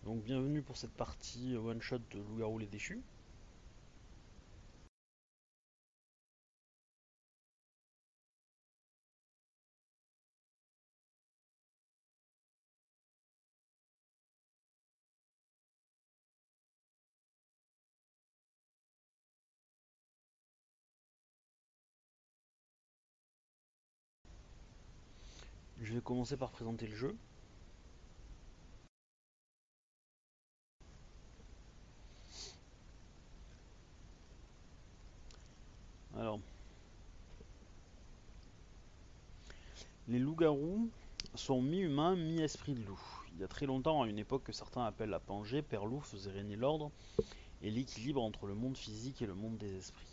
Donc bienvenue pour cette partie one shot de Loup-garou les déchus. Je vais commencer par présenter le jeu. Alors, les loups-garous sont mi-humains, mi-esprit de loup. Il y a très longtemps, à une époque que certains appellent la Pangée, Père Loup faisait régner l'ordre et l'équilibre entre le monde physique et le monde des esprits.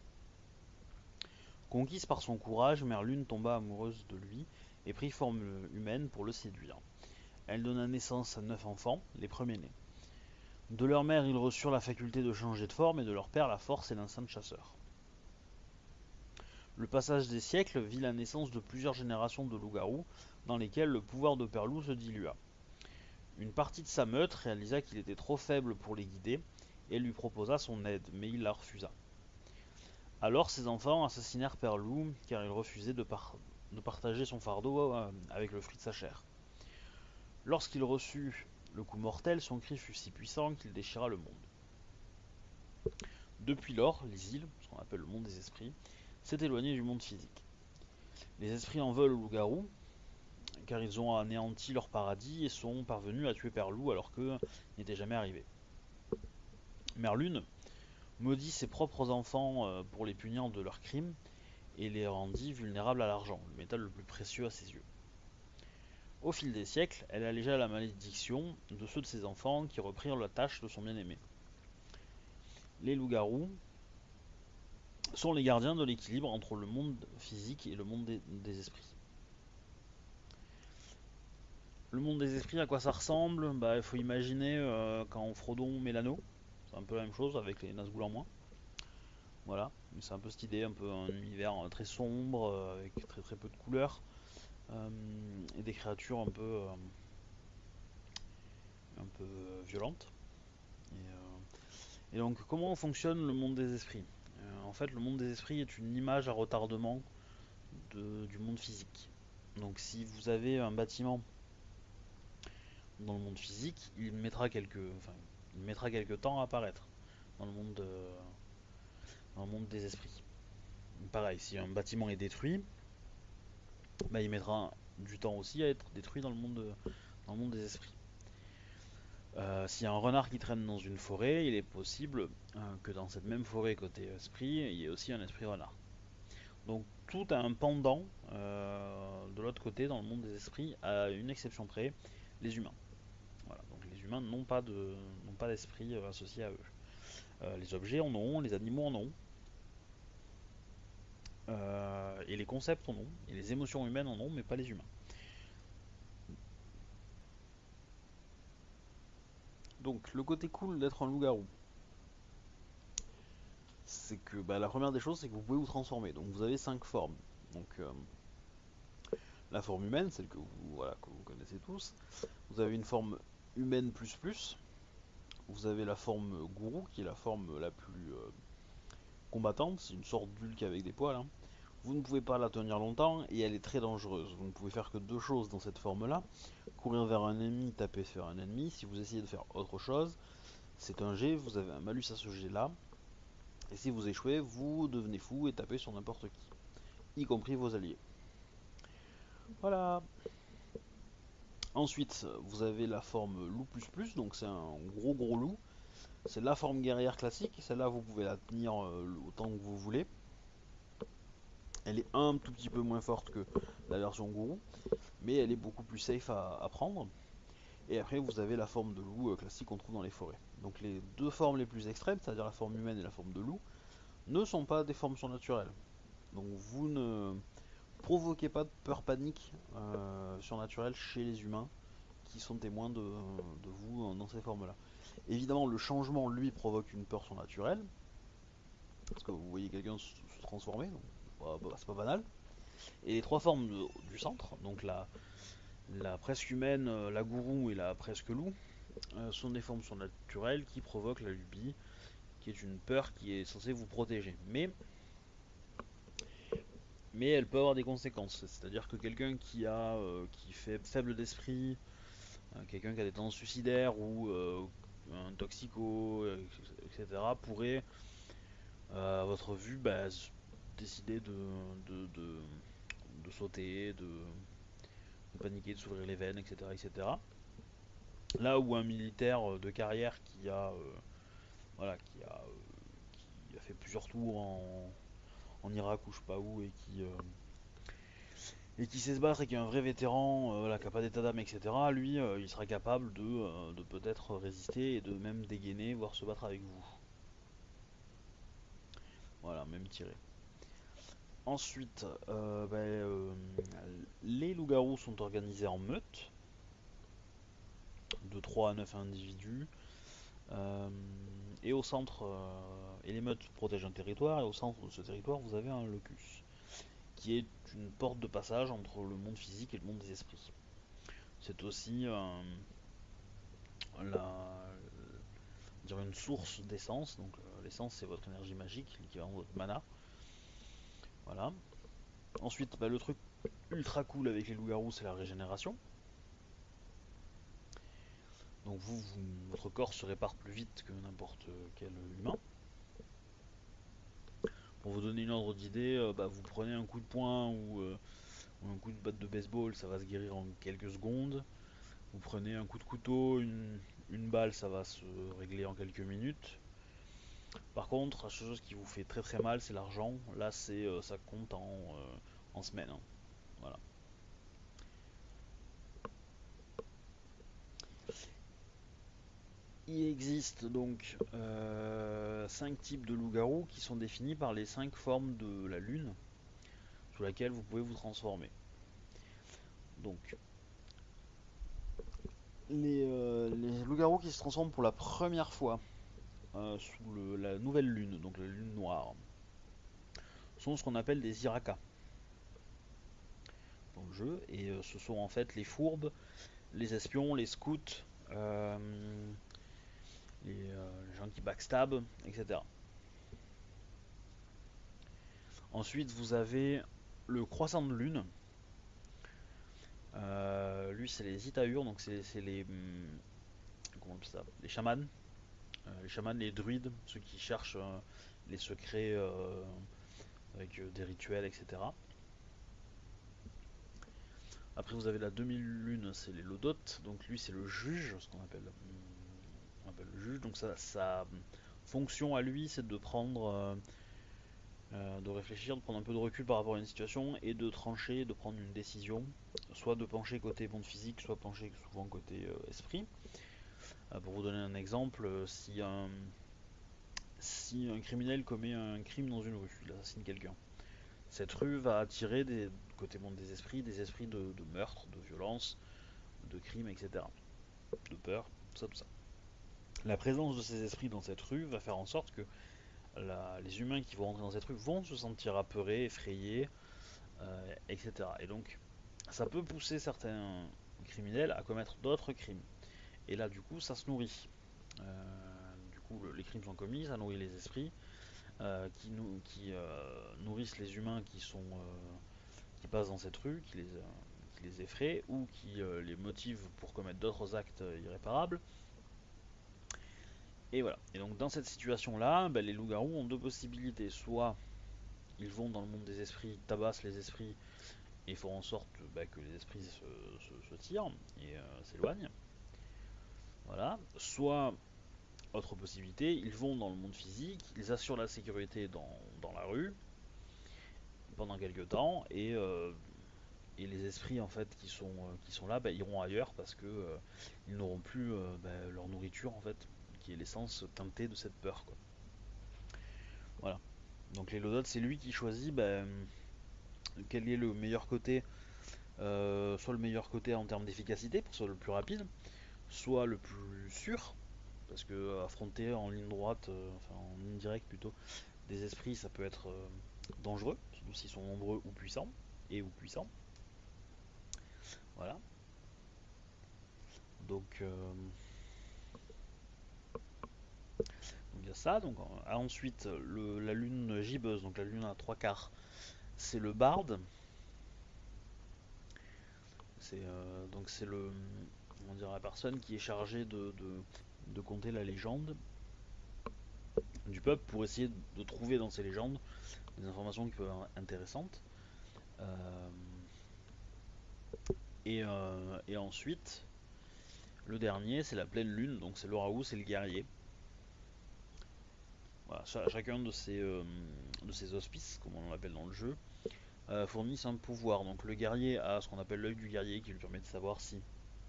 Conquise par son courage, Mère Lune tomba amoureuse de lui et prit forme humaine pour le séduire. Elle donna naissance à 9 enfants, les premiers-nés. De leur mère, ils reçurent la faculté de changer de forme et de leur père la force et l'instinct de chasseur. Le passage des siècles vit la naissance de plusieurs générations de loups-garous dans lesquelles le pouvoir de Père Loup se dilua. Une partie de sa meute réalisa qu'il était trop faible pour les guider et lui proposa son aide, mais il la refusa. Alors ses enfants assassinèrent Père Loup car il refusait de partager son fardeau avec le fruit de sa chair. Lorsqu'il reçut le coup mortel, son cri fut si puissant qu'il déchira le monde. Depuis lors, les îles, ce qu'on appelle le monde des esprits, s'est éloigné du monde physique. Les esprits en veulent aux loups-garous, car ils ont anéanti leur paradis et sont parvenus à tuer Père Loup alors que n'était jamais arrivé. Mère Lune maudit ses propres enfants pour les punir de leurs crimes et les rendit vulnérables à l'argent, le métal le plus précieux à ses yeux. Au fil des siècles, elle allégea la malédiction de ceux de ses enfants qui reprirent la tâche de son bien-aimé. Les loups-garous sont les gardiens de l'équilibre entre le monde physique et le monde des esprits. Le monde des esprits, à quoi ça ressemble? Il faut imaginer quand Frodon met l'anneau. C'est un peu la même chose avec les Nazgûl en moins. Voilà, c'est un peu cette idée, un peu un univers très sombre, avec très très peu de couleurs, et des créatures un peu violentes. Et donc, comment fonctionne le monde des esprits? En fait, le monde des esprits est une image à retardement du monde physique. Donc, si vous avez un bâtiment dans le monde physique, il mettra quelques temps à apparaître dans le dans le monde des esprits. Pareil, si un bâtiment est détruit, il mettra du temps aussi à être détruit dans le monde des esprits. S'il y a un renard qui traîne dans une forêt, il est possible que dans cette même forêt côté esprit, il y ait aussi un esprit renard. Donc tout a un pendant de l'autre côté dans le monde des esprits, à une exception près, les humains. Voilà, donc les humains n'ont pas d'esprit associé à eux. Les objets en ont, les animaux en ont, et les concepts en ont, et les émotions humaines en ont, mais pas les humains. Donc le côté cool d'être un loup-garou, c'est que la première des choses, c'est que vous pouvez vous transformer. Donc vous avez 5 formes. Donc la forme humaine, celle que vous connaissez tous. Vous avez une forme humaine plus plus. Vous avez la forme gourou, qui est la forme la plus combattante. C'est une sorte d'ulk avec des poils, hein. Vous ne pouvez pas la tenir longtemps et elle est très dangereuse. Vous ne pouvez faire que deux choses dans cette forme-là. Courir vers un ennemi, taper sur un ennemi. Si vous essayez de faire autre chose, c'est un jet, vous avez un malus à ce jet-là. Et si vous échouez, vous devenez fou et tapez sur n'importe qui, y compris vos alliés. Voilà. Ensuite, vous avez la forme loup plus plus, donc c'est un gros loup. C'est la forme guerrière classique. Celle-là, vous pouvez la tenir autant que vous voulez. Elle est un tout petit peu moins forte que la version gourou, mais elle est beaucoup plus safe à prendre. Et après, vous avez la forme de loup classique qu'on trouve dans les forêts. Donc les deux formes les plus extrêmes, c'est-à-dire la forme humaine et la forme de loup, ne sont pas des formes surnaturelles. Donc vous ne provoquez pas de peur panique surnaturelle chez les humains qui sont témoins de vous dans ces formes-là. Évidemment, le changement, lui, provoque une peur surnaturelle, parce que vous voyez quelqu'un se transformer, donc c'est pas banal. Et les trois formes du centre, donc la presque humaine, la gourou et la presque loup, sont des formes surnaturelles qui provoquent la lubie, qui est une peur qui est censée vous protéger. Mais elle peut avoir des conséquences. C'est-à-dire que quelqu'un qui fait faible d'esprit, quelqu'un qui a des tendances suicidaires ou un toxico, etc., pourrait, à votre vue, décider de sauter, de paniquer, de s'ouvrir les veines, etc., etc. Là où un militaire de carrière voilà, qui a fait plusieurs tours en Irak ou je sais pas où et qui sait se battre et qui est un vrai vétéran, voilà, qui n'a pas d'état d'âme, etc., lui, il sera capable de peut-être résister et de même dégainer, voire se battre avec vous. Voilà, même tirer. Ensuite, les loups-garous sont organisés en meute, de 3 à 9 individus, euh, et au centre, et les meutes protègent un territoire, et au centre de ce territoire, vous avez un locus, qui est une porte de passage entre le monde physique et le monde des esprits. C'est aussi une source d'essence. Donc l'essence c'est votre énergie magique, l'équivalent de votre mana. Voilà. Ensuite, le truc ultra cool avec les loups-garous, c'est la régénération. Donc votre corps se répare plus vite que n'importe quel humain. Pour vous donner une ordre d'idée, vous prenez un coup de poing ou un coup de batte de baseball, ça va se guérir en quelques secondes. Vous prenez un coup de couteau, une balle, ça va se régler en quelques minutes. Par contre, la chose qui vous fait très très mal, c'est l'argent. Là, ça compte en semaines, hein. Voilà. Il existe donc 5 types de loups-garous qui sont définis par les 5 formes de la lune sous laquelle vous pouvez vous transformer. Donc, les loups-garous qui se transforment pour la première fois sous la nouvelle lune, donc la lune noire, sont ce qu'on appelle des Iraka dans le jeu, et ce sont en fait les fourbes, les espions, les scouts, les gens qui backstab, etc. Ensuite, vous avez le croissant de lune. Lui, c'est les Itaurs, donc c'est comment on appelle ça, les chamans. Les chamans, les druides, ceux qui cherchent les secrets avec des rituels, etc. Après, vous avez la demi-lune, c'est les Lodotes. Donc lui, c'est le juge, ce on appelle le juge. Donc sa fonction à lui, c'est de de réfléchir, de prendre un peu de recul par rapport à une situation et de trancher, de prendre une décision, soit de pencher côté monde physique, soit pencher souvent côté esprit. Pour vous donner un exemple, si un criminel commet un crime dans une rue, il assassine quelqu'un, cette rue va attirer côté monde des esprits de meurtre, de violence, de crime, etc. De peur, tout ça, tout ça. La présence de ces esprits dans cette rue va faire en sorte que les humains qui vont rentrer dans cette rue vont se sentir apeurés, effrayés, etc. Et donc, ça peut pousser certains criminels à commettre d'autres crimes. Et là, du coup, ça se nourrit. Du coup, les crimes sont commis, ça nourrit les esprits, qui nourrissent les humains qui passent dans cette rue, qui les effraient ou qui les motivent pour commettre d'autres actes irréparables. Et voilà. Et donc dans cette situation-là, les loups-garous ont deux possibilités. Soit ils vont dans le monde des esprits, tabassent les esprits et font en sorte que les esprits se tirent et s'éloignent. Voilà. Soit, autre possibilité, ils vont dans le monde physique, ils assurent la sécurité dans la rue pendant quelques temps et les esprits en fait qui sont là iront ailleurs parce que ils n'auront plus leur nourriture en fait qui est l'essence teintée de cette peur quoi. Voilà. Donc les Lodotes c'est lui qui choisit quel est le meilleur côté, soit le meilleur côté en termes d'efficacité pour que ce soit le plus rapide, soit le plus sûr parce que affronter en ligne droite, enfin en ligne directe plutôt, des esprits ça peut être dangereux, surtout s'ils sont nombreux ou puissants ou puissants. Voilà. Donc ça. Donc ensuite la lune gibbeuse, donc la lune à trois quarts, c'est le barde. Donc c'est le, on dirait la personne qui est chargée de conter la légende du peuple pour essayer de trouver dans ces légendes des informations qui peuvent être intéressantes. Euh, et ensuite, le dernier, c'est la pleine lune, donc c'est le Raoult, c'est le guerrier. Voilà, chacun de ces auspices, comme on l'appelle dans le jeu, fournissent un pouvoir. Donc le guerrier a ce qu'on appelle l'œil du guerrier qui lui permet de savoir si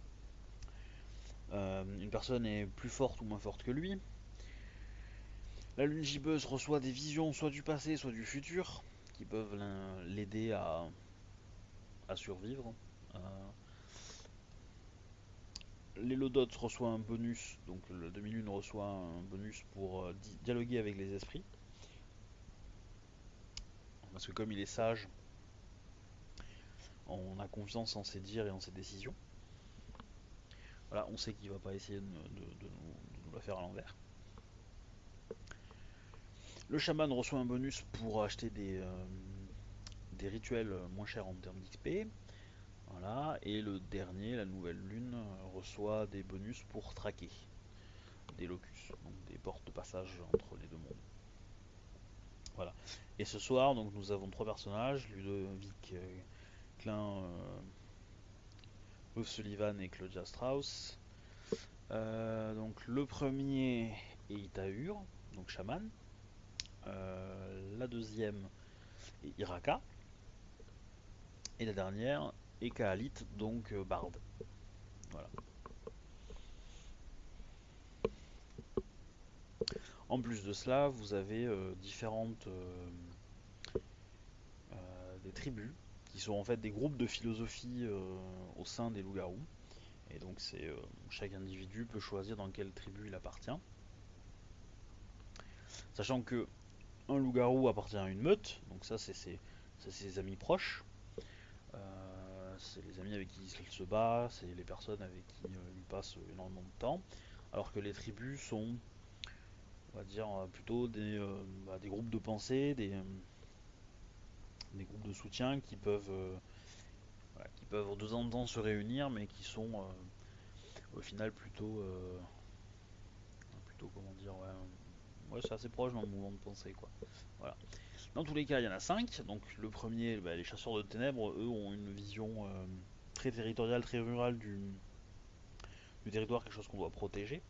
une personne est plus forte ou moins forte que lui. La lune gibbeuse reçoit des visions soit du passé, soit du futur, qui peuvent l'aider à survivre. Euh, L'Hélodote reçoit un bonus, donc la demi-lune reçoit un bonus pour dialoguer avec les esprits. Parce que comme il est sage, on a confiance en ses dires et en ses décisions. Voilà, on sait qu'il va pas essayer de nous la faire à l'envers. Le chaman reçoit un bonus pour acheter des rituels moins chers en termes d'XP. Voilà, et le dernier, la nouvelle lune, reçoit des bonus pour traquer des locus, donc des portes de passage entre les deux mondes. Voilà. Et ce soir, donc nous avons trois personnages, Ludovic Klein, Ruth Sullivan et Claudia Strauss. Donc le premier est Itaur, donc chaman. La deuxième est Iraka. Et la dernière est Kaalit, donc barde. Voilà. En plus de cela, vous avez différentes des tribus qui sont en fait des groupes de philosophie au sein des loups-garous. Et donc chaque individu peut choisir dans quelle tribu il appartient. Sachant que un loup-garou appartient à une meute, donc ça c'est ses amis proches. C'est les amis avec qui il se bat, c'est les personnes avec qui il passe énormément de temps. Alors que les tribus sont, on va dire, plutôt des groupes de pensée, des groupes de soutien voilà, qui peuvent de temps en temps se réunir, mais qui sont au final plutôt comment dire, ouais, c'est assez proche dans le mouvement de pensée, quoi. Voilà. Dans tous les cas, il y en a 5. Donc le premier, les chasseurs de ténèbres, eux, ont une vision très territoriale, très rurale du territoire, quelque chose qu'on doit protéger.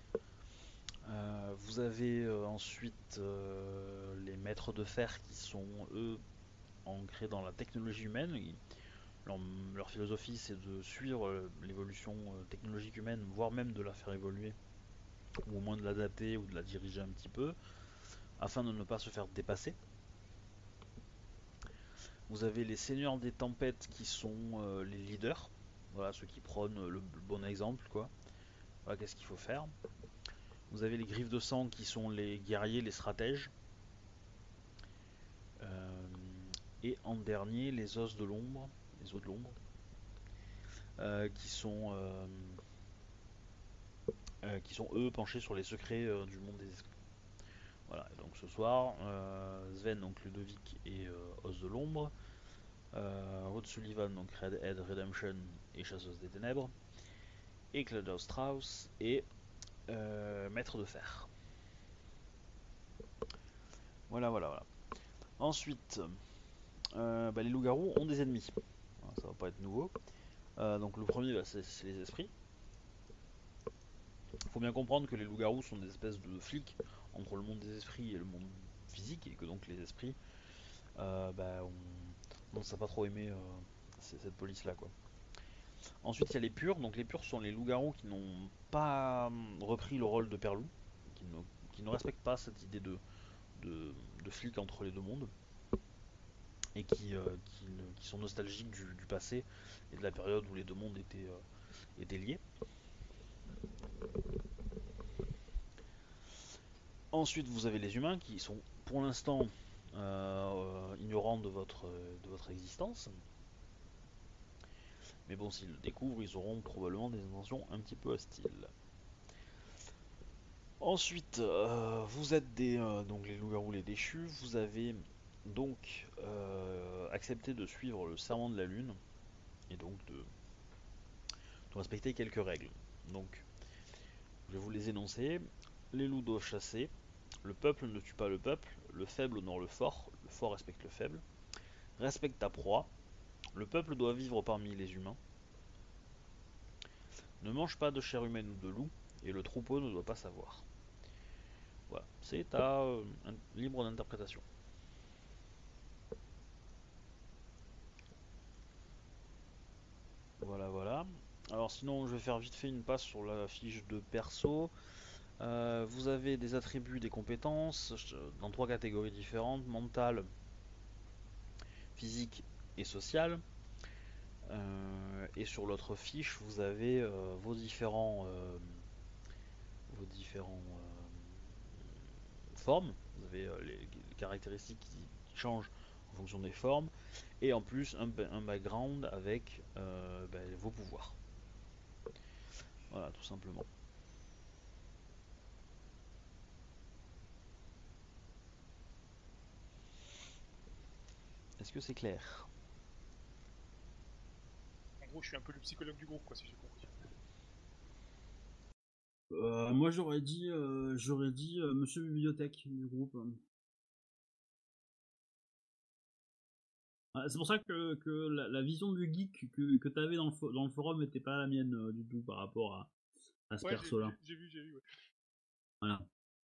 Vous avez ensuite les maîtres de fer qui sont, eux, ancrés dans la technologie humaine. Leur philosophie, c'est de suivre l'évolution technologique humaine, voire même de la faire évoluer, ou au moins de l'adapter ou de la diriger un petit peu, afin de ne pas se faire dépasser. Vous avez les seigneurs des tempêtes qui sont les leaders, voilà, ceux qui prônent le bon exemple, quoi. Voilà, qu'est-ce qu'il faut faire. Vous avez les griffes de sang qui sont les guerriers, les stratèges. Euh, et en dernier, les os de l'ombre, les os de l'ombre, qui sont eux penchés sur les secrets du monde des esprits. Voilà, et donc ce soir, Sven, donc Ludovic et Os de l'ombre, Rod Sullivan, donc Redhead Redemption et Chasseuse des ténèbres, et Claudia Strauss et Maître de fer. Voilà, voilà, voilà. Ensuite, les loups-garous ont des ennemis. Ça va pas être nouveau. Donc le premier, c'est les esprits. Il faut bien comprendre que les loups-garous sont des espèces de flics entre le monde des esprits et le monde physique, et que donc les esprits, on ne pas trop aimé cette police-là, quoi. Ensuite, il y a les purs. Donc les purs sont les loups-garous qui n'ont pas repris le rôle de père-loup, qui ne respectent pas cette idée de flic entre les deux mondes, et qui sont nostalgiques du passé et de la période où les deux mondes étaient liés. Ensuite, vous avez les humains qui sont pour l'instant ignorants de votre existence. Mais bon, s'ils le découvrent, ils auront probablement des intentions un petit peu hostiles. Ensuite, vous êtes donc les loups-garous les déchus. Vous avez donc accepté de suivre le serment de la lune et donc de respecter quelques règles. Donc, je vais vous les énoncer. Les loups doivent chasser. Le peuple ne tue pas le peuple. Le faible honore le fort. Le fort respecte le faible. Respecte ta proie. Le peuple doit vivre parmi les humains. Ne mange pas de chair humaine ou de loup. Et le troupeau ne doit pas savoir. Voilà, c'est à libre d'interprétation. Voilà, voilà. Alors sinon, je vais faire vite fait une passe sur la fiche de perso. Vous avez des attributs, des compétences dans trois catégories différentes, mentale, physique et sociale. Et sur l'autre fiche, vous avez vos différents formes. Vous avez les caractéristiques qui changent en fonction des formes. Et en plus, un background avec vos pouvoirs. Voilà, tout simplement. Est-ce que c'est clair? En gros, je suis un peu le psychologue du groupe, quoi, si j'ai compris. Moi j'aurais dit Monsieur Bibliothèque du groupe. C'est pour ça que la vision du geek que tu avais dans le forum n'était pas la mienne du tout par rapport à ce Ouais, perso-là. j'ai vu, ouais. Voilà.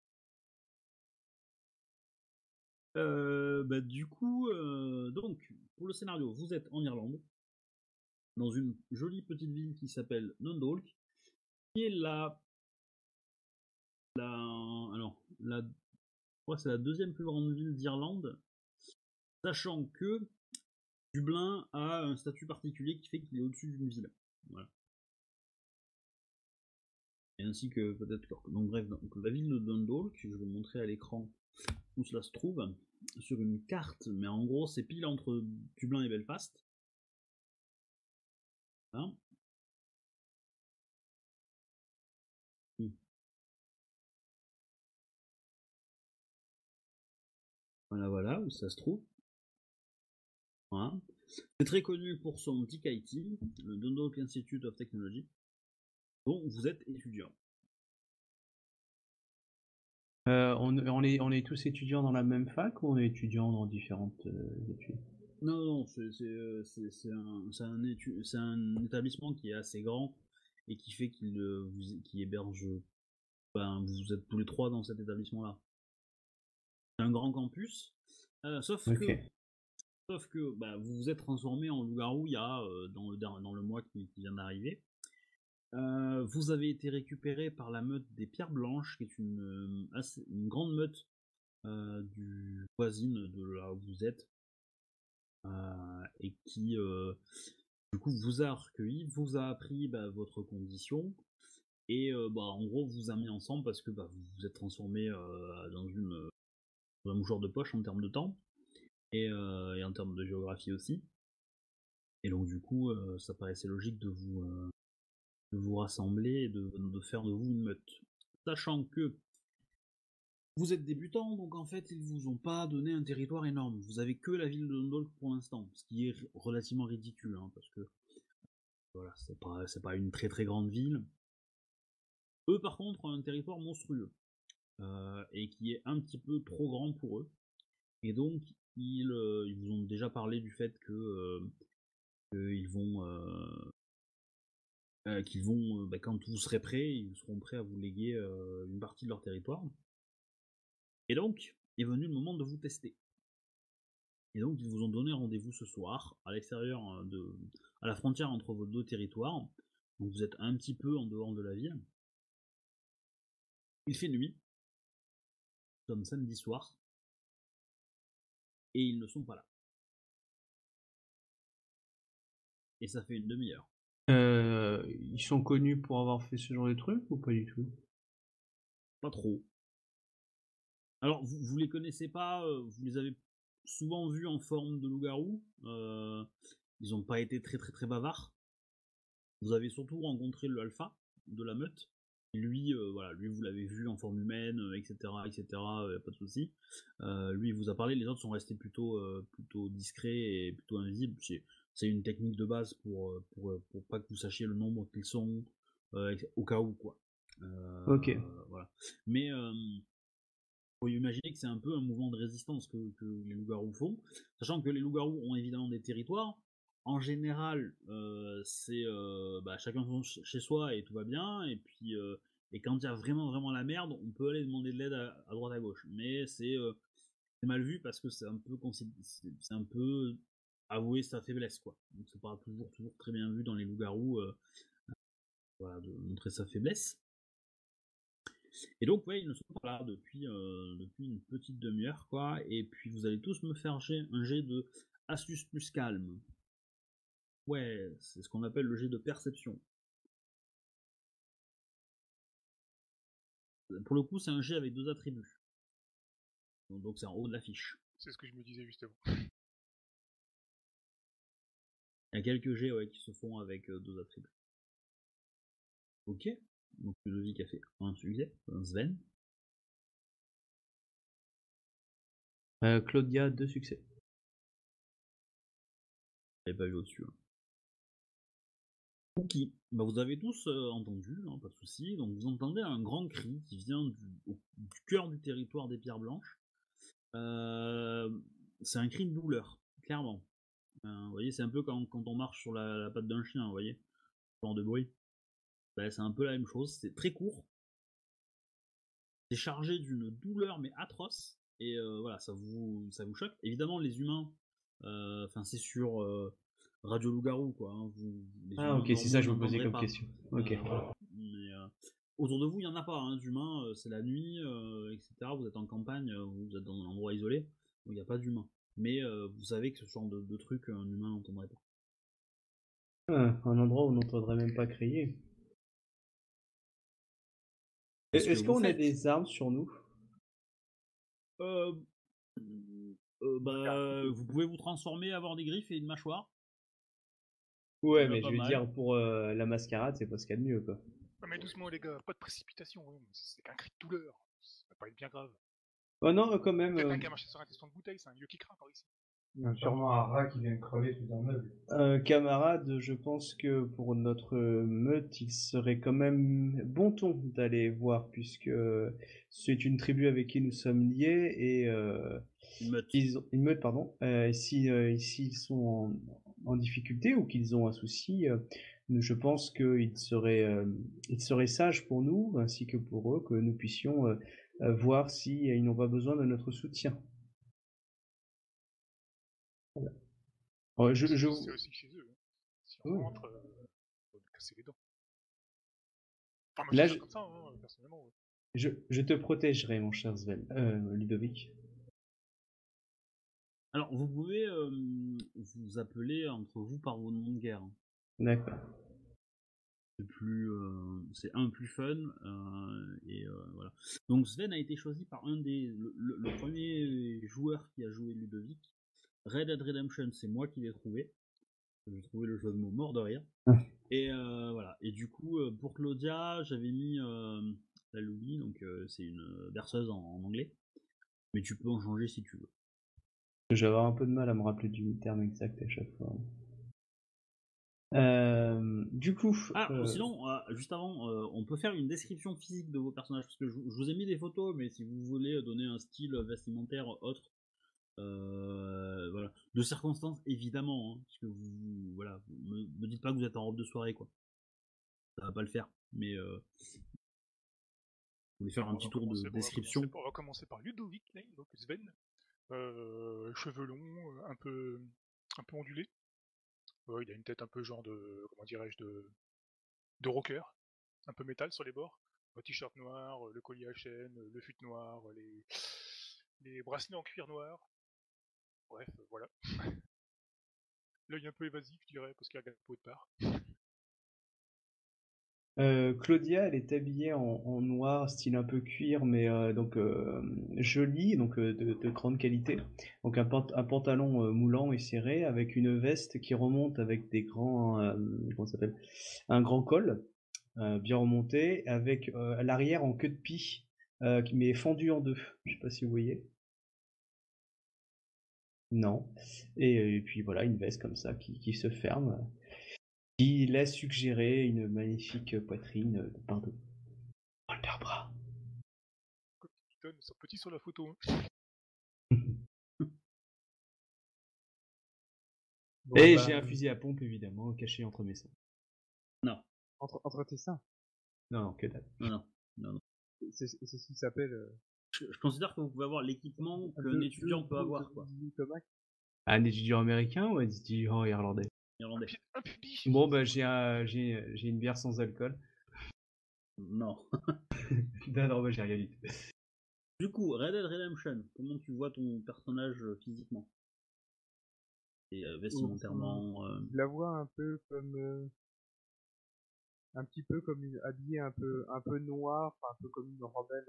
Du coup, donc, pour le scénario, vous êtes en Irlande, dans une jolie petite ville qui s'appelle Dundalk, qui est je crois que c'est la deuxième plus grande ville d'Irlande, sachant que Dublin a un statut particulier qui fait qu'il est au-dessus d'une ville. Voilà. Et ainsi que peut-être Cork. Donc bref, donc, la ville de Dundalk, je vais vous montrer à l'écran où cela se trouve, sur une carte, mais en gros c'est pile entre Dublin et Belfast. Hein. Voilà, voilà, où ça se trouve. Voilà. C'est très connu pour son DKIT, le Dundalk Institute of Technology, dont vous êtes étudiant. On est tous étudiants dans la même fac ou on est étudiants dans différentes études? Non, non, c'est un établissement qui est assez grand et qui fait qu'il héberge. Vous êtes tous les trois dans cet établissement-là. C'est un grand campus, sauf Ok. que vous vous êtes transformé en loup-garou il y a dans le mois qui vient d'arriver. Vous avez été récupéré par la meute des Pierres Blanches, qui est une grande meute du voisine de là où vous êtes, et qui du coup vous a recueilli, vous a appris votre condition, et en gros vous a mis ensemble parce que vous vous êtes transformé dans un mouchoir de poche en termes de temps, et en termes de géographie aussi. Et donc du coup ça paraissait logique de vous rassembler et de faire de vous une meute. Sachant que vous êtes débutant, donc en fait ils vous ont pas donné un territoire énorme. Vous avez que la ville de Dundalk pour l'instant, ce qui est relativement ridicule, hein, parce que voilà, c'est pas une très très grande ville. Eux par contre ont un territoire monstrueux, et qui est un petit peu trop grand pour eux. Et donc ils vous ont déjà parlé du fait qu'ils vont, quand vous serez prêts, ils seront prêts à vous léguer une partie de leur territoire. Et donc, est venu le moment de vous tester. Et donc, ils vous ont donné rendez-vous ce soir, à l'extérieur à la frontière entre vos deux territoires. Donc, vous êtes un petit peu en dehors de la ville. Il fait nuit. Nous sommes samedi soir. Et ils ne sont pas là. Et ça fait une demi-heure. Ils sont connus pour avoir fait ce genre de truc ou pas du tout? Pas trop. Alors, vous les connaissez pas, vous les avez souvent vus en forme de loup-garou. Ils n'ont pas été très très très bavards. Vous avez surtout rencontré le alpha de la meute, Lui, voilà, lui vous l'avez vu en forme humaine, etc., etc., pas de souci. Lui, il vous a parlé. Les autres sont restés plutôt discrets et plutôt invisibles. C'est une technique de base pour pas que vous sachiez le nombre qu'ils sont, au cas où, quoi. Ok. Voilà. Mais faut imaginer que c'est un peu un mouvement de résistance que les loups-garous font, sachant que les loups-garous ont évidemment des territoires. En général, c'est chacun chez soi et tout va bien. Et puis, et quand il y a vraiment la merde, on peut aller demander de l'aide à droite à gauche. Mais c'est mal vu parce que c'est un peu avouer sa faiblesse, quoi. Donc c'est pas toujours très bien vu dans les loups-garous, voilà, de montrer sa faiblesse. Et donc, ouais, ils ne sont pas là depuis une petite demi-heure, quoi. Et puis, vous allez tous me faire un jet de astuce plus calme. Ouais, c'est ce qu'on appelle le jet de perception. Pour le coup, c'est un jet avec 2 attributs. Donc, c'est en haut de la fiche. C'est ce que je me disais justement. Il y a quelques jets, ouais, qui se font avec 2 attributs. Ok. Donc, Ludovic a fait un succès, un Sven. Claudia, 2 succès. J'avais pas vu au-dessus. Hein. Ok. Bah, vous avez tous entendu, hein, pas de souci. Donc, vous entendez un grand cri qui vient du cœur du territoire des Pierres Blanches. C'est un cri de douleur, clairement. Vous voyez, c'est un peu quand on marche sur la patte d'un chien, vous voyez, ce genre de bruit. Ben, c'est un peu la même chose, c'est très court. C'est chargé d'une douleur mais atroce. Et voilà, ça vous choque. Évidemment, les humains, c'est sur Radio Loup-Garou, quoi. Hein, ok, c'est ça que je me posais comme question. Ok. Mais autour de vous, il n'y en a pas, hein, d'humains, c'est la nuit, etc. Vous êtes en campagne, vous êtes dans un endroit isolé, où il n'y a pas d'humains. Mais vous savez que ce genre de truc, un humain n'entendrait pas. Un endroit où on n'entendrait même pas crier. Est-ce qu'on a des armes sur nous? Vous pouvez vous transformer, avoir des griffes et une mâchoire. Ouais, mais je veux dire, pour la mascarade, c'est pas ce qu'il y a de mieux, quoi. Non, mais doucement, les gars, pas de précipitation. Hein. C'est qu'un cri de douleur. Ça va pas être bien grave. Oh non, quand même. Quelqu'un qui a marché sur un tesson de bouteille, c'est un vieux qui craint par ici. Il y a sûrement un rat qui vient crever sous un meuble. Camarade, je pense que pour notre meute, il serait quand même bon ton d'aller voir, puisque c'est une tribu avec qui nous sommes liés et une meute, pardon. S'ils sont en difficulté ou qu'ils ont un souci, je pense qu'il serait sage pour nous ainsi que pour eux que nous puissions voir s'ils n'ont pas besoin de notre soutien. Voilà. C'est aussi chez eux. Hein. Si on rentre, on va casser les dents. Enfin, moi, je comme ça, hein, personnellement. Ouais. Je te protégerai, mon cher Sven. Ludovic. Alors, vous pouvez vous appeler entre vous par vos noms de guerre. Hein. D'accord. C'est un plus fun, et voilà. Donc Sven a été choisi par le premier joueur qui a joué Ludovic. Red Dead Redemption, c'est moi qui l'ai trouvé. J'ai trouvé le jeu de mots mort de rire. Et voilà. Et du coup, pour Claudia, j'avais mis la Loulie, donc c'est une berceuse en anglais. Mais tu peux en changer si tu veux. Je vais avoir un peu de mal à me rappeler du terme exact à chaque fois. Du coup. Sinon, juste avant, on peut faire une description physique de vos personnages parce que je vous ai mis des photos, mais si vous voulez donner un style vestimentaire autre, voilà, de circonstances évidemment, hein, parce que vous me dites pas que vous êtes en robe de soirée, quoi. Ça va pas le faire, mais vous voulez faire un petit tour de description. On va commencer par Ludovic, là, donc Sven, cheveux longs, un peu ondulés. Il a une tête un peu genre de, comment dirais-je, de rocker, un peu métal sur les bords. Le t-shirt noir, le collier à chaîne, le fut noir, les bracelets en cuir noir. Bref, voilà. L'œil un peu évasif, je dirais, parce qu'il regarde pas autre part. Claudia, elle est habillée en noir, style un peu cuir, mais donc joli, donc de grande qualité. Donc un pantalon moulant et serré, avec une veste qui remonte avec des grands, comment ça s'appelle, un grand col, bien remonté, avec l'arrière en queue de pie, qui m'est fendu en deux. Je sais pas si vous voyez. Non. Et puis voilà, une veste comme ça qui se ferme, qui laisse suggérer une magnifique poitrine de pain de Wonderbra. Ils sont petits sur la photo. Bon, et j'ai un fusil à pompe évidemment caché entre mes seins. Non. Entre tes seins. Non, que dalle. Non. C'est ce qui s'appelle. Je considère que vous pouvez avoir l'équipement qu'un étudiant peut avoir, quoi. Un étudiant américain ou un étudiant irlandais? Irlandais. Un pubis. Bon, bah j'ai une bière sans alcool. Non. Non, bah j'ai rien dit. Du coup, Red Dead Redemption, comment tu vois ton personnage physiquement et vestimentairement Je la vois un peu comme un petit peu comme habillée un peu noir, un peu comme une rebelle,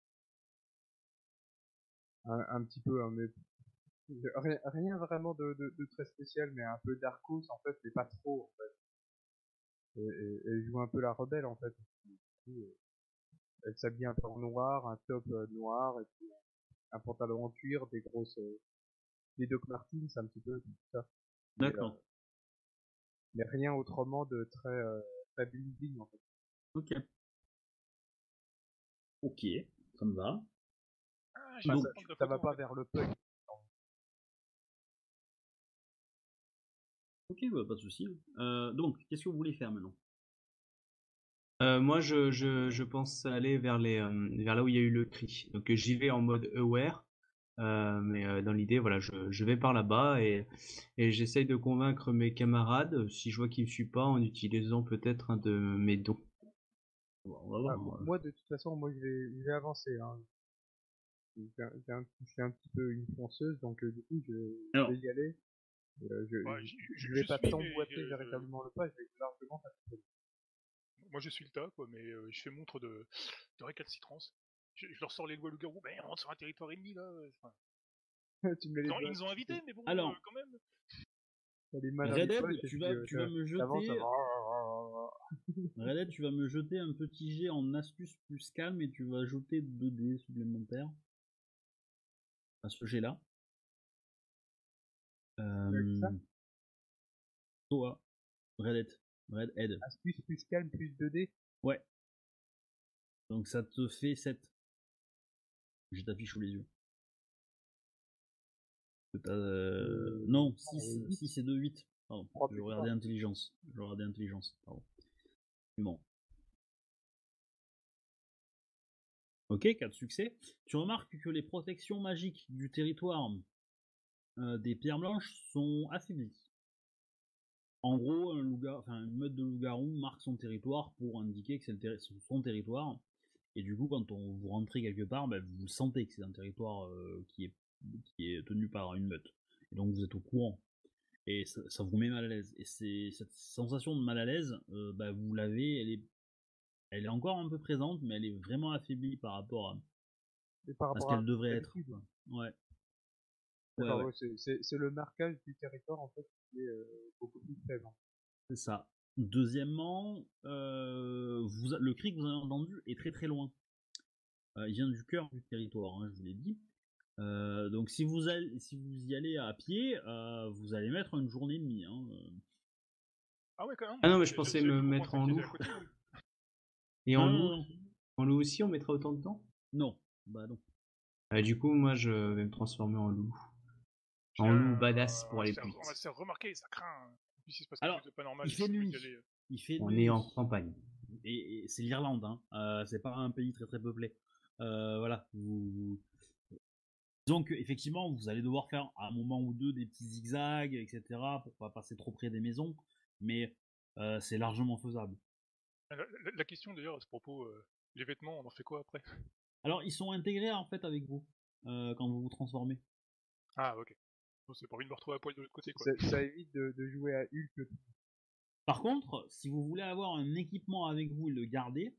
un petit peu, hein, mais rien vraiment de très spécial, mais un peu Darkos en fait, mais pas trop en fait. Et elle joue un peu la rebelle en fait. Elle s'habille un peu en noir, un top noir, et puis un pantalon en cuir, des Doc Martens, un petit peu tout ça. D'accord. Mais rien autrement de très bling bling en fait. Ok, ça me va. Donc, ça va pas vers le punk. Ok, bah, pas de souci. Donc, qu'est-ce que vous voulez faire maintenant? Moi, je pense aller vers là où il y a eu le cri. Donc, j'y vais en mode aware, mais dans l'idée, voilà, je vais par là-bas et j'essaye de convaincre mes camarades, si je vois qu'ils me suivent pas, en utilisant peut-être un de mes dons. On va voir. Moi, de toute façon, je vais avancer. Hein. Je suis un petit peu une fonceuse, donc du coup, je vais y aller. Je vais pas t'emboîter véritablement le pas, je vais largement t'accompagner. Moi je suis le tas, quoi, mais je fais montre de récalcitrance. Je leur sors les lois loup-garou, ben on rentre sur un territoire ennemi là. Enfin... Tu me ils nous ont invités, mais bon, alors, quand même. Red Dead, tu vas me jeter. Red Dead, tu vas me jeter un petit jet en astuce plus calme et tu vas ajouter 2 dés supplémentaires à ce jet-là. Toi, Red Dead. Astuce plus calme plus 2 dés. Ouais. Donc ça te fait 7. Je t'affiche sous les yeux. Non, 6 et 2, 8. Pardon. Je regardais intelligence. Pardon. Bon. Ok, 4 succès. Tu remarques que les protections magiques du territoire des pierres blanches sont affaiblies. En gros, une meute de loup-garou marque son territoire pour indiquer que c'est son territoire. Et du coup, quand vous rentrez quelque part, vous sentez que c'est un territoire qui est tenu par une meute. Et donc vous êtes au courant. Et ça vous met mal à l'aise. Et cette sensation de mal à l'aise, vous l'avez, elle est encore un peu présente, mais elle est vraiment affaiblie par rapport à ce qu'elle devrait être. Ouais. Ouais. C'est le marquage du territoire en fait qui est beaucoup plus faible. C'est ça. Deuxièmement, le cri que vous avez entendu est très très loin. Il vient du cœur du territoire, hein, je vous l'ai dit. Donc si vous y allez à pied, vous allez mettre une journée et demie. Hein. Ah ouais, quand même. Ah non, mais je pensais me mettre en loup. Et en loup, en loup aussi, on mettra autant de temps? Non, bah non. Du coup, moi, je vais me transformer en loup. En loup badass pour aller plus vite. On va se faire remarquer, ça craint. Ici, c'est alors, pas normal. Il fait nuit. On est en campagne. Et c'est l'Irlande, hein. C'est pas un pays très très peuplé. Voilà. Donc effectivement, vous allez devoir faire à un moment ou deux des petits zigzags, etc. pour pas passer trop près des maisons, mais c'est largement faisable. La question d'ailleurs à ce propos, les vêtements, on en fait quoi après? Alors ils sont intégrés en fait avec vous quand vous vous transformez. Ah ok. C'est pas envie de me retrouver à poil de l'autre côté, quoi. Ça évite de jouer à Hulk. Par contre, si vous voulez avoir un équipement avec vous et le garder,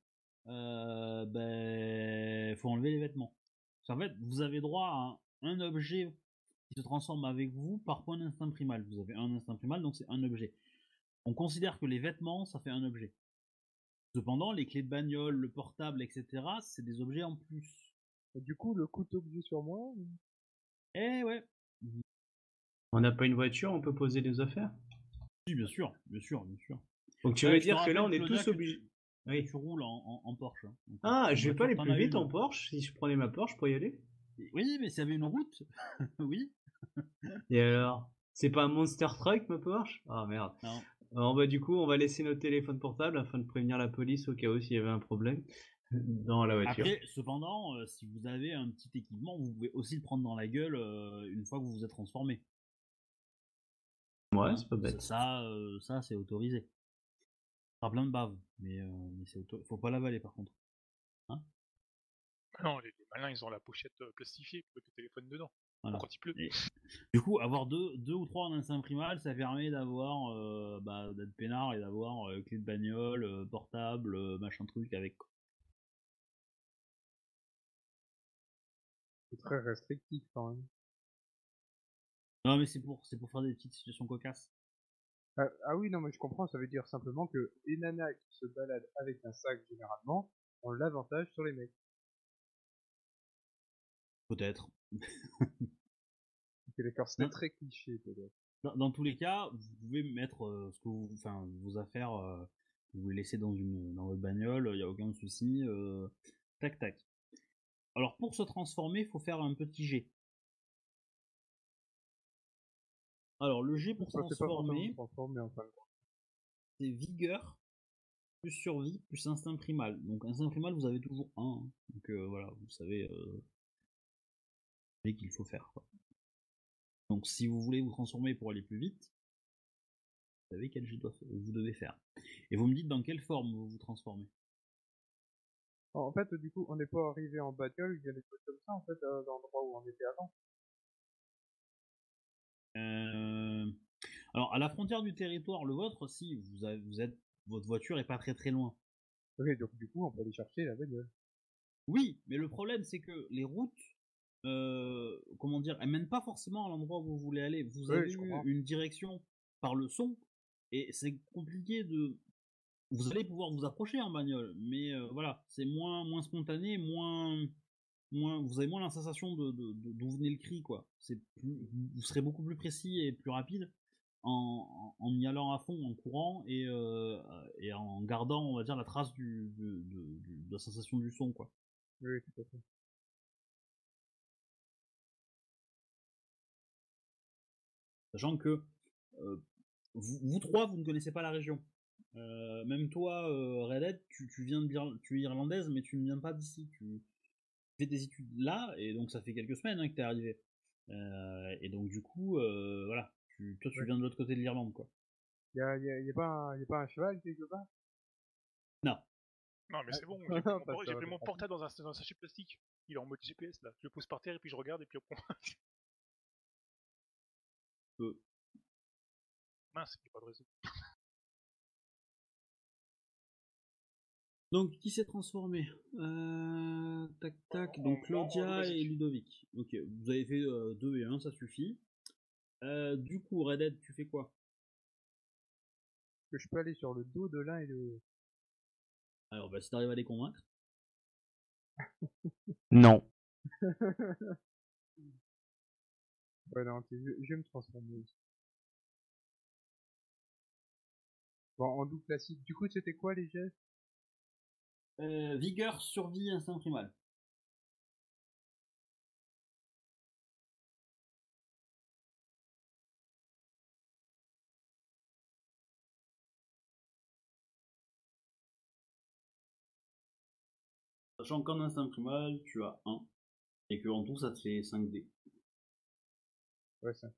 faut enlever les vêtements. En fait, vous avez droit à un objet qui se transforme avec vous par point d'instinct primal. Vous avez un instinct primal, donc c'est un objet. On considère que les vêtements, ça fait un objet. Cependant, les clés de bagnole, le portable, etc., c'est des objets en plus. Et du coup, le couteau que j'ai sur moi... Eh ouais. On n'a pas une voiture, on peut poser des affaires. Oui, bien sûr, bien sûr, bien sûr. Donc tu veux dire que là, on est tous obligés. Oui. Tu roules en Porsche. Hein. Donc, ah, je vais pas aller plus vite en Porsche. Si je prenais ma Porsche pour y aller. Oui, mais s'il y avait une route, oui. Et alors, c'est pas un Monster Truck ma Porsche? Ah merde. Non. Alors bah du coup, on va laisser notre téléphone portable afin de prévenir la police au cas où s'il y avait un problème dans la voiture. Après, cependant, si vous avez un petit équipement, vous pouvez aussi le prendre dans la gueule une fois que vous vous êtes transformé. Ouais, c'est pas bête. Ça, c'est autorisé. Ça plein de bave, mais c'est autorisé. Faut pas l'avaler par contre. Hein? Non, les malins, ils ont la pochette plastifiée pour mettre le téléphone dedans. Voilà. Quand il pleut. Et, du coup, avoir deux ou trois en instinct primal, ça permet d'avoir d'être peinard et d'avoir clé de bagnole, portable, machin truc avec. C'est très restrictif quand même. Non, mais c'est pour faire des petites situations cocasses. Ah oui, non, mais je comprends, ça veut dire simplement que les nanas qui se baladent avec un sac généralement ont l'avantage sur les mecs. Peut-être. Ok, d'accord, c'était très cliché peut-être. Dans tous les cas, vous pouvez mettre vos affaires, vous les laissez dans votre bagnole, il n'y a aucun souci. Tac tac. Alors pour se transformer, il faut faire un petit jet. Alors le jet pour se transformer, c'est vigueur plus survie plus instinct primal. Donc instinct primal, vous avez toujours un. Hein. Donc voilà, vous savez qu'il faut faire. Quoi. Donc si vous voulez vous transformer pour aller plus vite, vous savez quel jet vous devez faire. Et vous me dites dans quelle forme vous vous transformez. En fait, du coup, on n'est pas arrivé en bagnole, il y a des trucs comme ça, en fait, dans l'endroit où on était avant. Alors, à la frontière du territoire, le vôtre, si, votre voiture est pas très très loin. Ok, donc du coup, on peut aller chercher la bagnole. Oui, mais le problème, c'est que les routes, elles mènent pas forcément à l'endroit où vous voulez aller. Vous avez une direction par le son, et c'est compliqué de... Vous allez pouvoir vous approcher en bagnole, mais voilà, c'est moins spontané, vous avez moins la sensation d'où venait le cri, quoi. Vous serez beaucoup plus précis et plus rapide en y allant à fond, en courant et en gardant, on va dire, la trace de la sensation du son, quoi. Oui, tout à fait. Sachant que vous trois, vous ne connaissez pas la région. Même toi, Redhead, tu es irlandaise, mais tu ne viens pas d'ici. Tu fais des études là, et donc ça fait quelques semaines que t'es arrivé. Et donc du coup, voilà, toi tu viens de l'autre côté de l'Irlande, quoi. Y a pas un cheval quelque part? Non. Non, mais c'est bon, j'ai pris mon portable dans un sachet plastique. Il est en mode GPS là. Je le pose par terre et puis je regarde et puis hop. Mince, il n'y a pas de réseau. Donc, qui s'est transformé? Tac tac, donc Claudia et Ludovic. Ok, vous avez fait 2 et 1, ça suffit. Du coup, Red Dead, tu fais quoi? Est-ce que je peux aller sur le dos de l'un et de l'autre? Alors, si t'arrives à les convaincre. Non. Ouais, non, je vais me transformer aussi. Bon, en doux classique. Du coup, c'était quoi les gestes? Vigueur, survie, instinct primal. Sachant qu'en instinct primal, tu as 1. Et que en tout, ça te fait 5 dés. Ouais, ça.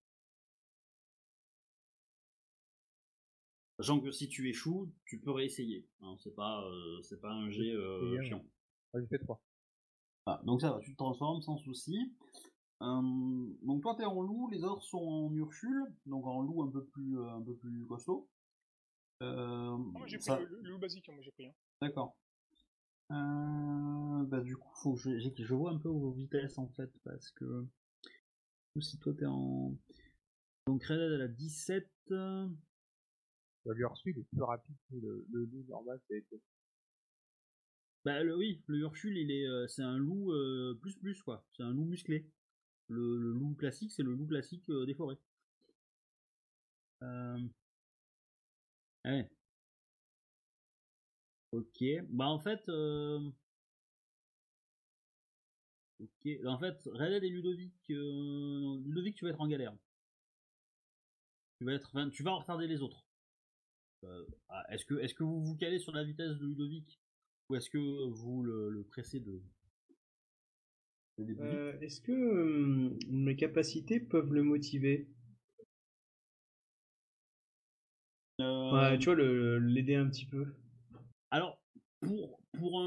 Sachant que si tu échoues, tu peux réessayer. Hein, c'est pas un jet chiant. Ouais, j'ai fait 3. Ah, donc ça va, tu te transformes sans souci. Donc toi t'es en loup, les autres sont en Ursule, donc en loup un peu plus costaud. Moi j'ai pris le loup basique, moi j'ai pris. D'accord. Du coup faut que je vois un peu vos vitesses en fait, parce que si toi t'es en... Donc Red Dead elle a 17. Lui reçu, il est plus rapide que le loup normal, ça a été. Oui, le Urshul, c'est un loup plus quoi. C'est un loup musclé. Le loup classique, c'est le loup classique des forêts. Ouais. Ok. Bah en fait, ok. En fait, Red et Ludovic, Ludovic, tu vas être en galère. Tu vas retarder les autres. Est-ce que vous vous calez sur la vitesse de Ludovic ou est-ce que vous le pressez de Est-ce que mes capacités peuvent le motiver? Ouais, tu vois, l'aider un petit peu. Alors, pour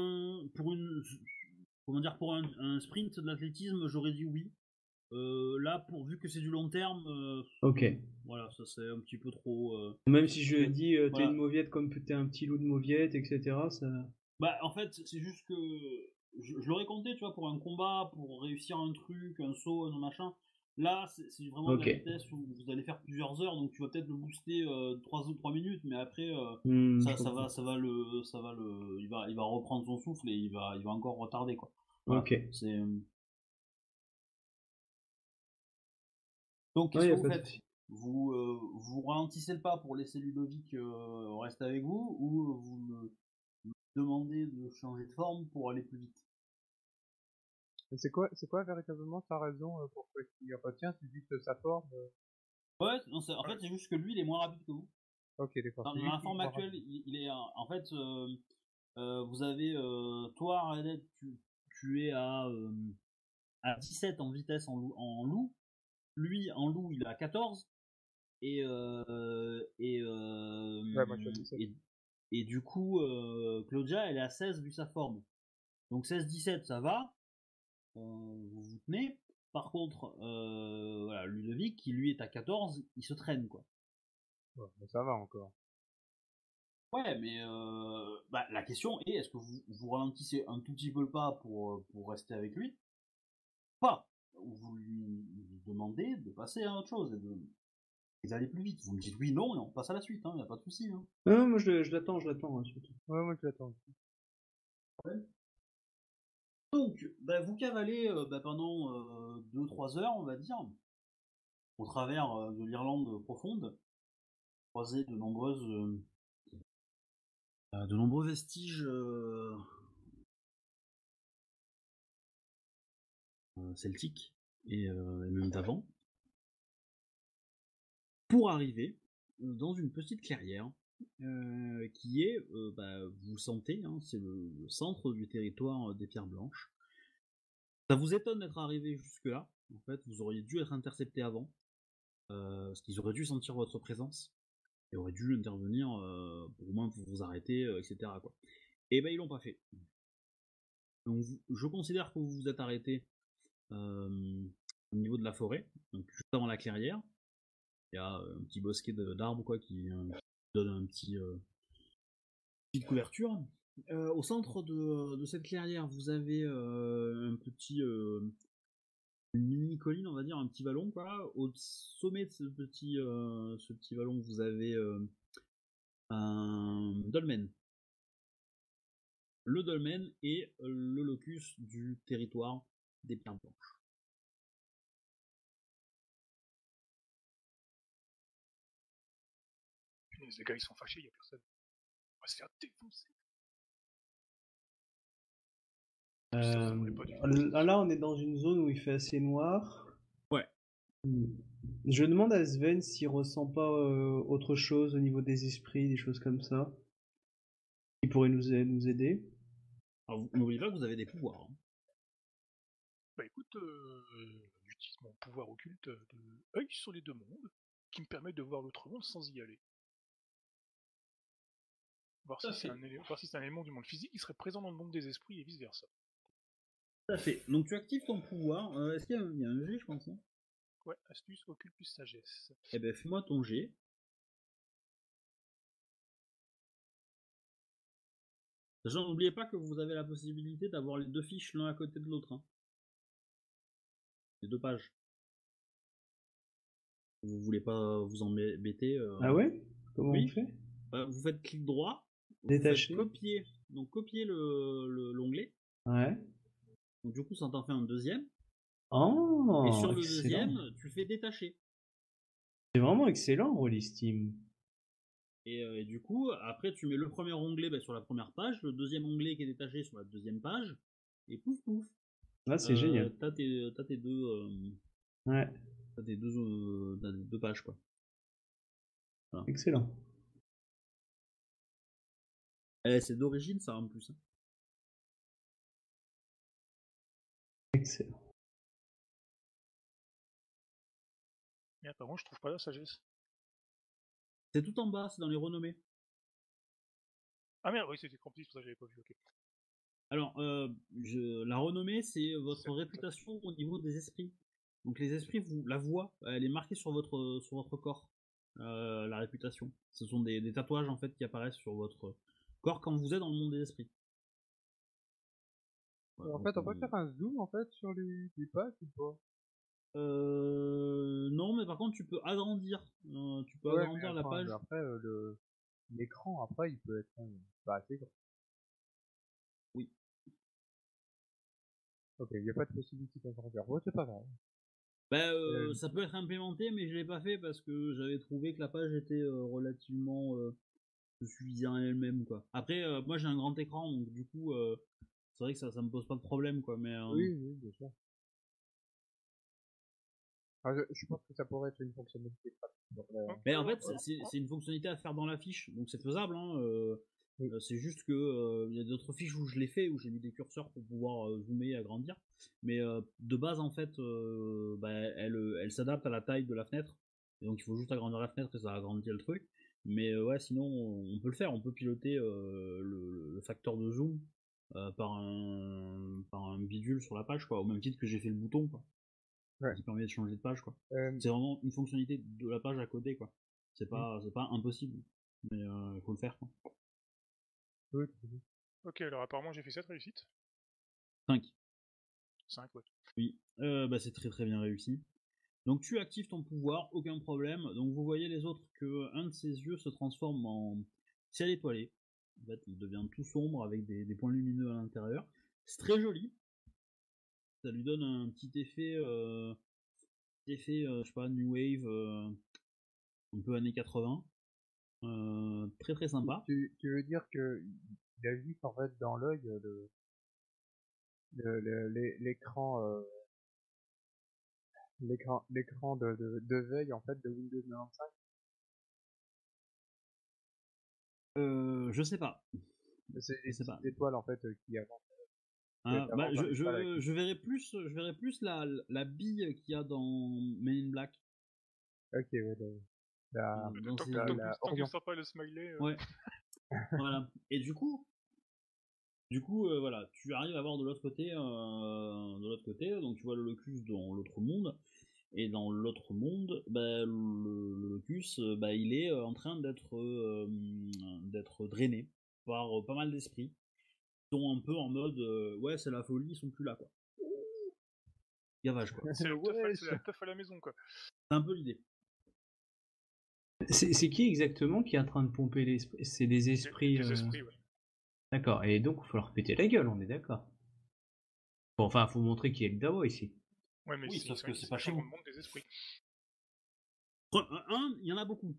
un sprint d'athlétisme, j'aurais dit oui. Là, vu que c'est du long terme, Ok. voilà, ça c'est un petit peu trop. Même si je lui ai dit, t'es voilà. une mauviette comme t'es un petit loup de mauviette, etc., ça... Bah, en fait, c'est juste que je l'aurais compté, tu vois, pour un combat, pour réussir un truc, un saut, un machin. Là, c'est vraiment de la vitesse où vous allez faire plusieurs heures, donc tu vas peut-être le booster 3 minutes, mais après, il va reprendre son souffle et il va encore retarder, quoi. Voilà. Ok. Donc, qu'est-ce que vous faites? Vous ralentissez le pas pour laisser Ludovic rester avec vous, ou vous demandez de changer de forme pour aller plus vite? C'est quoi véritablement sa raison pourquoi il retient? C'est juste sa forme Ouais, non, en fait, c'est juste que lui, il est moins rapide que vous. Ok, d'accord. Dans la forme actuelle, il est en fait, vous avez toi, Redet, tu es à 17 en vitesse en loup. Lui, en loup, il est à 14. Et Ouais, moi je suis à 17. et du coup, Claudia, elle est à 16 vu sa forme. Donc 16-17, ça va. Vous vous tenez. Par contre, voilà, Ludovic, qui lui est à 14, il se traîne, quoi. Ouais, mais ça va encore. Ouais, mais la question est, est-ce que vous ralentissez un tout petit peu le pas pour rester avec lui? Pas. Ou vous lui demandez de passer à autre chose et d'aller plus vite. Vous me dites oui, non, et on passe à la suite, hein, y a pas de souci. Hein. Non, moi je l'attends, hein, surtout. Ouais, moi je l'attends. Ouais. Donc, vous cavalez pendant 2-3 heures, on va dire, au travers de l'Irlande profonde, croisez de nombreux vestiges celtiques et même d'avant, pour arriver dans une petite clairière qui est, vous le sentez, hein, c'est le centre du territoire des Pierres Blanches. Ça vous étonne d'être arrivé jusque-là. En fait, vous auriez dû être intercepté avant, parce qu'ils auraient dû sentir votre présence et auraient dû intervenir pour au moins pour vous arrêter, etc. Quoi. Et ils l'ont pas fait. Donc, je considère que vous vous êtes arrêté au niveau de la forêt, donc juste avant la clairière. Il y a un petit bosquet d'arbres quoi qui donne un petite couverture. Au centre de cette clairière, vous avez une mini colline, on va dire, un petit vallon quoi. Au sommet de ce petit vallon, vous avez un dolmen. Le dolmen est le locus du territoire des Pierres Blanches. Les gars ils sont fâchés, il y a personne. On va se faire défoncer. Là, on est dans une zone où il fait assez noir. Ouais. Je demande à Sven s'il ressent pas autre chose au niveau des esprits, des choses comme ça, qui pourrait nous aider. Alors, n'oubliez pas que vous avez des pouvoirs. Hein. Bah écoute, j'utilise mon pouvoir occulte de œil sur les deux mondes, qui me permet de voir l'autre monde sans y aller. Voir si c'est un élément du monde physique qui serait présent dans le monde des esprits et vice versa. Tout à fait. Donc tu actives ton pouvoir. Est-ce qu'il y a un jet, je pense, non? Ouais, astuce, occulte plus sagesse. Eh ben, fais-moi ton jet. Sachant, n'oubliez pas que vous avez la possibilité d'avoir les deux fiches l'un à côté de l'autre. Hein. Les deux pages. Vous voulez pas vous embêter Ah ouais? Comment on fait? Vous faites clic droit Détaché. Copier l'onglet. Ouais. Donc du coup, ça t'en fait un deuxième. Oh, et sur le excellent. deuxième, tu fais détacher. C'est vraiment excellent, Rollistim. Et du coup, après, tu mets le premier onglet sur la première page, le deuxième onglet qui est détaché sur la deuxième page, et pouf pouf. Là, c'est génial. T'as tes deux. Ouais. T'as tes deux pages, quoi. Voilà. Excellent. C'est d'origine, ça, en plus. Excellent. Mais apparemment, je trouve pas la sagesse. C'est tout en bas, c'est dans les renommées. Ah merde, oui, c'était compliqué, c'est pour ça que j'avais pas vu, ok. Alors, la renommée, c'est votre réputation au niveau des esprits. Donc les esprits, la voix, elle est marquée sur votre corps. La réputation. Ce sont des tatouages en fait qui apparaissent sur votre corps quand vous êtes dans le monde des esprits. Ouais, en fait, on peut faire un zoom en fait sur les pages ou pas? Non, mais par contre, tu peux agrandir. Tu peux agrandir la page. Après, l'écran, après, il peut être pas assez grand. Oui. Ok, il n'y a pas de possibilité d'agrandir. Ouais, c'est pas grave. Ça peut être implémenté, mais je l'ai pas fait parce que j'avais trouvé que la page était relativement suffisante à elle-même, quoi. Après, moi j'ai un grand écran, donc du coup, c'est vrai que ça me pose pas de problème, quoi. Mais oui, bien sûr. Je pense que ça pourrait être une fonctionnalité pratique. Mais en fait, c'est une fonctionnalité à faire dans la fiche, donc c'est faisable. C'est juste que il y a d'autres fiches où je l'ai fait, où j'ai mis des curseurs pour pouvoir zoomer et agrandir. Mais de base, en fait, elle s'adapte à la taille de la fenêtre. Et donc il faut juste agrandir la fenêtre et ça agrandit le truc. Mais ouais, sinon on peut le faire. On peut piloter le facteur de zoom par un bidule sur la page, quoi. Au même titre que j'ai fait le bouton, quoi. Ouais. Qui permet de changer de page, quoi. C'est vraiment une fonctionnalité de la page à coder, quoi. C'est pas impossible, mais il faut le faire, quoi. Oui. Ok, alors apparemment j'ai fait 7 réussites. 5. 5, ouais. Oui, c'est très très bien réussi. Donc tu actives ton pouvoir, aucun problème. Donc vous voyez les autres que un de ses yeux se transforme en ciel étoilé. En fait, il devient tout sombre avec des points lumineux à l'intérieur. C'est très joli. Ça lui donne un petit effet, je sais pas, New Wave, un peu années 80. Très très sympa. Tu veux dire que il a juste en fait dans l'œil l'écran de veille en fait de Windows 95? Je sais pas. C'est des petites étoiles en fait qui avancent. Je verrais plus la bille qu'il y a dans Men in Black. Ok, ouais. Tant qu'il sort pas le smiley. Ouais. Voilà. Et du coup, voilà, tu arrives à voir de l'autre côté, donc tu vois le locus dans l'autre monde. Et dans l'autre monde, le locus, il est en train d'être drainé par pas mal d'esprits. Ils sont un peu en mode, ouais, c'est la folie, ils sont plus là, quoi. Gavage, quoi. C'est la teuf à la maison, quoi. C'est un peu l'idée. C'est qui exactement qui est en train de pomper l'esprit? C'est des esprits. Des esprits, ouais. D'accord, et donc il faut leur péter la gueule, on est d'accord. Bon, enfin, faut montrer qui est le Dao ici. Ouais, mais oui, sauf que c'est pas chez dans vous. le monde des esprits. Il y en a beaucoup.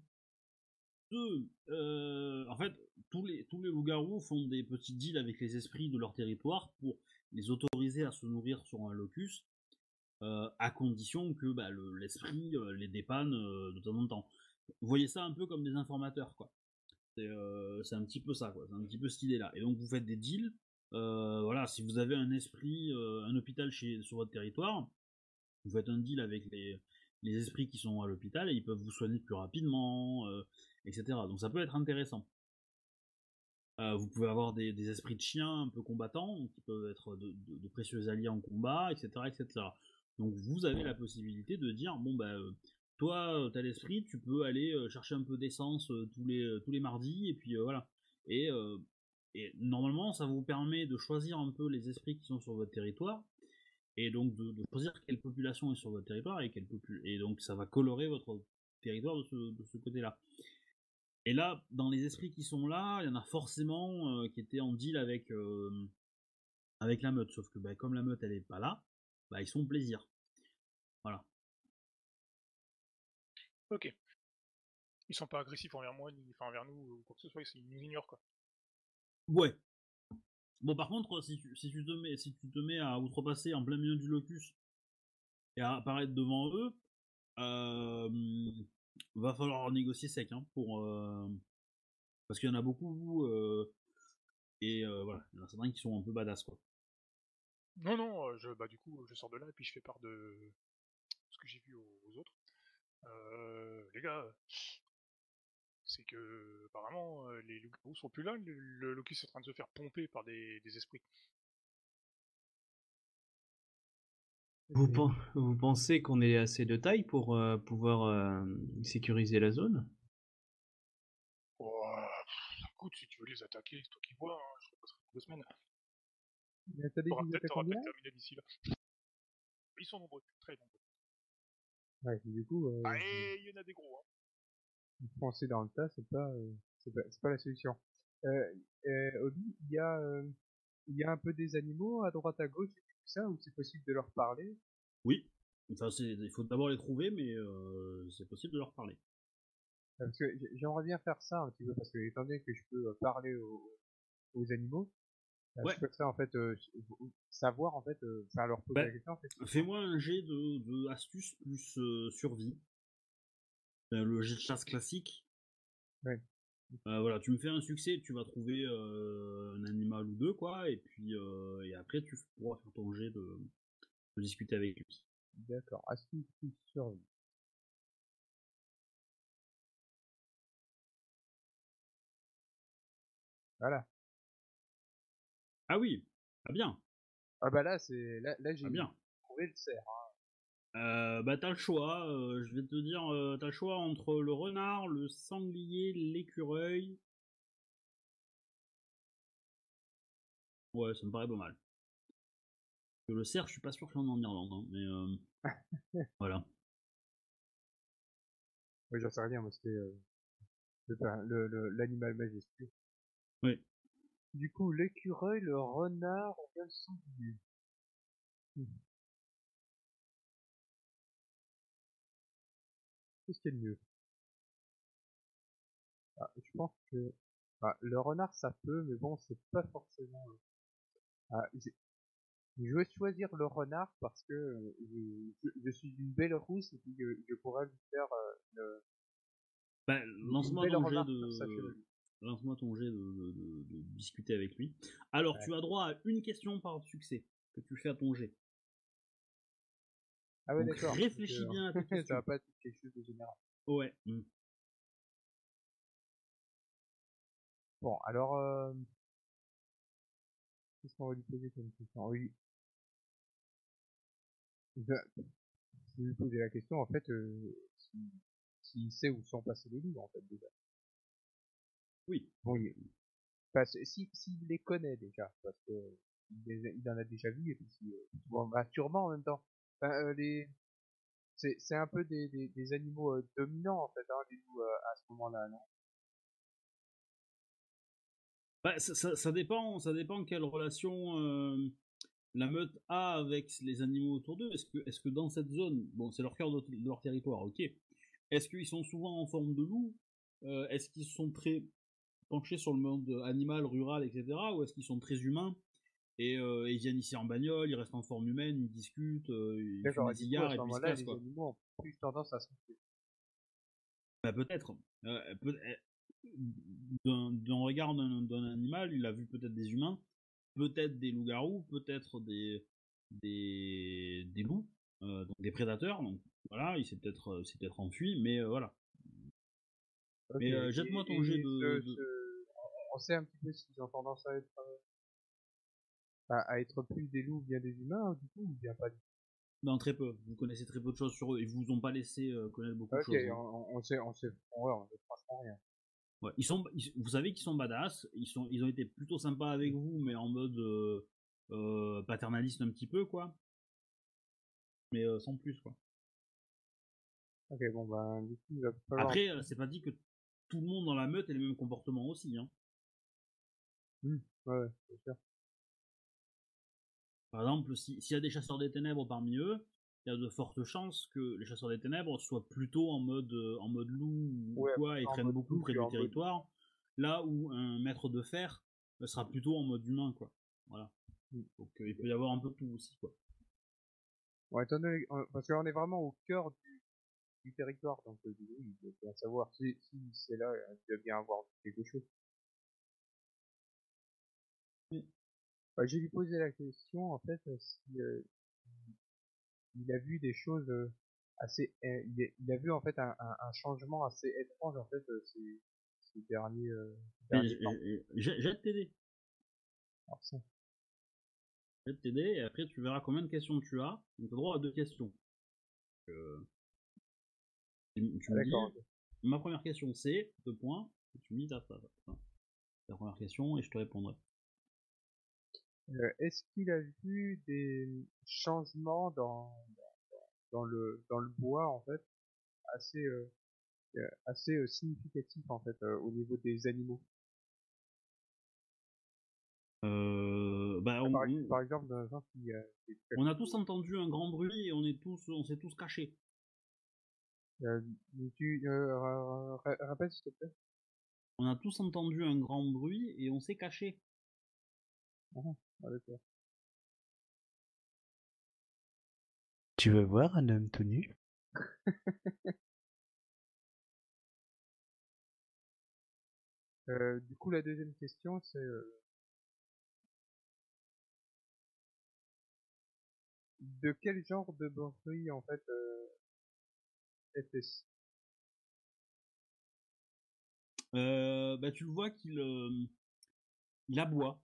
2, en fait, tous les loups-garous font des petits deals avec les esprits de leur territoire pour les autoriser à se nourrir sur un locus, à condition que l'esprit les dépanne de temps en temps. Vous voyez ça un peu comme des informateurs, quoi. C'est un petit peu ça, quoi. C'est un petit peu cette idée-là. Et donc vous faites des deals. Voilà, si vous avez un esprit, un hôpital sur votre territoire, vous faites un deal avec les esprits qui sont à l'hôpital et ils peuvent vous soigner plus rapidement, etc. Donc ça peut être intéressant. Vous pouvez avoir des esprits de chiens un peu combattants, qui peuvent être de précieux alliés en combat, etc., etc. Donc vous avez la possibilité de dire, bon toi, t'as l'esprit, tu peux aller chercher un peu d'essence tous les mardis, et puis voilà. Et normalement, ça vous permet de choisir un peu les esprits qui sont sur votre territoire, et donc de choisir quelle population est sur votre territoire, et donc ça va colorer votre territoire de ce côté-là. Et là, dans les esprits qui sont là, il y en a forcément qui étaient en deal avec la meute. Sauf que comme la meute elle est pas là, ils sont plaisir. Voilà. Ok. Ils sont pas agressifs envers moi, ni envers nous, ou quoi que ce soit, ils nous ignorent, quoi. Ouais. Bon, par contre, si tu te mets à outrepasser en plein milieu du locus et à apparaître devant eux, va falloir négocier sec, hein, parce qu'il y en a beaucoup, et voilà, il y en a certains qui sont un peu badass, quoi. Non, du coup, je sors de là et puis je fais part de ce que j'ai vu aux autres. Les gars, c'est que apparemment les loups-garous sont plus là, le locus est en train de se faire pomper par des esprits. Vous pensez qu'on ait assez de taille pour pouvoir sécuriser la zone? Oh, écoute, si tu veux les attaquer, c'est toi qui vois, hein, je te passerai 2 semaines. T'as dit qu'ils étaient T'auras combien? peut-être terminé d'ici là. Ils sont nombreux, très nombreux. Ouais, du coup, Et il y en a des gros, hein. foncer dans le tas, c'est pas la solution. Obi, il y a un peu des animaux à droite à gauche et tout ça, où c'est possible de leur parler. Oui. Enfin, il faut d'abord les trouver, mais c'est possible de leur parler. Parce que j'aimerais bien faire ça un petit peu, parce que étant donné que je peux parler aux animaux, Ouais. je souhaiterais en fait savoir en fait, enfin leur poser la question. En fait, Fais-moi un jet de astuce plus survie. Le jet de chasse classique. Ouais. Voilà, tu me fais un succès, tu vas trouver un animal ou deux, quoi, et puis et après tu pourras faire ton jet de discuter avec lui. D'accord. Astuce plus survie. Voilà. Ah oui, ah bien, Ah bah là c'est là j'ai ah bien. trouvé le cerf. T'as le choix, je vais te dire, t'as le choix entre le renard, le sanglier, l'écureuil. Ouais, ça me paraît pas mal. Le cerf, je suis pas sûr qu'il y en ait en Irlande, hein, mais voilà. Oui, j'en sais rien, moi c'était l'animal majestueux. Oui. Du coup, l'écureuil, le renard, on vient le sanglier. Qu'est-ce qu'il y a de mieux? Je pense que le renard ça peut, mais bon, c'est pas forcément. Je vais choisir le renard parce que je suis une belle rousse et puis je pourrais lui faire une Lance-moi belle ton jet remarque sur sa de. chevelure. Lance-moi ton jet de discuter avec lui. Alors, Ouais. tu as droit à une question par succès que tu fais à ton jet. Ah ouais, Donc, d'accord. réfléchis bien à tes Ça questions. va pas être quelque chose de général. Ouais. Bon, alors, qu'est-ce qu'on va lui poser comme question? Oui, je vais lui poser la question, en fait, s'il sait où sont passés les livres, en fait, déjà. Oui. Bon, parce que s'il les connaît déjà, parce que il en a déjà vu, et puis bon, bah, sûrement en même temps. Enfin, c'est un peu des animaux dominants, en fait, hein, les loups, à ce moment-là, non? Ça dépend quelle relation la meute a avec les animaux autour d'eux. Est-ce que dans cette zone, bon, c'est leur cœur de leur territoire, ok. Est-ce qu'ils sont souvent en forme de loup? Est-ce qu'ils sont très penchés sur le monde animal, rural, etc. Ou est-ce qu'ils sont très humains et ils viennent ici en bagnole, ils restent en forme humaine, ils discutent, ils fument D'accord, des et du coup, à cigares ce et puis ils se moment-là, cassent, les quoi. animaux ont plus tendance à se monter. Peut-être. D'un regard d'un animal, il a vu peut-être des humains, peut-être des loups-garous, peut-être des loups, donc des prédateurs. Donc voilà, il s'est peut-être enfui, mais voilà. Ok, Mais jette-moi ton jet on sait un petit peu s'ils ont tendance à être plus des loups ou bien des humains, du coup, ou bien pas du tout. Non, très peu. Vous connaissez très peu de choses sur eux. Ils vous ont pas laissé connaître beaucoup de Ok, choses. Hein. on sait, ouais, on sait franchement rien. Ouais, vous savez qu'ils sont badass. Ils ont été plutôt sympas avec vous, mais en mode paternaliste un petit peu, quoi. Mais sans plus, quoi. Ok, bon, ben, du coup, il va falloir. Après, c'est pas dit que tout le monde dans la meute ait les mêmes comportements aussi. Hein. Ouais, c'est sûr. Par exemple, s'il y a des chasseurs des ténèbres parmi eux, il y a de fortes chances que les chasseurs des ténèbres soient plutôt en mode loup ou quoi, et traînent beaucoup près du territoire, là où un maître de fer sera plutôt en mode humain, quoi. Voilà. Donc il peut y avoir un peu tout aussi, quoi. Ouais, parce qu'on est vraiment au cœur du territoire, donc il doit bien savoir si c'est là, il doit bien avoir quelque chose. Bah, j'ai lui posé la question, en fait, si il a vu des choses assez... il a vu, en fait, un changement assez étrange, en fait, ces derniers temps. J'ai t'aider. Alors, ça. Je vais t'aider, et après tu verras combien de questions tu as. Donc tu as droit à 2 questions. Tu me dis, ma première question c'est 2 points, et tu me dis ta première question et je te répondrai. Est-ce qu'il a vu des changements dans le bois, en fait, assez significatifs, en fait, au niveau des animaux? Par exemple, dans un sens, on a tous entendu un grand bruit et on s'est tous cachés. Répète, s'il te plaît. On a tous entendu un grand bruit et on s'est cachés. D'accord. Tu veux voir un homme tout nu? Du coup, la deuxième question, c'est de quel genre de bruit, en fait, était-ce? Bah, tu le vois qu'il aboie.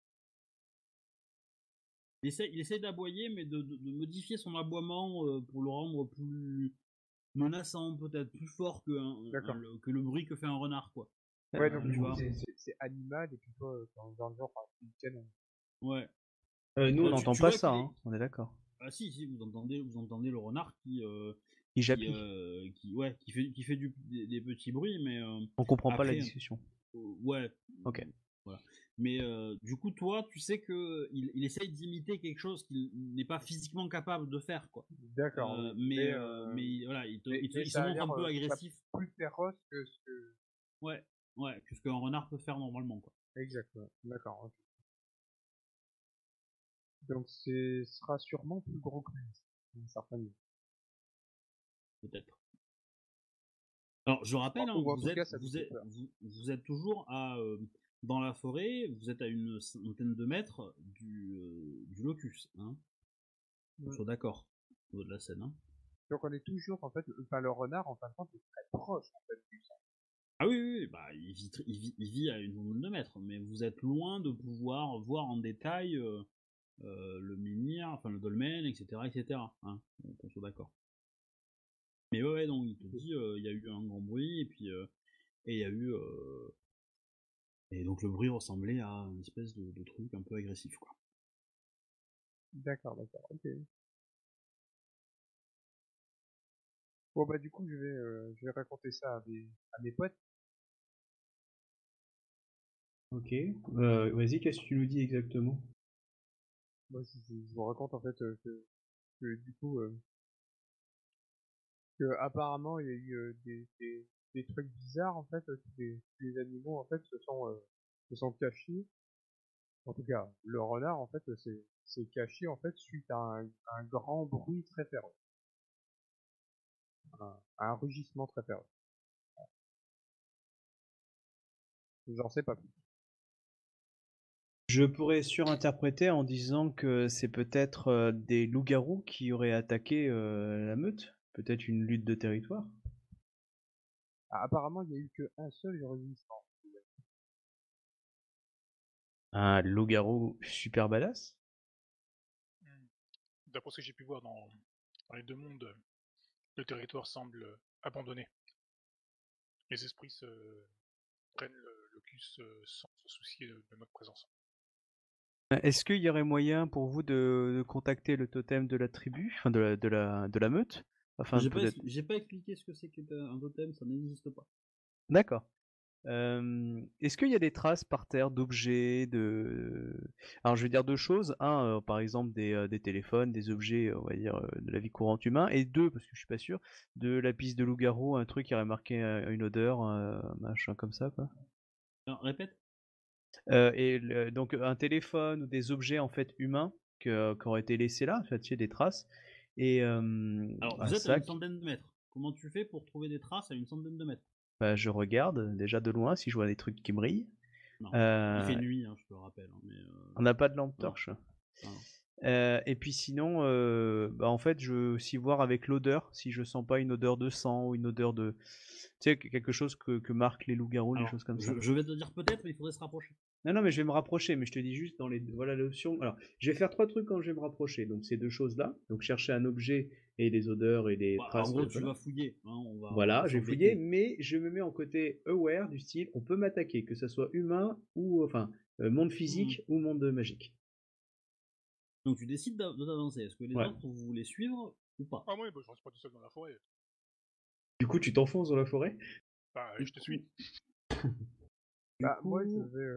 Il essaie d'aboyer, mais de modifier son aboiement pour le rendre plus menaçant, peut-être plus fort que le bruit que fait un renard, quoi. Ouais, donc du coup, c'est animal, et puis toi, dans le genre, un canon. Ouais. Nous, on n'entend pas ça, hein, on est d'accord. Ah si, vous entendez le renard qui japit. Qui fait des petits bruits, mais on comprend pas la discussion. Ouais. Ok. Voilà. Mais du coup, toi, tu sais que il essaye d'imiter quelque chose qu'il n'est pas physiquement capable de faire, quoi. D'accord. Mais voilà, il se montre un peu agressif. Plus féroce que ce que. Ouais, que ce qu'un renard peut faire normalement, quoi. Exactement. D'accord. Okay. Donc ce sera sûrement plus gros que lui, certainement. Peut-être. Alors, je rappelle, hein, vous êtes toujours dans la forêt, vous êtes à une centaine de mètres du locus, hein. On soit d'accord, au niveau de la scène, hein. Donc on est toujours, en fait, le renard, en fin de compte, est très proche, en fait, du sang. Ah oui, bah, il vit à une centaine de mètres, mais vous êtes loin de pouvoir voir en détail le menhir, enfin le dolmen, etc., hein, qu'on soit d'accord. Mais ouais, donc il te dit, il y a eu un grand bruit, et puis et il y a eu et donc le bruit ressemblait à une espèce de truc un peu agressif, quoi. D'accord, ok. Bon bah du coup je vais raconter ça à mes potes. Ok, vas-y, qu'est-ce que tu nous dis exactement? Moi je vous raconte en fait que du coup que apparemment il y a eu des trucs bizarres en fait, tous les animaux en fait se sont cachés. En tout cas, le renard en fait s'est caché en fait suite à un grand bruit très féroce. Un rugissement très féroce. J'en sais pas plus. Je pourrais surinterpréter en disant que c'est peut-être des loups-garous qui auraient attaqué la meute. Peut-être une lutte de territoire. Apparemment, il n'y a eu qu'un seul rugissement. Un loup-garou super badass? D'après ce que j'ai pu voir dans les deux mondes, le territoire semble abandonné. Les esprits prennent le locus sans se soucier de notre présence. Est-ce qu'il y aurait moyen pour vous de contacter le totem de la tribu, enfin de la meute, afin J'ai pas expliqué ce que c'est qu'un totem, ça n'existe pas. D'accord. Est-ce qu'il y a des traces par terre d'objets, alors je vais dire deux choses. Un, par exemple des téléphones, des objets, on va dire de la vie courante humain, et deux, parce que je suis pas sûr, de la piste de loup-garou, un truc qui aurait marqué une odeur, machin comme ça, quoi. Alors, répète. Donc un téléphone ou des objets en fait humains qui auraient été laissés là, en fait, il y a des traces, et Alors, un vous êtes à une sac. centaine de mètres. Comment tu fais pour trouver des traces à une centaine de mètres? Bah, je regarde déjà de loin si je vois des trucs qui brillent. Non. Il fait nuit, hein, je te le rappelle. Hein, mais, On n'a pas de lampe non. torche. Non. Et puis sinon, bah en fait, je veux aussi voir avec l'odeur, si je sens pas une odeur de sang ou une odeur de, tu sais, quelque chose que marquent les loups-garous, des Alors, choses comme ça. je vais te dire peut-être, mais il faudrait se rapprocher. Non, mais je vais me rapprocher, mais je te dis juste dans les, voilà l'option. Alors, je vais faire trois trucs quand je vais me rapprocher. Donc ces deux choses-là, donc chercher un objet et les odeurs et les Bah, en traces. gros, tu voilà. vas fouiller. Hein, on va Voilà, je vais s'embêter. fouiller, mais je me mets en côté aware du style, on peut m'attaquer, que ça soit humain ou, enfin, monde physique ou monde magique. Donc tu décides de t'avancer. Est-ce que les Ouais. autres, vous voulez suivre ou pas? Ah, moi, bah, je reste pas tout seul dans la forêt. Du coup, tu t'enfonces dans la forêt? Bah, je te suis. Bah, coup- moi,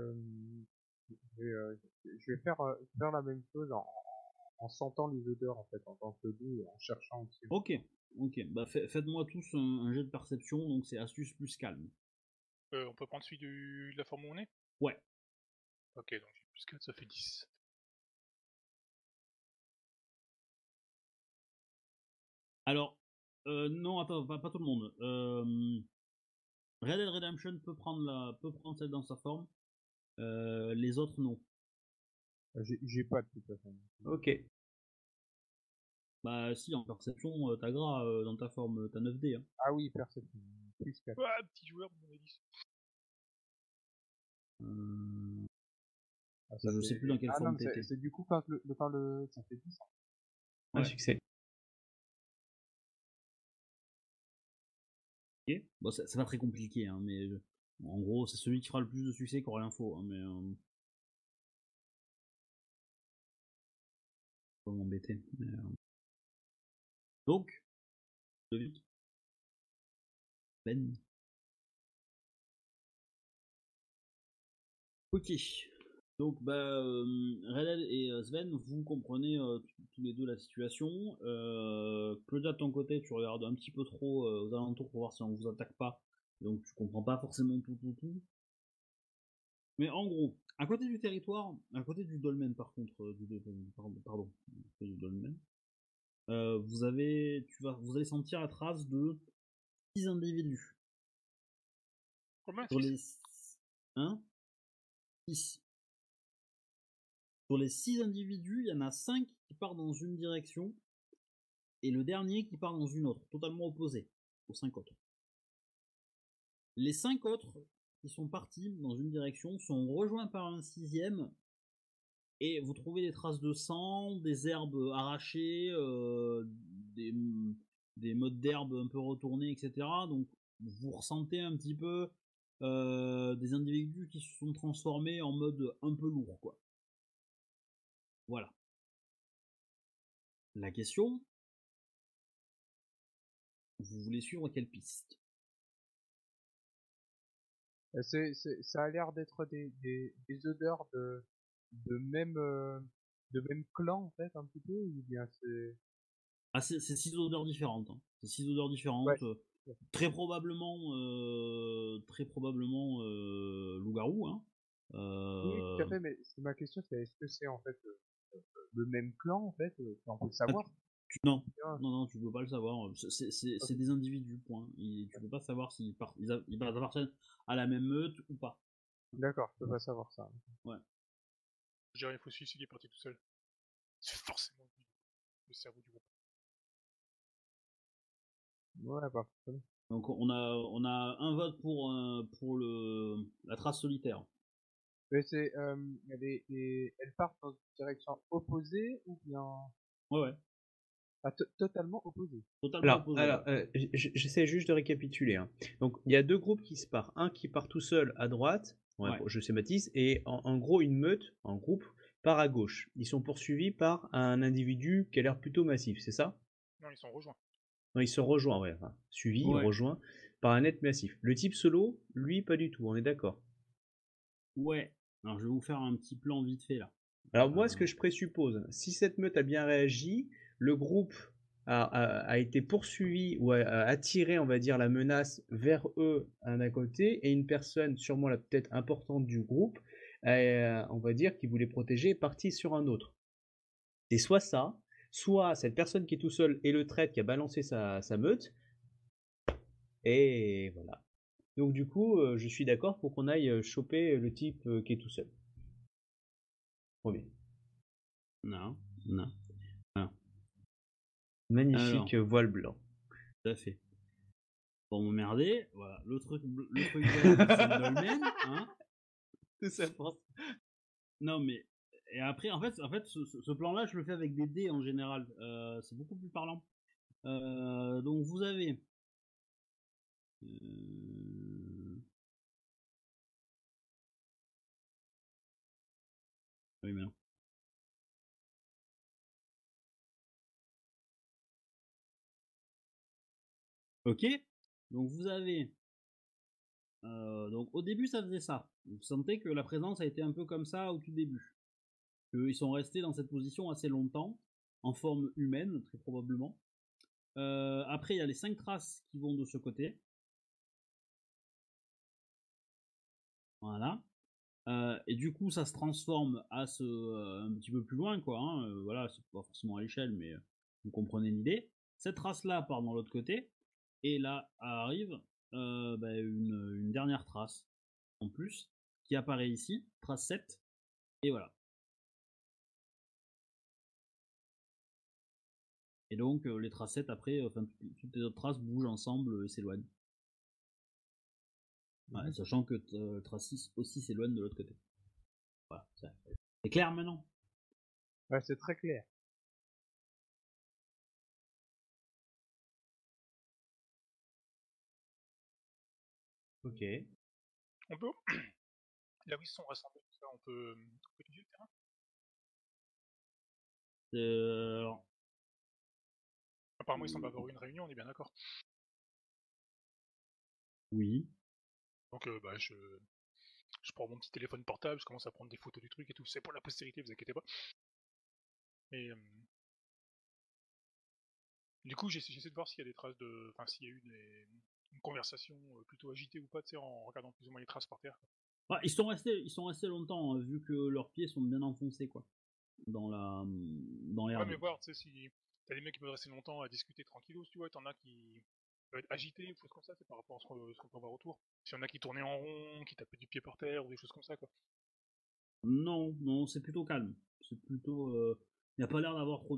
je vais faire la même chose en sentant les odeurs, en fait, en tant que loup et en cherchant aussi. Ok, ok. Bah, faites-moi tous un jet de perception, donc c'est astuce plus calme. On peut prendre celui de la forme où on est? Ouais. Ok, donc j'ai plus 4, ça fait 10. Alors, non, attends, pas tout le monde. Red Dead Redemption peut prendre celle dans sa forme. Les autres, non. J'ai pas de toute façon. Ok. Bah, si, en perception, t'as gras dans ta forme, t'as 9D. Hein. Ah oui, perception. Plus 4. Ah, petit joueur, mon avis. Ah, Je sais plus dans quelle forme non, t'étais. c'est du coup quand ça fait 10. Un succès. Ok. Bon, c'est pas très compliqué, hein, mais en gros, c'est celui qui fera le plus de succès qui aura l'info. Hein, mais pas m'embêter. Mais, donc, Ludovic, Ben. Ok. Donc, bah, Redel et Sven, vous comprenez tous les deux la situation. Claudia, de ton côté, tu regardes un petit peu trop aux alentours pour voir si on vous attaque pas. Donc, tu comprends pas forcément tout. Mais en gros, à côté du territoire, à côté du dolmen, par contre, pardon, du dolmen, vous allez sentir la trace de 6 individus. Combien? Sur les 6. Sur les 6 individus, il y en a 5 qui partent dans une direction et le dernier qui part dans une autre, totalement opposée aux 5 autres. Les 5 autres qui sont partis dans une direction sont rejoints par un 6e et vous trouvez des traces de sang, des herbes arrachées, des mottes d'herbe un peu retournées, etc. Donc vous ressentez un petit peu des individus qui se sont transformés en mode un peu lourd, quoi. Voilà. La question, vous voulez suivre quelle piste? Ça a l'air d'être des odeurs de même clan, en fait, un petit peu, ou bien c'est... Ah, c'est 6 odeurs différentes. Hein. C'est 6 odeurs différentes. Ouais. Très probablement loup-garou. Hein. Oui, tout à fait, mais ma question, c'est est-ce que c'est, en fait, le même clan, en fait, on peut le savoir? Non, tu peux pas le savoir. C'est des individus, point. Tu peux pas savoir s'ils appartiennent à la même meute ou pas. D'accord, je peux pas savoir ça. Ouais. Je dirais, il faut suivre celui qui est parti tout seul. C'est forcément le cerveau du groupe. Ouais, pas forcément. Donc on a un vote pour la trace solitaire. Mais c'est, elles partent dans une direction opposée ou bien... Ouais. Ah, totalement opposée. Totalement opposée. Alors, j'essaie juste de récapituler. Hein. Donc, il y a deux groupes qui se partent. Un qui part tout seul à droite, je schématise, et en gros, une meute, en groupe, part à gauche. Ils sont poursuivis par un individu qui a l'air plutôt massif, c'est ça? Non, ils sont rejoints. Non, ils se rejoignent, ouais. Enfin, suivis, rejoints par un être massif. Le type solo, lui, pas du tout, on est d'accord. Ouais. Alors, je vais vous faire un petit plan vite fait, là. Alors moi, ce que je présuppose, si cette meute a bien réagi, le groupe a été poursuivi ou a attiré, on va dire, la menace vers eux, un à côté, et une personne, sûrement la peut-être importante du groupe, on va dire, qui voulait protéger, est partie sur un autre. C'est soit ça, soit cette personne qui est tout seul est le traître qui a balancé sa meute, et voilà. Donc du coup, je suis d'accord pour qu'on aille choper le type qui est tout seul. Premier. Non. Magnifique voile blanc. Tout à fait. Pour m'emmerder, voilà. Le truc vert, c'est le dolmen, hein. Tout ça pense. Non, mais. Et après, en fait ce plan-là, je le fais avec des dés en général. C'est beaucoup plus parlant. Donc, vous avez. Oui, mais non. Ok. Donc, vous avez. Donc, au début, ça faisait ça. Vous sentez que la présence a été un peu comme ça au tout début. Ils sont restés dans cette position assez longtemps, en forme humaine, très probablement. Après, il y a les 5 traces qui vont de ce côté. Voilà. Et du coup, ça se transforme à un petit peu plus loin, quoi. Hein. Voilà, c'est pas forcément à l'échelle, mais vous comprenez l'idée. Cette trace-là part dans l'autre côté, et là arrive une dernière trace en plus qui apparaît ici, trace 7, et voilà. Et donc les traces 7 après, toutes les autres traces bougent ensemble et s'éloignent. Ouais, sachant que trace 6 aussi s'éloigne de l'autre côté. Voilà, c'est clair maintenant? Ouais, c'est très clair. Ok. On peut. Là où ils sont rassemblés, on peut étudier le terrain. Alors... Apparemment, ils semblent avoir eu une réunion, on est bien d'accord. Oui. Donc, je prends mon petit téléphone portable, je commence à prendre des photos du truc et tout. C'est pour la postérité, vous inquiétez pas. Et du coup, j'essaie de voir s'il y a des traces de. Enfin, s'il y a eu une conversation plutôt agitée ou pas, tu sais, en regardant plus ou moins les traces par terre. Ah, ils sont restés longtemps, vu que leurs pieds sont bien enfoncés, quoi. Dans l'herbe. Ouais, mais voir, tu sais, si t'as des mecs qui peuvent rester longtemps à discuter tranquillos, tu vois, t'en as qui peuvent être agités ou choses comme ça, c'est par rapport à ce qu'on peut voir autour. S'il y en a qui tournaient en rond, qui tapaient du pied par terre ou des choses comme ça, quoi. Non, c'est plutôt calme. C'est plutôt. Il n'y a pas l'air d'avoir trop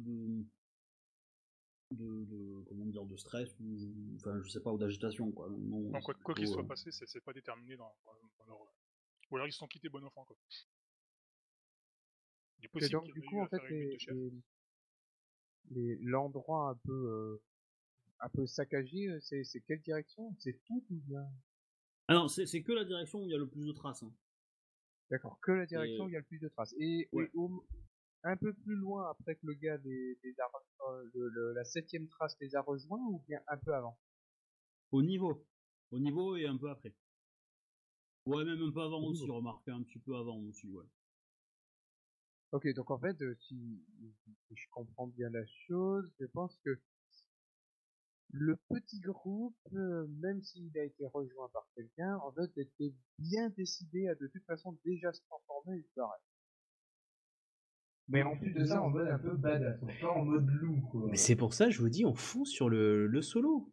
comment dire, de stress ou. Enfin, je sais pas, ou d'agitation, quoi. Non, Donc, quoi qu'il soit passé, c'est pas déterminé dans leur. Ou alors ils se sont quittés bon enfant, quoi. Il est possible donc, qu'il y du ait coup, eu en à fait, faire une lutte de chef. l'endroit un peu saccagé, c'est quelle direction? C'est tout ou bien? Ah non, c'est que la direction où il y a le plus de traces. Hein. D'accord, que la direction où il y a le plus de traces. Et, Ouais. un peu plus loin, après que le gars la 7ème trace les a rejoints, ou bien un peu avant? Au niveau et un peu après. Ouais, même un peu avant Au aussi, niveau. remarquez un petit peu avant aussi, ouais. Ok, donc en fait, si je comprends bien la chose, je pense que le petit groupe, même s'il a été rejoint par quelqu'un, en fait, était bien décidé à de toute façon déjà se transformer et se barrer. Mais en plus de ça, en mode un peu badass, pas en mode loup, quoi. Mais c'est pour ça, je vous dis, on fonce sur le solo.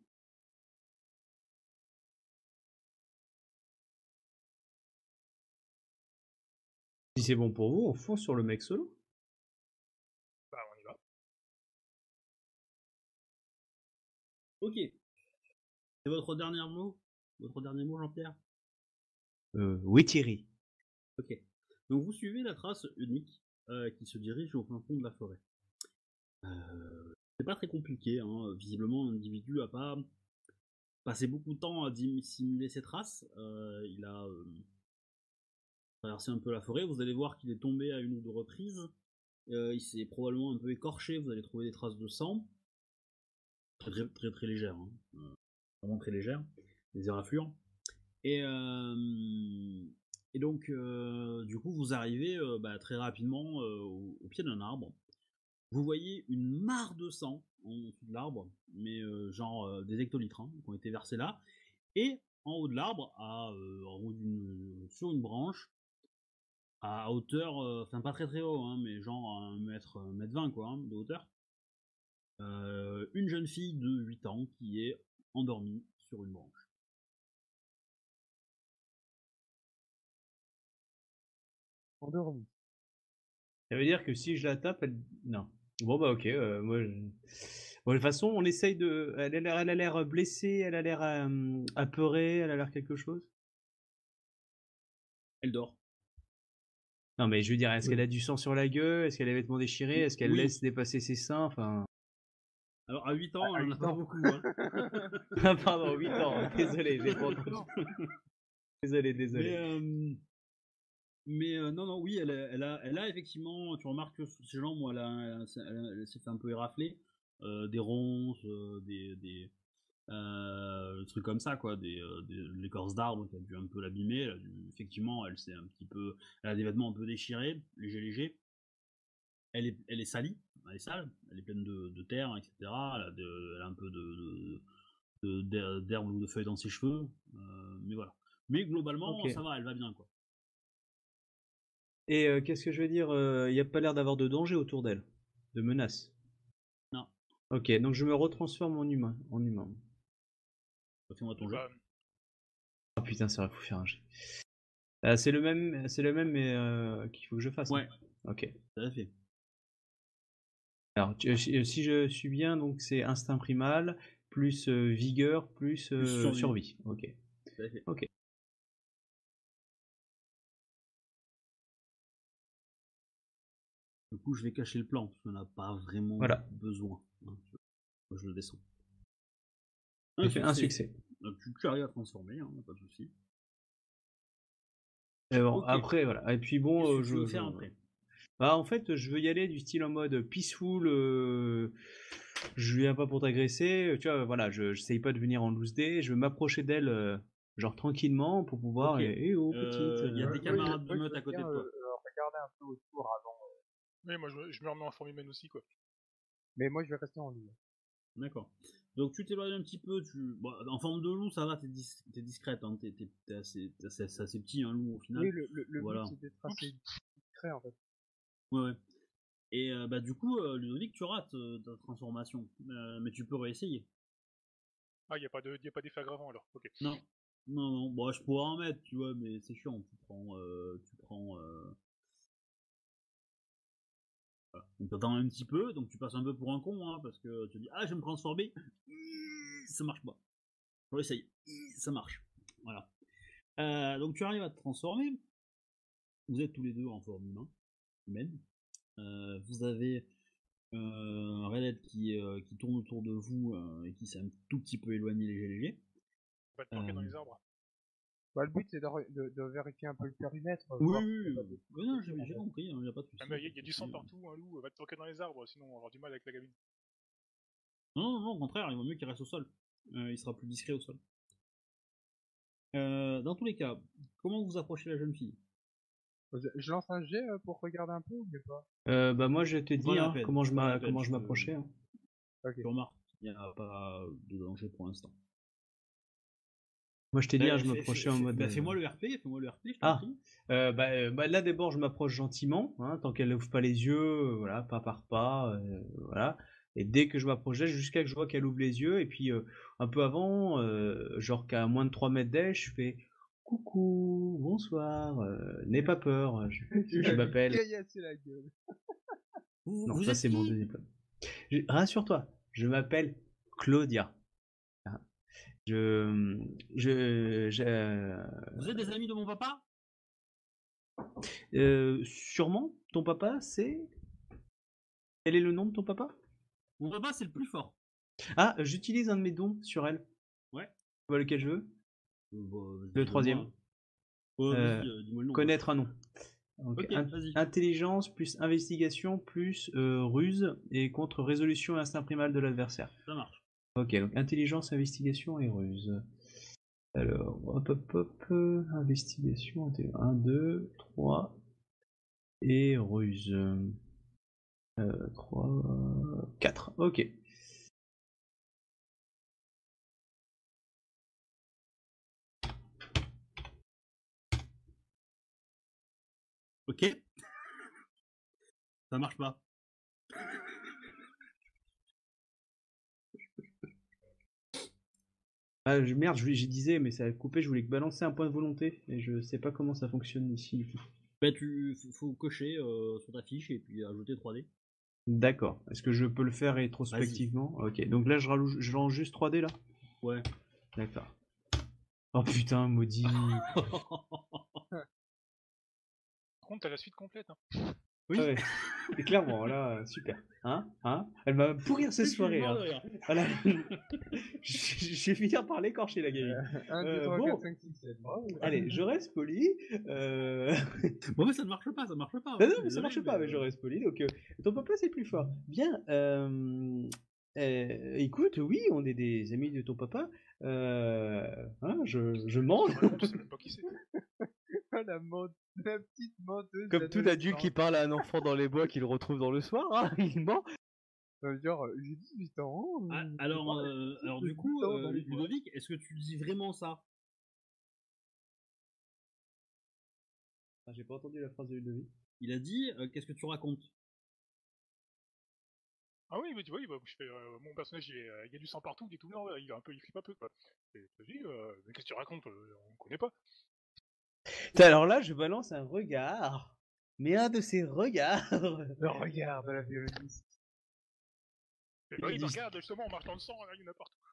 Si c'est bon pour vous, on fonce sur le mec solo. Bah, on y va. Ok. C'est votre dernier mot? Votre dernier mot, Jean-Pierre? Oui, Thierry. Ok. Donc vous suivez la trace unique qui se dirige au fin fond de la forêt. C'est pas très compliqué, hein. Visiblement l'individu a pas passé beaucoup de temps à dissimuler ses traces. Il a traversé un peu la forêt. Vous allez voir qu'il est tombé à une ou deux reprises. Il s'est probablement un peu écorché. Vous allez trouver des traces de sang. Très légères. Hein. Vraiment très légères. les éraflures. Et donc, du coup, vous arrivez très rapidement au pied d'un arbre. Vous voyez une mare de sang en dessous de l'arbre, mais des hectolitres qui ont été versés là. Et en haut de l'arbre, sur une branche, à hauteur, enfin pas très très haut, mais genre 1m20 quoi, de hauteur, une jeune fille de 8 ans qui est endormie sur une branche. Endormi. Ça veut dire que si je la tape, elle... Non. Bon bah ok, moi... Bon, de toute façon, on essaye de... Elle a l'air blessée, elle a l'air apeurée, elle a l'air quelque chose. Elle dort. Non mais je veux dire, est-ce qu'elle a du sang sur la gueule? Est-ce qu'elle a les vêtements déchirés? Est-ce qu'elle laisse dépasser ses seins? Enfin... Alors à 8 ans, elle en a pas beaucoup. Ah pardon, 8 ans, désolé, j'ai pas entendu. Désolé. Mais non, oui, elle a effectivement, tu remarques que ses jambes, elle s'est fait un peu érafler, des ronces, des trucs comme ça, quoi, l'écorce d'arbre qui a dû un peu l'abîmer. Effectivement, elle a des vêtements un peu déchirés, légers. Elle est salie, elle est sale, elle est pleine de terre, etc. Elle a un peu d'herbe ou de feuilles dans ses cheveux, mais voilà. Mais globalement, ça va, elle va bien, quoi. Et qu'est-ce que je veux dire? Il n'y a pas l'air d'avoir de danger autour d'elle, de menace. Non. Ok, donc je me retransforme en humain. Fais-moi ton jeu. Ah putain, c'est vrai, faut faire un jet. C'est le même, mais qu'il faut que je fasse. Ouais. Hein. Ok. Ça fait. Alors, si je suis bien, donc c'est instinct primal, plus vigueur, plus survie. Ok. Ça fait. Ok. Du coup, je vais cacher le plan, parce qu'on n'a pas vraiment besoin. Moi, je le descends. Un succès. Donc, tu arrives à transformer, pas de soucis. Et bon, okay. Après, voilà. Et puis bon, qu'est-ce que je veux faire après? Bah, en fait, je veux y aller du style en mode peaceful. Je viens pas pour t'agresser. Tu vois, voilà, je n'essaye pas de venir en loose day. Je veux m'approcher d'elle, genre tranquillement, pour pouvoir. Okay. Petite. Il y a des camarades de meute à côté de toi. Regarder un peu autour avant. Oui, moi je me remets en forme humaine aussi, quoi. Mais moi je vais rester en loup. D'accord. Donc tu t'éloignes un petit peu, en forme de loup ça va, t'es discrète, hein. T'es assez petit, un loup au final. Oui, le but c'est d'être assez discret en fait. Ouais. Et du coup, Ludovic, tu rates ta transformation, mais tu peux réessayer. Ah, y a pas d'effet aggravant alors, ok. Non, bon, je pourrais en mettre, tu vois, mais c'est chiant, tu prends voilà. Donc t'attends un petit peu, donc tu passes un peu pour un con, hein, parce que tu dis ah je vais me transformer, ça marche pas. On essaye, ça marche. Voilà. Donc tu arrives à te transformer. Vous êtes tous les deux en forme humaine. Vous avez un Redhead qui tourne autour de vous et qui s'est un tout petit peu éloigné léger. On va te planquer dans les arbres. Bah, le but c'est de vérifier un peu le périmètre. Oui. Non, j'ai compris, y a pas de soucis. Il y a du sang partout, un loup, va te planquer dans les arbres, sinon on va avoir du mal avec la gamine. Non, au contraire, il vaut mieux qu'il reste au sol. Il sera plus discret au sol. Dans tous les cas, comment vous approchez la jeune fille? Je lance un jet pour regarder un peu ou pas? Bah moi je te dis comment je m'approchais. Hein. Okay. Tu remarques, il n'y a pas de danger pour l'instant. Moi je t'ai dit, je m'approchais en mode. Fais-moi le RP, je t'en prie. Là d'abord je m'approche gentiment, hein, tant qu'elle n'ouvre pas les yeux, voilà, pas par pas, voilà. Et dès que je m'approche d'elle, jusqu'à que je vois qu'elle ouvre les yeux, et puis un peu avant, genre qu'à moins de 3 mètres d'elle, je fais coucou, bonsoir, n'aie pas peur, je m'appelle. Non, ça c'est mon deuxième plan. Rassure-toi, je m'appelle Claudia. Vous êtes des amis de mon papa? Sûrement. Ton papa, c'est... Quel est le nom de ton papa? Mon papa, c'est le plus fort. Ah, j'utilise un de mes dons sur elle. Ouais. Lequel je veux? Le troisième. Dis-moi le nom. Connaître un nom. Donc, okay, intelligence plus investigation plus ruse et contre résolution et instinct primal de l'adversaire. Ça marche. Ok, donc intelligence, investigation et ruse. Alors, hop, investigation, 1, 2, 3, et ruse. 3, 4, ok. Ok. Ça marche pas. Ah, merde, j'y disais, mais ça a coupé, je voulais balancer un point de volonté, et je sais pas comment ça fonctionne ici, du coup. Bah, faut cocher sur ta fiche et puis ajouter 3D. D'accord. Est-ce que je peux le faire rétrospectivement? Ok, donc là, je lance juste 3D, là? Ouais. D'accord. Oh putain, maudit. Par contre, t'as la suite complète. Hein. Oui. Ah ouais. Et clairement, là, super. Hein? Elle va pourrir cette soirée. Hein. Voilà. Je vais finir par l'écorcher, la gamine. 1, 2, 3, bon. 4, 5, 6, 7. Allez, je reste poli. Bon, mais ça ne marche pas. Non, mais ça marche pas, mais je reste poli. Donc, ton papa, c'est plus fort. Bien. Écoute, oui, on est des amis de ton papa. Je mens. Je sais même pas qui c'est. La petite menteuse. Comme tout adulte qui parle à un enfant dans les bois qu'il retrouve dans le soir, hein, il ment. Genre, j'ai 18 ans. Alors du coup, Ludovic, est-ce que tu dis vraiment ça? J'ai pas entendu la phrase de Ludovic. Il a dit, qu'est-ce que tu racontes? Ah oui, mais tu vois, je fais, mon personnage, il y a du sang partout, il est tout blanc, il flippe un peu, quoi. Et je dis, mais qu'est-ce que tu racontes? On connaît pas. Alors là, je balance un regard. Mais un de ces regards. Le regard de la violoniste. Et bah oui, regarde, justement, on marche dans le sang, là, il y en a partout.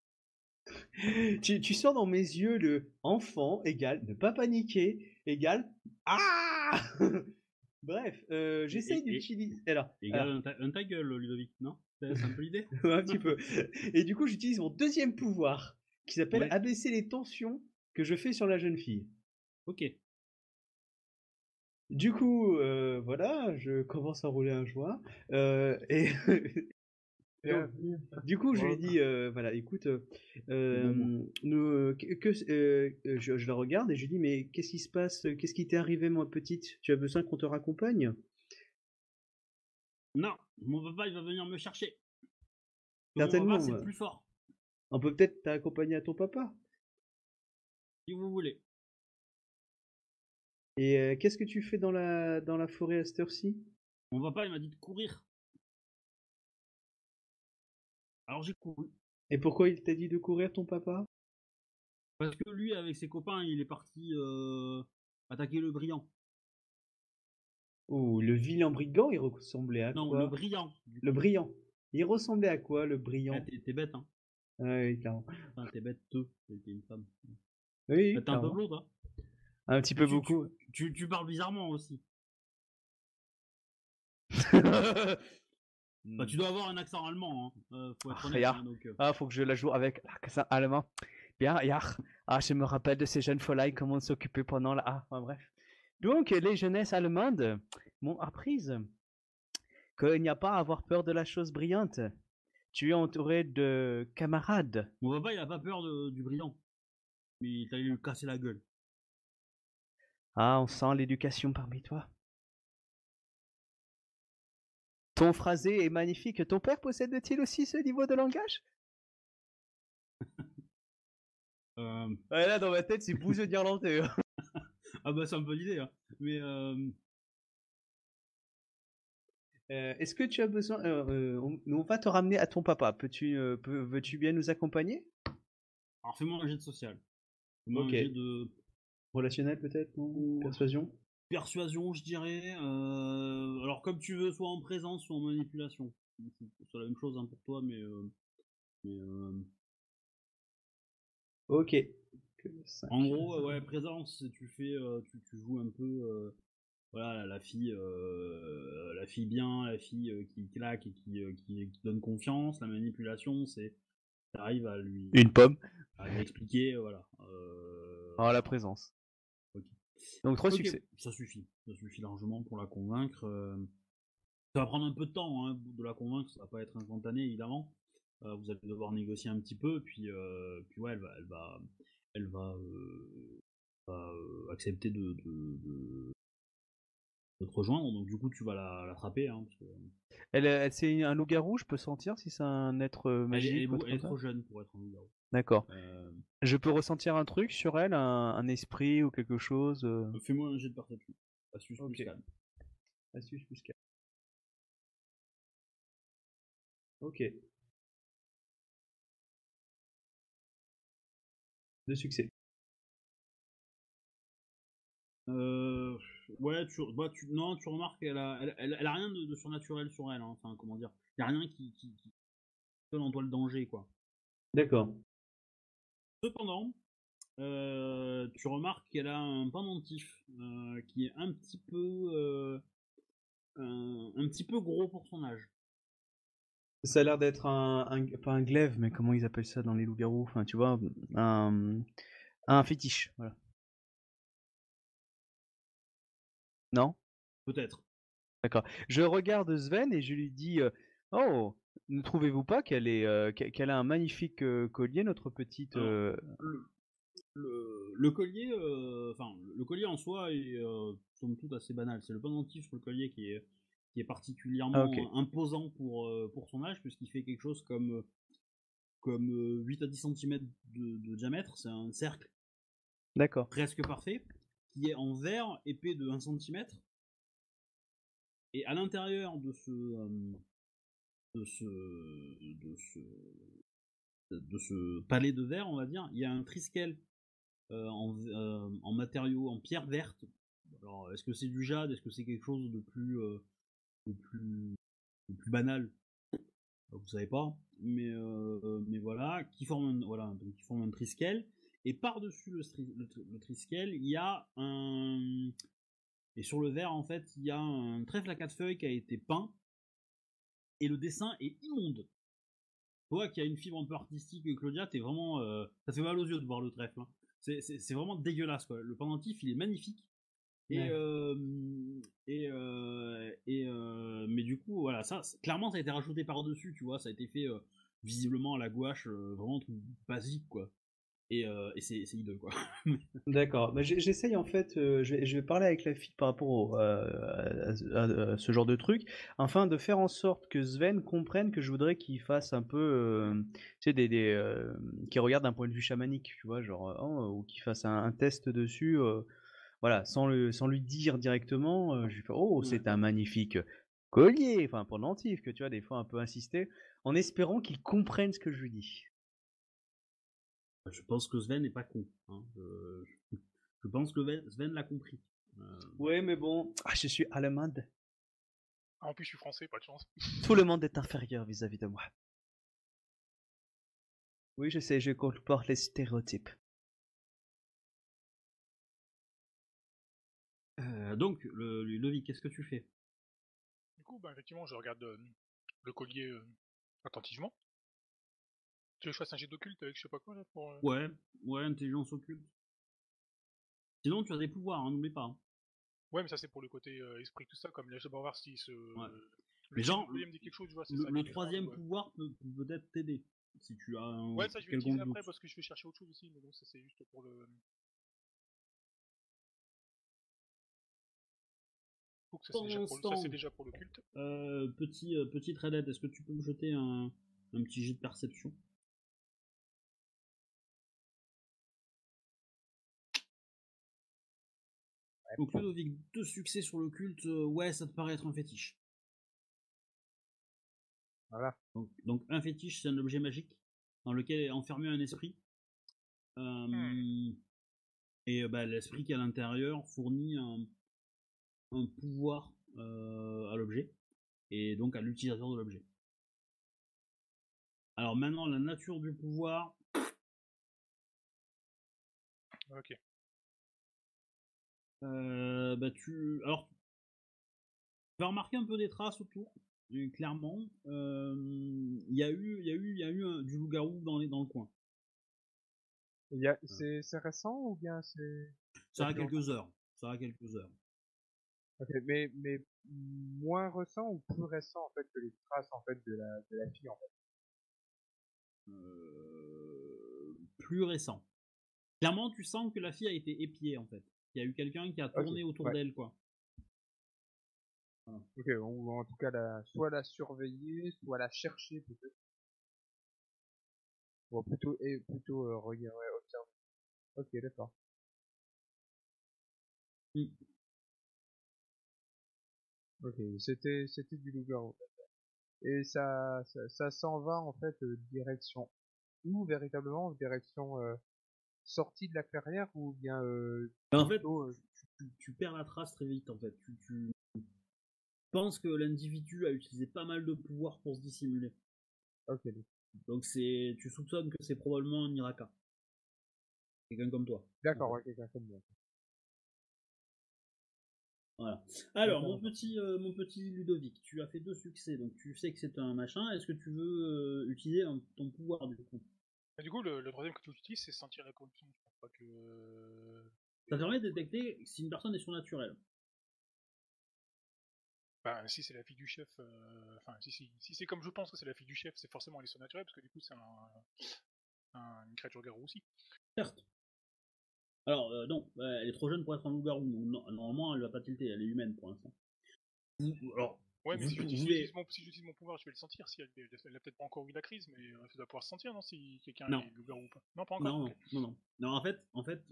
Tu sens dans mes yeux le enfant égale ne pas paniquer égale ah. Bref, j'essaye d'utiliser. Alors, égale un ta gueule, Ludovic, non? C'est un peu l'idée? un petit peu. Et du coup, j'utilise mon deuxième pouvoir qui s'appelle Ouais. abaisser les tensions que je fais sur la jeune fille. Ok. Du coup, voilà, je commence à rouler un joint et donc, du coup, je lui dis, voilà, écoute, je la regarde et je lui dis, mais qu'est-ce qui se passe? Qu'est-ce qui t'est arrivé, ma petite? Tu as besoin qu'on te raccompagne? Non, mon papa, il va venir me chercher. Certainement. Mon papa, c'est le plus fort. On peut peut-être t'accompagner à ton papa. Si vous voulez. Et qu'est-ce que tu fais dans la forêt à cette heure-ci? Mon papa, il m'a dit de courir. Alors j'ai couru. Et pourquoi il t'a dit de courir, ton papa? Parce que lui, avec ses copains, il est parti attaquer le brillant. Oh, le vilain brigand, il ressemblait à quoi? Non, le brillant. Le brillant. Il ressemblait à quoi, le brillant? Ah, t'es bête, hein. Oui, clairement. Enfin, t'es bête, t'es une femme. Oui, t'es un peu blonde, hein. Un petit peu beaucoup. Tu parles bizarrement aussi. Bah, tu dois avoir un accent allemand, hein. Faut être honnête. Ja. Hein, donc, Faut que je la joue avec l'accent allemand. Bien, ja. Je me rappelle de ces jeunes folles, comment on s'occupait pendant la... bref. Donc, les jeunesses allemandes m'ont appris qu'il n'y a pas à avoir peur de la chose brillante. Tu es entouré de camarades. Mon papa, il a pas peur du brillant. Mais il allait lui casser la gueule. On sent l'éducation parmi toi. Ton phrasé est magnifique. Ton père possède-t-il aussi ce niveau de langage? Ouais, là, dans ma tête, c'est bouseux d'irlandais. Ah bah, c'est un peu l'idée, hein. Mais est-ce que tu as besoin... on va te ramener à ton papa. Veux-tu bien nous accompagner? alors fais-moi un jet de social. Fais-moi Ok. un jet de Relationnel, peut-être, non? Persuasion? persuasion, je dirais. Alors comme tu veux, soit en présence, soit en manipulation. C'est la même chose, hein, pour toi, mais Ok. en gros, ouais, présence, tu fais, tu joues un peu, voilà, la fille bien, la fille qui claque et qui donne confiance. La manipulation, c'est, t'arrives à lui, Une pomme. à lui expliquer, voilà. La présence. Ok. Donc 3 Ok, succès. ça suffit largement pour la convaincre. Ça va prendre un peu de temps, hein, de la convaincre, ça va pas être instantané évidemment. Vous allez devoir négocier un petit peu, puis ouais, elle va accepter de te rejoindre, donc du coup tu vas l'attraper. Hein, parce que... c'est un loup-garou, je peux sentir si c'est un être magique ou autre elle est chose. trop jeune pour être un loup-garou. D'accord. Je peux ressentir un truc sur elle, un esprit ou quelque chose Fais-moi un jet de perception. Astuce Ok. plus calme. Astuce plus calme. Ok. 2 succès. Ouais, non, tu remarques qu'elle a rien de surnaturel sur elle. Hein. Enfin, comment dire, y a rien qui donne en toi le danger, quoi. D'accord. Cependant, tu remarques qu'elle a un pendentif qui est un petit peu gros pour son âge. Ça a l'air d'être pas un glaive, mais comment ils appellent ça dans les loups-garous? Enfin, tu vois, un fétiche, voilà. Non? Peut-être. D'accord. Je regarde Sven et je lui dis oh, ne trouvez-vous pas qu'elle a un magnifique collier, notre petite. Alors, le collier, le collier en soi est somme toute assez banal. C'est le pendentif sur le collier qui est particulièrement imposant pour son âge, puisqu'il fait quelque chose comme 8 à 10 cm de diamètre. C'est un cercle. D'accord. Presque parfait, qui est en verre épais de 1 cm. Et à l'intérieur de ce palais de verre, on va dire, il y a un triskel en matériaux, en pierre verte. Alors, est-ce que c'est du jade? Est-ce que c'est quelque chose de plus banal? Vous savez pas. Mais voilà, qui forme un triskel. Et par-dessus le triskel, il y a un... Et sur le verre, en fait, il y a un trèfle à 4 feuilles qui a été peint. Et le dessin est immonde. Toi qui as une fibre un peu artistique, Claudia, t'es vraiment... ça fait mal aux yeux de voir le trèfle. Hein. C'est vraiment dégueulasse, quoi. Le pendentif, il est magnifique. Et, mais du coup, voilà, clairement, ça a été rajouté par-dessus, tu vois. Ça a été fait visiblement à la gouache, vraiment un truc basique, quoi. Et c'est hideux, quoi. D'accord. Bah, j'essaye en fait, je vais parler avec la fille par rapport à ce genre de truc, afin de faire en sorte que Sven comprenne que je voudrais qu'il fasse un peu, tu sais, qu'il regarde d'un point de vue chamanique, tu vois, genre, ou qu'il fasse un test dessus, voilà, sans lui dire directement, je lui fais, oh, c'est un magnifique collier, enfin, pendentif, que tu vois, des fois un peu insister, en espérant qu'il comprenne ce que je lui dis. Je pense que Sven n'est pas con. Hein. Je pense que Sven l'a compris. Ouais, mais bon, je suis allemande. Ah, en plus, je suis français, pas de chance. Tout le monde est inférieur vis-à-vis de moi. Oui, je sais, je comporte les stéréotypes. Donc, Ludovic, qu'est-ce que tu fais? Du coup, effectivement, je regarde le collier attentivement. Tu veux que je fasse un jet d'occulte avec je sais pas quoi là pour. Ouais, intelligence occulte. Sinon, tu as des pouvoirs, hein, n'oublie pas. Hein. Ouais, mais ça c'est pour le côté esprit, tout ça, comme là, je vais voir si ce. Ouais. Le mais genre, me dit quelque chose, tu vois, le troisième pouvoir peut peut-être t'aider. Si tu as un. Ouais, ça je vais utiliser après parce que je vais chercher autre chose aussi, mais bon, ça c'est juste pour le. Donc ça c'est déjà pour le culte. Petite Redette, est-ce que tu peux me jeter un petit jet de perception? Donc Ludovic, 2 succès sur le culte, ouais, ça te paraît être un fétiche. Voilà. Donc un fétiche, c'est un objet magique dans lequel est enfermé un esprit. Et l'esprit qui est à l'intérieur fournit un pouvoir à l'objet, et donc à l'utilisateur de l'objet. Alors maintenant, la nature du pouvoir... Ok. Tu vas remarquer un peu des traces autour, clairement. Il y a eu du loup-garou dans le coin. C'est récent ou bien c'est... Ça a quelques heures. Ok, mais moins récent ou plus récent en fait que les traces en fait de la fille en fait. Plus récent. Clairement, tu sens que la fille a été épiée, en fait. Il y a eu quelqu'un qui a tourné autour d'elle, quoi. Voilà. Ok, on va en tout cas soit la surveiller, soit la chercher peut-être. Bon, plutôt regarder, ouais, observer. Ok, d'accord. Ok, c'était du loup-garou. Et ça s'en va en fait direction où véritablement, direction sortie de la clairière ou bien En fait, tu perds la trace très vite, en fait. Tu penses que l'individu a utilisé pas mal de pouvoir pour se dissimuler. Ok. Donc tu soupçonnes que c'est probablement un Iraka. Quelqu'un comme toi. D'accord, ouais, quelqu'un comme moi. Voilà. Alors, mon petit Ludovic, tu as fait 2 succès, donc tu sais que c'est un machin. Est-ce que tu veux utiliser ton pouvoir du coup? Et du coup, le troisième que tu utilises, c'est sentir la corruption. Je pense pas que. Ça permet de détecter si une personne est surnaturelle. Ben, si c'est la fille du chef, enfin, si c'est comme je pense que c'est la fille du chef, c'est forcément elle est surnaturelle, parce que du coup, c'est une créature garou aussi. Certes. Alors, non, elle est trop jeune pour être un loup-garou. Normalement, elle va pas tilter, elle est humaine pour l'instant. Alors, ouais, mais si j'utilise mon pouvoir, je vais le sentir. Si elle a peut-être pas encore eu la crise, mais ça doit pouvoir se sentir, non, si quelqu'un est loup-garou ou pas. Non, pas encore. Non, en fait,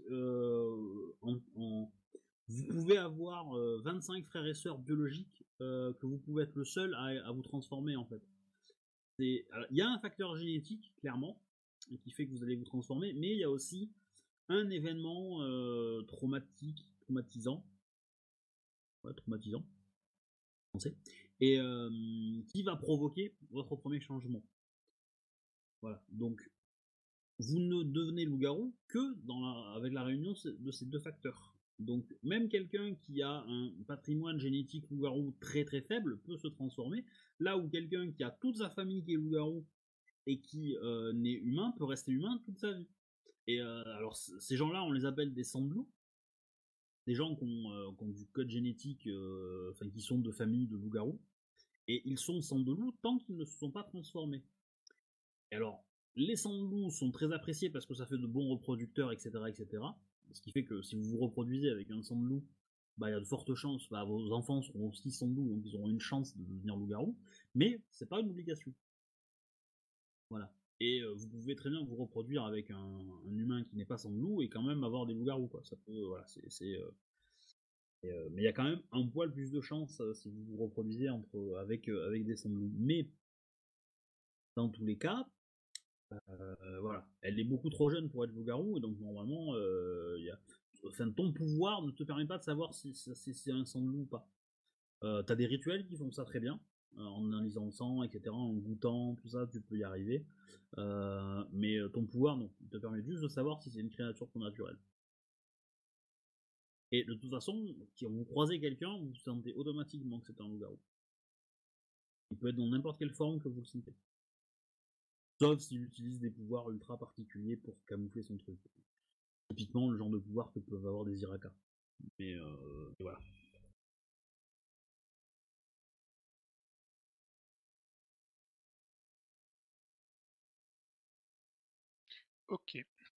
vous pouvez avoir 25 frères et sœurs biologiques que vous pouvez être le seul à vous transformer, en fait. Il y a un facteur génétique, clairement, qui fait que vous allez vous transformer, mais il y a aussi un événement traumatisant, et qui va provoquer votre premier changement. Voilà, donc vous ne devenez loup-garou que avec la réunion de ces 2 facteurs. Donc même quelqu'un qui a un patrimoine génétique loup-garou très très faible peut se transformer, là où quelqu'un qui a toute sa famille qui est loup-garou et qui n'est humain peut rester humain toute sa vie. Et alors ces gens-là, on les appelle des sans-loups, des gens qui ont du code génétique, enfin qui sont de famille de loup-garou, et ils sont sans-loups tant qu'ils ne se sont pas transformés. Et alors, les sans-loups sont très appréciés parce que ça fait de bons reproducteurs, etc., etc. Ce qui fait que si vous vous reproduisez avec un sans-loup, bah, il y a de fortes chances, vos enfants seront aussi sans-loups, donc ils auront une chance de devenir loup-garou, mais c'est pas une obligation. Voilà. Et vous pouvez très bien vous reproduire avec un humain qui n'est pas sans-loup et quand même avoir des loups-garous, quoi. Ça peut, voilà, mais il y a quand même un poil plus de chance si vous vous reproduisez avec des sans-loups. Mais dans tous les cas, voilà, elle est beaucoup trop jeune pour être loup-garou, et donc normalement, ton pouvoir ne te permet pas de savoir si c'est un sang-loup ou pas. T'as des rituels qui font ça très bien, en analysant le sang, etc., en goûtant, tout ça, tu peux y arriver. Mais ton pouvoir, non, il te permet juste de savoir si c'est une créature naturelle. Et de toute façon, si vous croisez quelqu'un, vous sentez automatiquement que c'est un loup-garou. Il peut être dans n'importe quelle forme que vous le sentez. Sauf s'il utilise des pouvoirs ultra particuliers pour camoufler son truc. Typiquement le genre de pouvoir que peuvent avoir des Iraka. Mais voilà. Ok.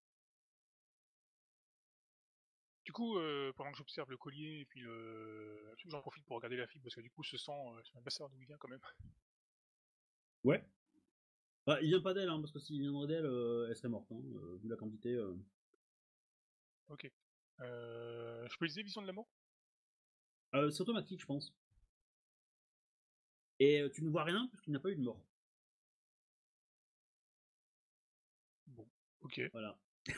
Du coup, pendant que j'observe le collier et puis le truc, j'en profite pour regarder la fille parce que du coup, ce sang, je sais même pas savoir d'où il vient quand même. Ouais. Bah, il vient pas d'elle, hein, parce que s'il viendrait d'elle, elle serait morte, hein, vu la quantité. Ok. Je peux utiliser Vision de l'amour? C'est automatique, je pense. Et tu ne vois rien parce qu'il n'y a pas eu de mort. Bon, ok. Voilà.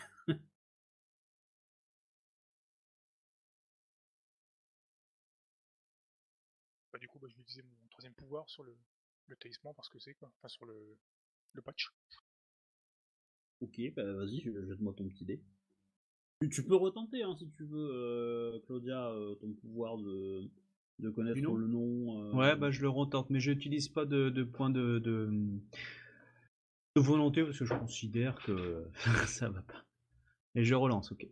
Bah, du coup, je vais utiliser mon troisième pouvoir sur le talisman parce que c'est quoi. Enfin, sur le patch. Ok, bah vas-y, jette-moi ton petit dé. Tu peux retenter, hein, si tu veux, Claudia, ton pouvoir de connaître le nom. Ouais, bah je le retente, mais j'utilise pas de point de volonté parce que je considère que ça va pas. Et je relance, ok.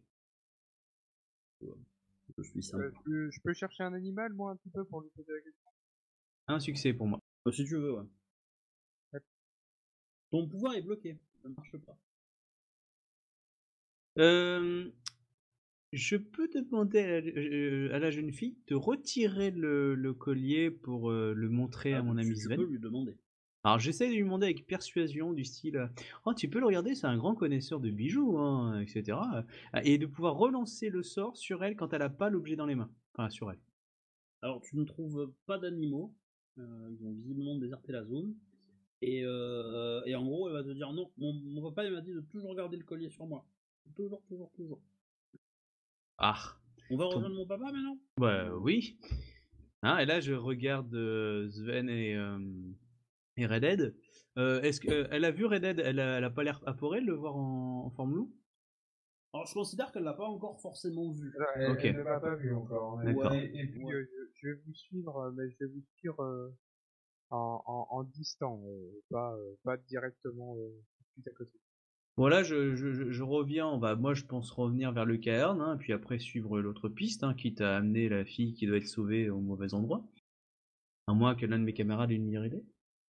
Je suis simple. Je peux chercher un animal, moi, un petit peu, pour lui poser la question. Un succès pour moi. Si tu veux, ouais. Ton pouvoir est bloqué, ça ne marche pas. Je peux demander à la jeune fille de retirer le collier pour le montrer à mon ami Tu Sven. peux lui demander. Alors j'essaie de lui demander avec persuasion du style oh tu peux le regarder, c'est un grand connaisseur de bijoux, hein, etc. Et de pouvoir relancer le sort sur elle quand elle a pas l'objet dans les mains. Enfin sur elle. Alors, tu ne trouves pas d'animaux. Ils ont visiblement déserté la zone. Et en gros, elle va te dire non, mon papa il m'a dit de toujours garder le collier sur moi. Toujours, toujours, toujours. Ah. On va rejoindre mon papa maintenant? Bah oui. Hein, et là je regarde Sven et Redhead. Est-ce qu'elle a vu Redhead? Elle a pas l'air apeurée de le voir en forme loup? Alors, je considère qu'elle l'a pas encore forcément vu. Ok. Elle ne m'a pas vu encore. D'accord. Et puis, je vais vous suivre, mais je vais vous suivre en distant, pas directement tout à côté. Voilà, je reviens. Moi, je pense revenir vers le cairn, hein, puis après suivre l'autre piste, hein, quitte à amener la fille qui doit être sauvée au mauvais endroit. À moins que l'un de mes camarades ait une meilleure idée.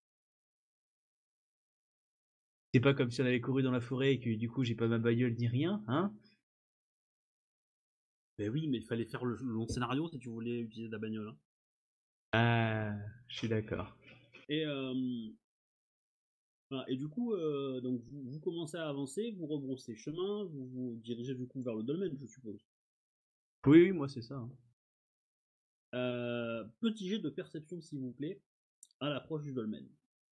C'est pas comme si on avait couru dans la forêt et que du coup j'ai pas ma bagnole ni rien, hein. Ben oui, mais il fallait faire le long scénario si tu voulais utiliser ta bagnole. Hein. Ah, je suis d'accord. Et, voilà. Et du coup, donc vous commencez à avancer, vous rebroussez chemin, vous vous dirigez du coup vers le dolmen, je suppose. Oui, moi c'est ça. Hein. Petit jet de perception s'il vous plaît, à l'approche du dolmen.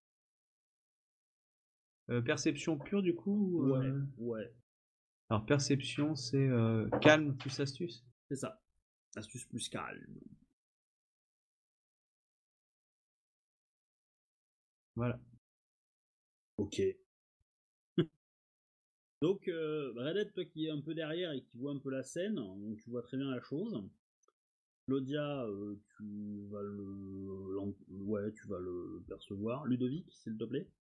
Perception pure du coup. Ouais. Alors perception c'est calme plus astuce. C'est ça. Astuce plus calme. Voilà. Ok. Donc, Redhead, toi qui es un peu derrière et qui vois un peu la scène, donc tu vois très bien la chose. Claudia, tu vas tu vas le percevoir. Ludovic, s'il te plaît.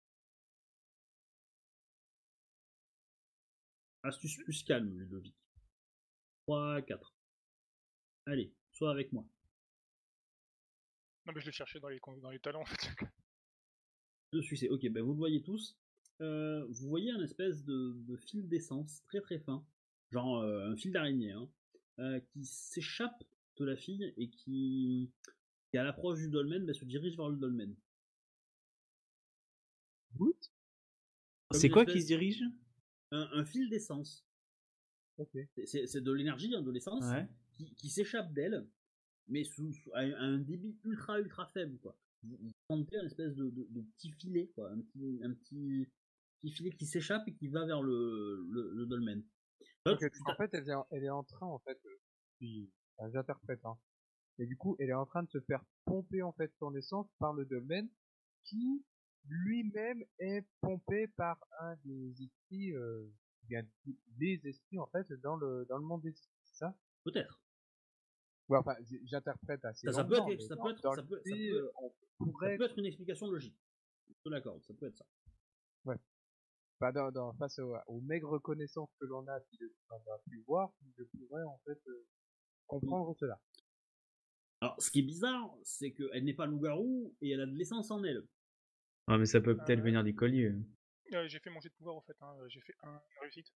Astuce plus calme, Ludovic. 3, 4. Allez, sois avec moi. Non, mais je l'ai cherché dans les talents en fait. De succès. Ok, ben vous le voyez tous. Vous voyez un espèce de fil d'essence très très fin, genre un fil d'araignée, hein, qui s'échappe de la fille et qui à l'approche du dolmen se dirige vers le dolmen. C'est quoi qui se dirige? Un fil d'essence. Ok. C'est de l'énergie, hein, de l'essence, Ouais. qui s'échappe d'elle, mais à un débit ultra ultra faible, quoi. Vous sentez une espèce de petit filet, quoi, un petit filet qui s'échappe et qui va vers le dolmen. Ok, en fait, elle est en train, en fait, j'interprète, hein. Et du coup, elle est en train de se faire pomper, en fait, son essence par le dolmen, qui, lui-même, est pompé par un des esprits, bien, les esprits, en fait, dans le monde des esprits, c'est ça? Peut-être. Ouais, enfin, j'interprète assez Ça peut longuement, être, mais ça dans, peut être, dans ça peut, l'idée, on ça pourrait... peut être une explication logique. Je te l'accorde, ça peut être ça. Ouais. Bah, face aux maigres connaissances que l'on a, puis qu'on a pu voir, je pourrais, en fait, comprendre cela. Alors, ce qui est bizarre, c'est qu'elle n'est pas loup-garou et elle a de l'essence en elle. Ah mais ça peut peut-être venir du collier. J'ai fait mon jet de pouvoir en fait, hein. J'ai fait une réussite.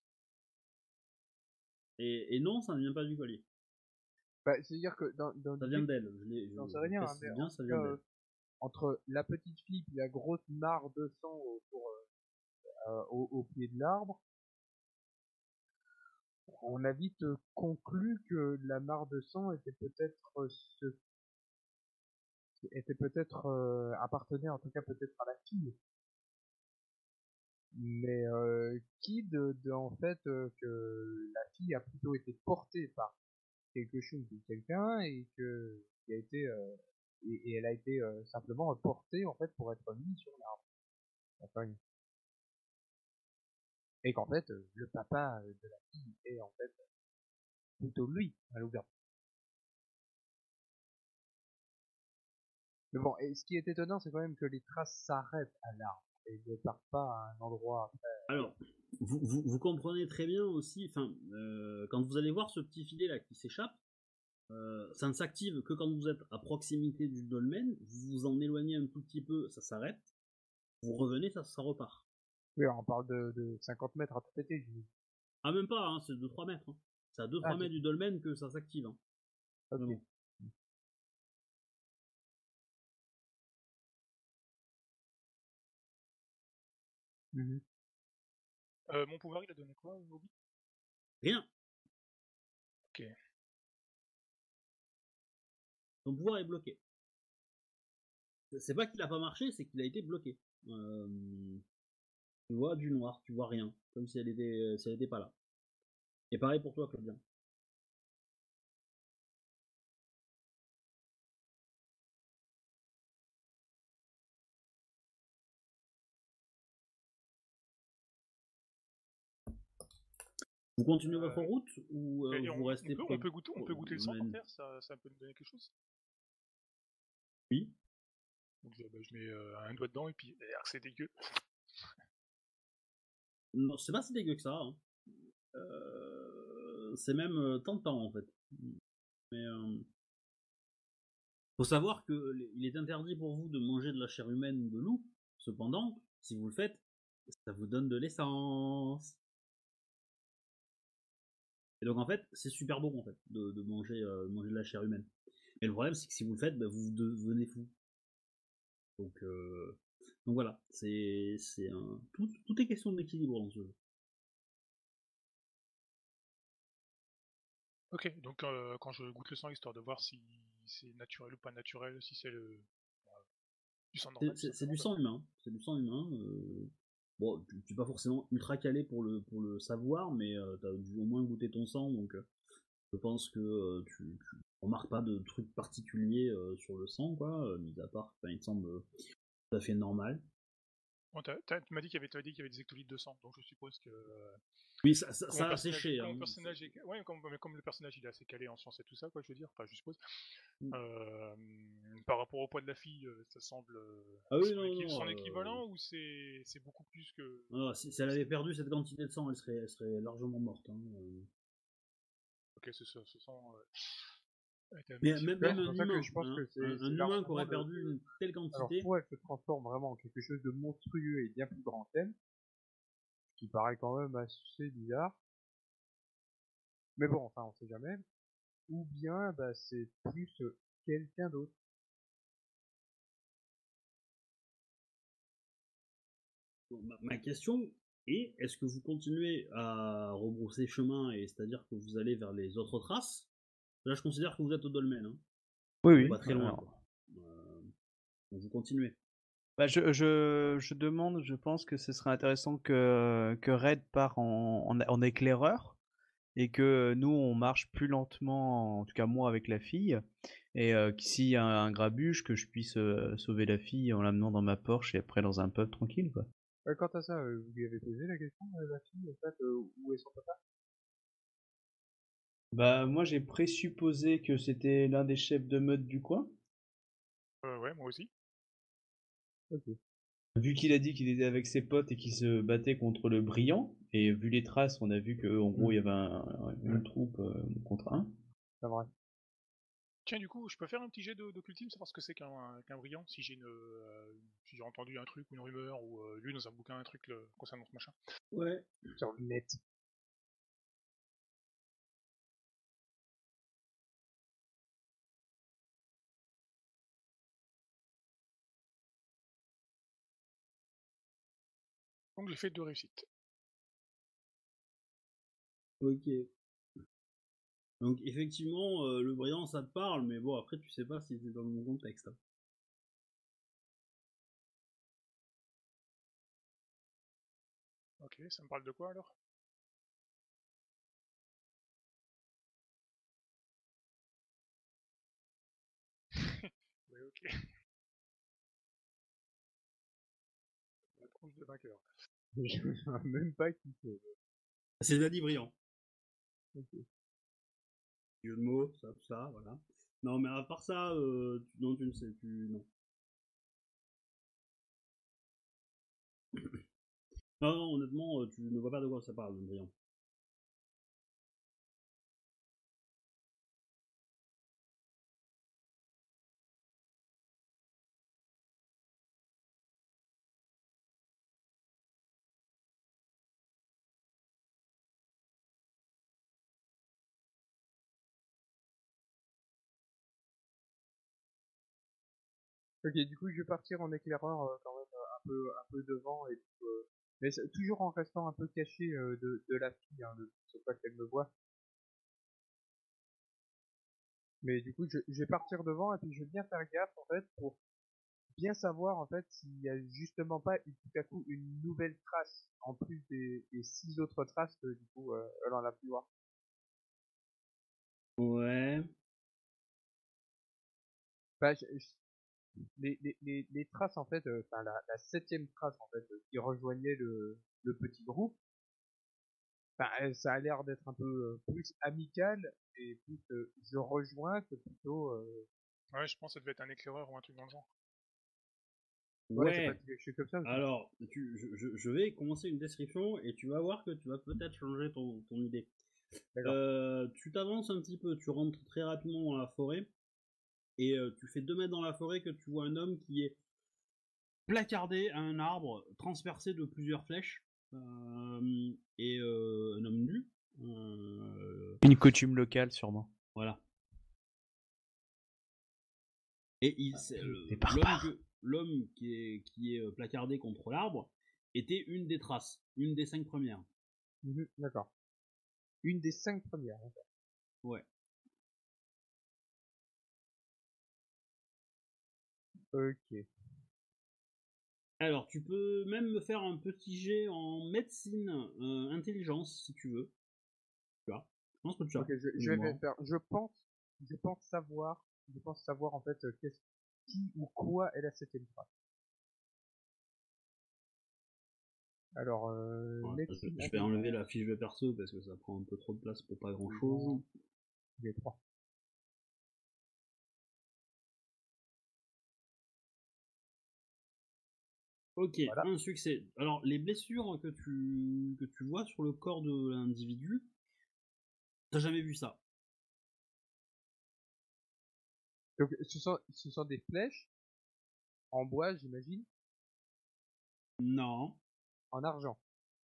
Et non, ça ne vient pas du collier. Bah, c'est-à-dire que ça vient d'elle. J'en sais rien, hein, mais bien, ça vient d'elle. Entre la petite fille et la grosse mare de sang au pied de l'arbre, on a vite conclu que la mare de sang était peut-être appartenait en tout cas peut-être à la fille. Mais qui en fait que la fille a plutôt été portée par quelque chose ou quelqu'un et que qui a été et elle a été simplement portée en fait pour être mise sur l'arbre. Enfin, et qu'en fait le papa de la fille est en fait plutôt lui, un loup-garou. Mais bon, et ce qui est étonnant, c'est quand même que les traces s'arrêtent à l'arbre et ne partent pas à un endroit après. Alors, vous comprenez très bien aussi, quand vous allez voir ce petit filet là qui s'échappe, ça ne s'active que quand vous êtes à proximité du dolmen, vous vous en éloignez un tout petit peu, ça s'arrête, vous revenez, ça repart. Oui, on parle de 50 mètres à tout péter, Ah, même pas, hein, c'est 2-3 mètres. Hein. C'est à 2-3 mètres du dolmen que ça s'active. Hein. Ok. Mon pouvoir, il a donné quoi, Obi? Rien. Ok. Ton pouvoir est bloqué. C'est pas qu'il a pas marché, c'est qu'il a été bloqué. Tu vois du noir, tu vois rien. Comme si elle était pas là. Et pareil pour toi, Claudien. Vous continuez votre route ou vous restez on peut goûter le sang par terre, ça peut nous donner quelque chose. Oui. Donc je mets un doigt dedans et puis c'est dégueu. Non, c'est pas si dégueu que ça. Hein. C'est même tentant en fait. Mais faut savoir que il est interdit pour vous de manger de la chair humaine de loup. Cependant, si vous le faites, ça vous donne de l'essence. Et donc en fait, c'est super bon en fait de manger de la chair humaine. Et le problème, c'est que si vous le faites, vous devenez fou. Donc voilà, c'est un tout est question d'équilibre dans ce jeu. Ok, donc quand je goûte le sang, histoire de voir si c'est naturel ou pas naturel, si c'est du sang normal. C'est du sang humain. C'est du sang humain. Bon, tu n'es pas forcément ultra calé pour le savoir, mais tu as dû au moins goûter ton sang, donc je pense que tu remarques pas de trucs particuliers sur le sang, quoi, mis à part, il me semble tout à fait normal. Bon, tu m'as dit qu'il y avait des hectolitres de sang, donc je suppose que... Oui, ça a séché. Comme le personnage il est assez calé en sciences et tout ça, quoi, je veux dire, enfin je suppose. Par rapport au poids de la fille, ça semble son équivalent ou c'est beaucoup plus que... Non, si elle avait perdu cette quantité de sang, elle serait largement morte. Hein. Ok, ce sang... Mais même un humain, je pense que un humain qui aurait perdu une telle quantité... Alors pour elle se transforme vraiment en quelque chose de monstrueux et bien plus grand qu'elle, ce qui paraît quand même assez bizarre. Mais bon, enfin on sait jamais. Ou bien c'est plus quelqu'un d'autre. Ma question est, est-ce que vous continuez à rebrousser chemin, et c'est-à-dire que vous allez vers les autres traces? Là, je considère que vous êtes au dolmen. Hein. Oui. Pas très loin. Quoi. Donc vous continuez. Bah, je demande, je pense que ce serait intéressant que Red part en éclaireur et que nous on marche plus lentement, en tout cas moi avec la fille, et s'il y a un grabuge, que je puisse sauver la fille en l'amenant dans ma Porsche et après dans un pub tranquille, quoi. Quant à ça, vous lui avez posé la question à la fille, en fait, où est son papa? Bah moi j'ai présupposé que c'était l'un des chefs de meute du coin. Ouais, moi aussi. Ok. Vu qu'il a dit qu'il était avec ses potes et qu'il se battait contre le brillant, et vu les traces, on a vu qu'en gros il y avait une troupe contre un. C'est vrai. Tiens, du coup, je peux faire un petit jet d'occultisme, savoir ce que c'est qu'un brillant, si j'ai entendu un truc ou une rumeur, ou lu dans un bouquin un truc concernant ce machin. Ouais. Sur le net. Donc j'ai fait 2 réussites. Ok. Donc effectivement, le brillant, ça te parle, mais bon, après, tu sais pas si c'est dans le bon contexte. Hein. Ok, ça me parle de quoi alors? Ouais, ok. La tronche de vainqueur. Je sais même pas qui c'est. C'est Daddy Brillant. Ok. Jeu de mots, ça, tout ça, voilà. Non, mais à part ça, non, tu ne sais, non. Non, honnêtement, tu ne vois pas de quoi ça parle, Brillant. Ok, du coup, je vais partir en éclaireur quand même un peu devant et tout, mais toujours en restant un peu caché de la fille, hein, faut pas qu'elle me voie. Mais du coup, je vais partir devant et puis je vais bien faire gaffe en fait pour bien savoir en fait s'il y a justement pas tout à coup une nouvelle trace en plus des 6 autres traces que du coup elle en a pu voir. Ouais. Bah, les traces en fait, enfin la 7e trace en fait qui rejoignait le petit groupe, enfin, ça a l'air d'être un peu plus amical et plus je rejoins que plutôt Ouais, je pense que ça devait être un éclaireur ou un truc dans le genre. ouais, c'est pas Ouais. quelque chose comme ça. Alors, je vais commencer une description et tu vas voir que tu vas peut-être changer ton idée. D'accord. Tu t'avances un petit peu, tu rentres très rapidement dans la forêt et tu fais 2 mètres dans la forêt que tu vois un homme qui est placardé à un arbre, transpercé de plusieurs flèches, et un homme nu. Une coutume locale, sûrement. Voilà. Et Des barbares. l'homme qui est placardé contre l'arbre était une des traces, une des 5 premières. D'accord. Une des 5 premières. D'accord. Ouais. Ok. Alors, tu peux même me faire un petit jet en médecine intelligence, si tu veux. Tu vois. Je pense que tu as. Ok, je vais faire. Je pense savoir en fait qui ou quoi est la 7e trace. Alors, Ouais, médecine je vais enlever intelligence, la fiche de perso parce que ça prend un peu trop de place pour pas grand chose. intelligence, j'ai 3. Ok, Voilà. un succès. Alors, les blessures que tu vois sur le corps de l'individu, t'as jamais vu ça. Donc, ce sont des flèches en bois, j'imagine, Non, en argent,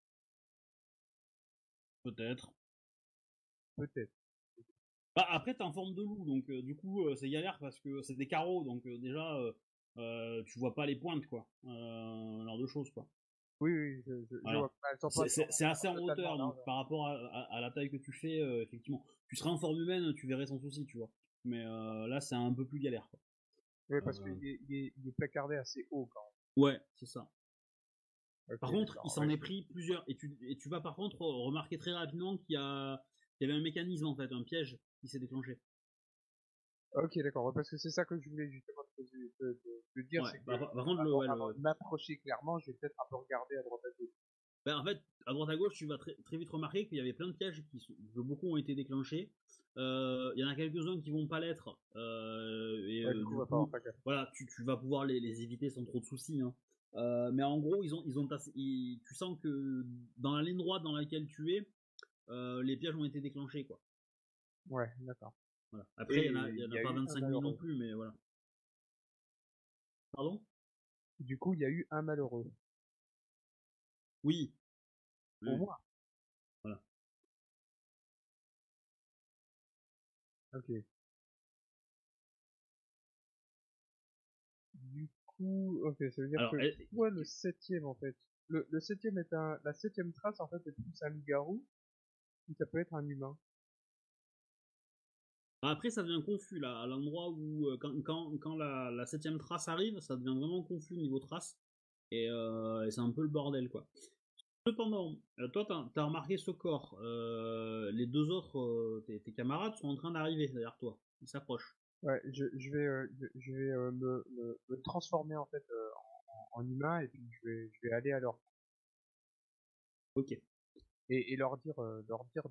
peut-être. peut-être. Bah, après, t'es en forme de loup, donc du coup, c'est galère parce que c'est des carreaux, donc déjà, tu vois pas les pointes, quoi. Genre de choses, quoi. Oui, oui, je Voilà. vois. Elles sont pas C'est assez en totalement hauteur, en donc argent. par rapport à la taille que tu fais, effectivement. Tu serais en forme humaine, tu verrais sans souci, tu vois. Mais là, c'est un peu plus galère, quoi. Oui, parce Euh, il est placardé assez haut quand ouais, c'est ça. même. Par Ok, contre, il d'accord. s'en Ouais. est pris plusieurs. Et tu vas par contre remarquer très rapidement qu'il y avait un mécanisme, en fait, un piège qui s'est déclenché. Ok, d'accord. Ouais, parce que c'est ça que je voulais justement te dire, Ouais, c'est que par contre, avant de m'approcher clairement, je vais peut-être un peu regarder à droite à gauche. ben, en fait, à droite à gauche, tu vas très vite remarquer qu'il y avait plein de pièges que beaucoup ont été déclenchés. Il y en a quelques-uns qui vont pas l'être. Ouais, du coup, Du va falloir coup, faire gaffe. voilà, tu vas pouvoir les éviter sans trop de soucis. Hein. Mais en gros, tu sens que dans la ligne droite dans laquelle tu es, les pièges ont été déclenchés, quoi. Ouais, d'accord. Voilà. Après, Et il y en il y a a pas eu un 25 000 non malheureux. plus, mais voilà. Pardon? Du coup, il y a eu un malheureux. Oui. Au Oui. moins. Voilà. Ok. Du coup, ok, ça veut dire Alors, que toi, le 7e en fait. Le 7e est la 7e trace en fait est plus un loup-garou ou ça peut être un humain. après, ça devient confus là, à l'endroit où quand la 7ème trace arrive, ça devient vraiment confus niveau trace et c'est un peu le bordel quoi. Cependant, toi t'as remarqué ce corps, les deux autres, tes camarades sont en train d'arriver derrière toi, ils s'approchent. Ouais, je vais me transformer en fait en humain et puis je vais aller à leur Ok. et leur dire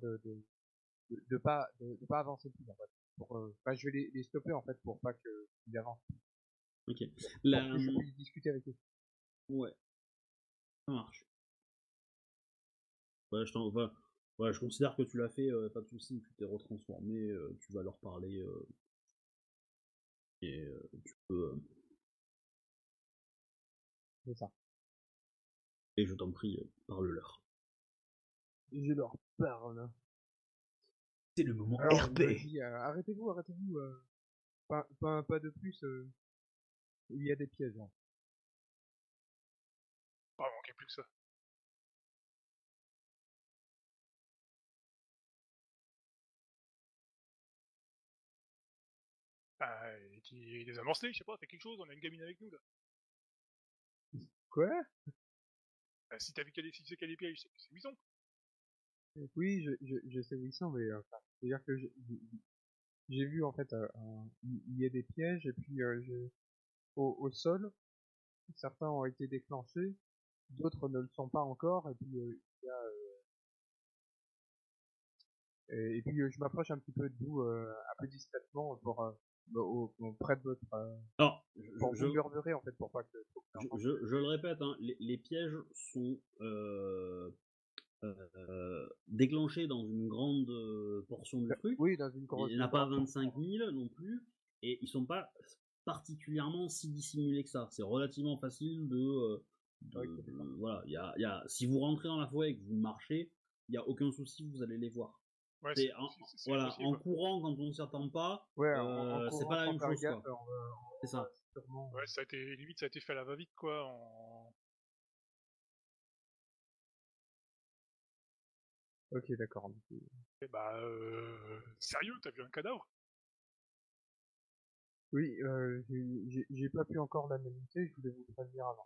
de pas avancer plus en fait. Pour, enfin, je vais les stopper en fait pour pas qu'ils avancent, Ok. pour La, que je puisse discuter avec eux. ouais, ça marche. Ouais, enfin, ouais, je considère que tu l'as fait, pas de soucis, tu t'es retransformé, tu vas leur parler et tu peux. C'est ça. Et je t'en prie, parle-leur. Je leur parle. C'est le moment Alors, je RP. dis, arrêtez-vous, arrêtez-vous. Pas de plus. il y a des pièges. Hein. Pas manquer plus que ça. Ah, il les a morcelés, je sais pas, fait quelque chose, on a une gamine avec nous là. Quoi? Bah, si t'as vu si tu sais qu'elle est piège, c'est Wison. Oui, je sais où ils sont, mais enfin, c'est-à-dire que j'ai vu en fait, il y a des pièges et puis au sol, certains ont été déclenchés, d'autres ne le sont pas encore, et puis il y a, et puis je m'approche un petit peu de vous, un peu discrètement pour près de votre Alors, pour vous murmurer en fait pour pas que je le répète, hein, les pièges sont déclenchés dans une grande portion du truc. Oui, dans une grosse. Il n'y en a pas 25 000 non plus, et ils sont pas particulièrement si dissimulés que ça. C'est relativement facile de voilà. Si vous rentrez dans la forêt et que vous marchez, il n'y a aucun souci, vous allez les voir. Ouais, voilà, possible, en quoi. courant quand on ne s'y attend pas, Ouais, c'est pas la même chose, gaffe, quoi. C'est ça. Sûrement... Ouais, ça a été fait à la va-vite, quoi. Ok, d'accord. Et bah, sérieux, t'as vu un cadavre? Oui, j'ai pas pu encore l'analyser, je voulais vous le prévenir avant.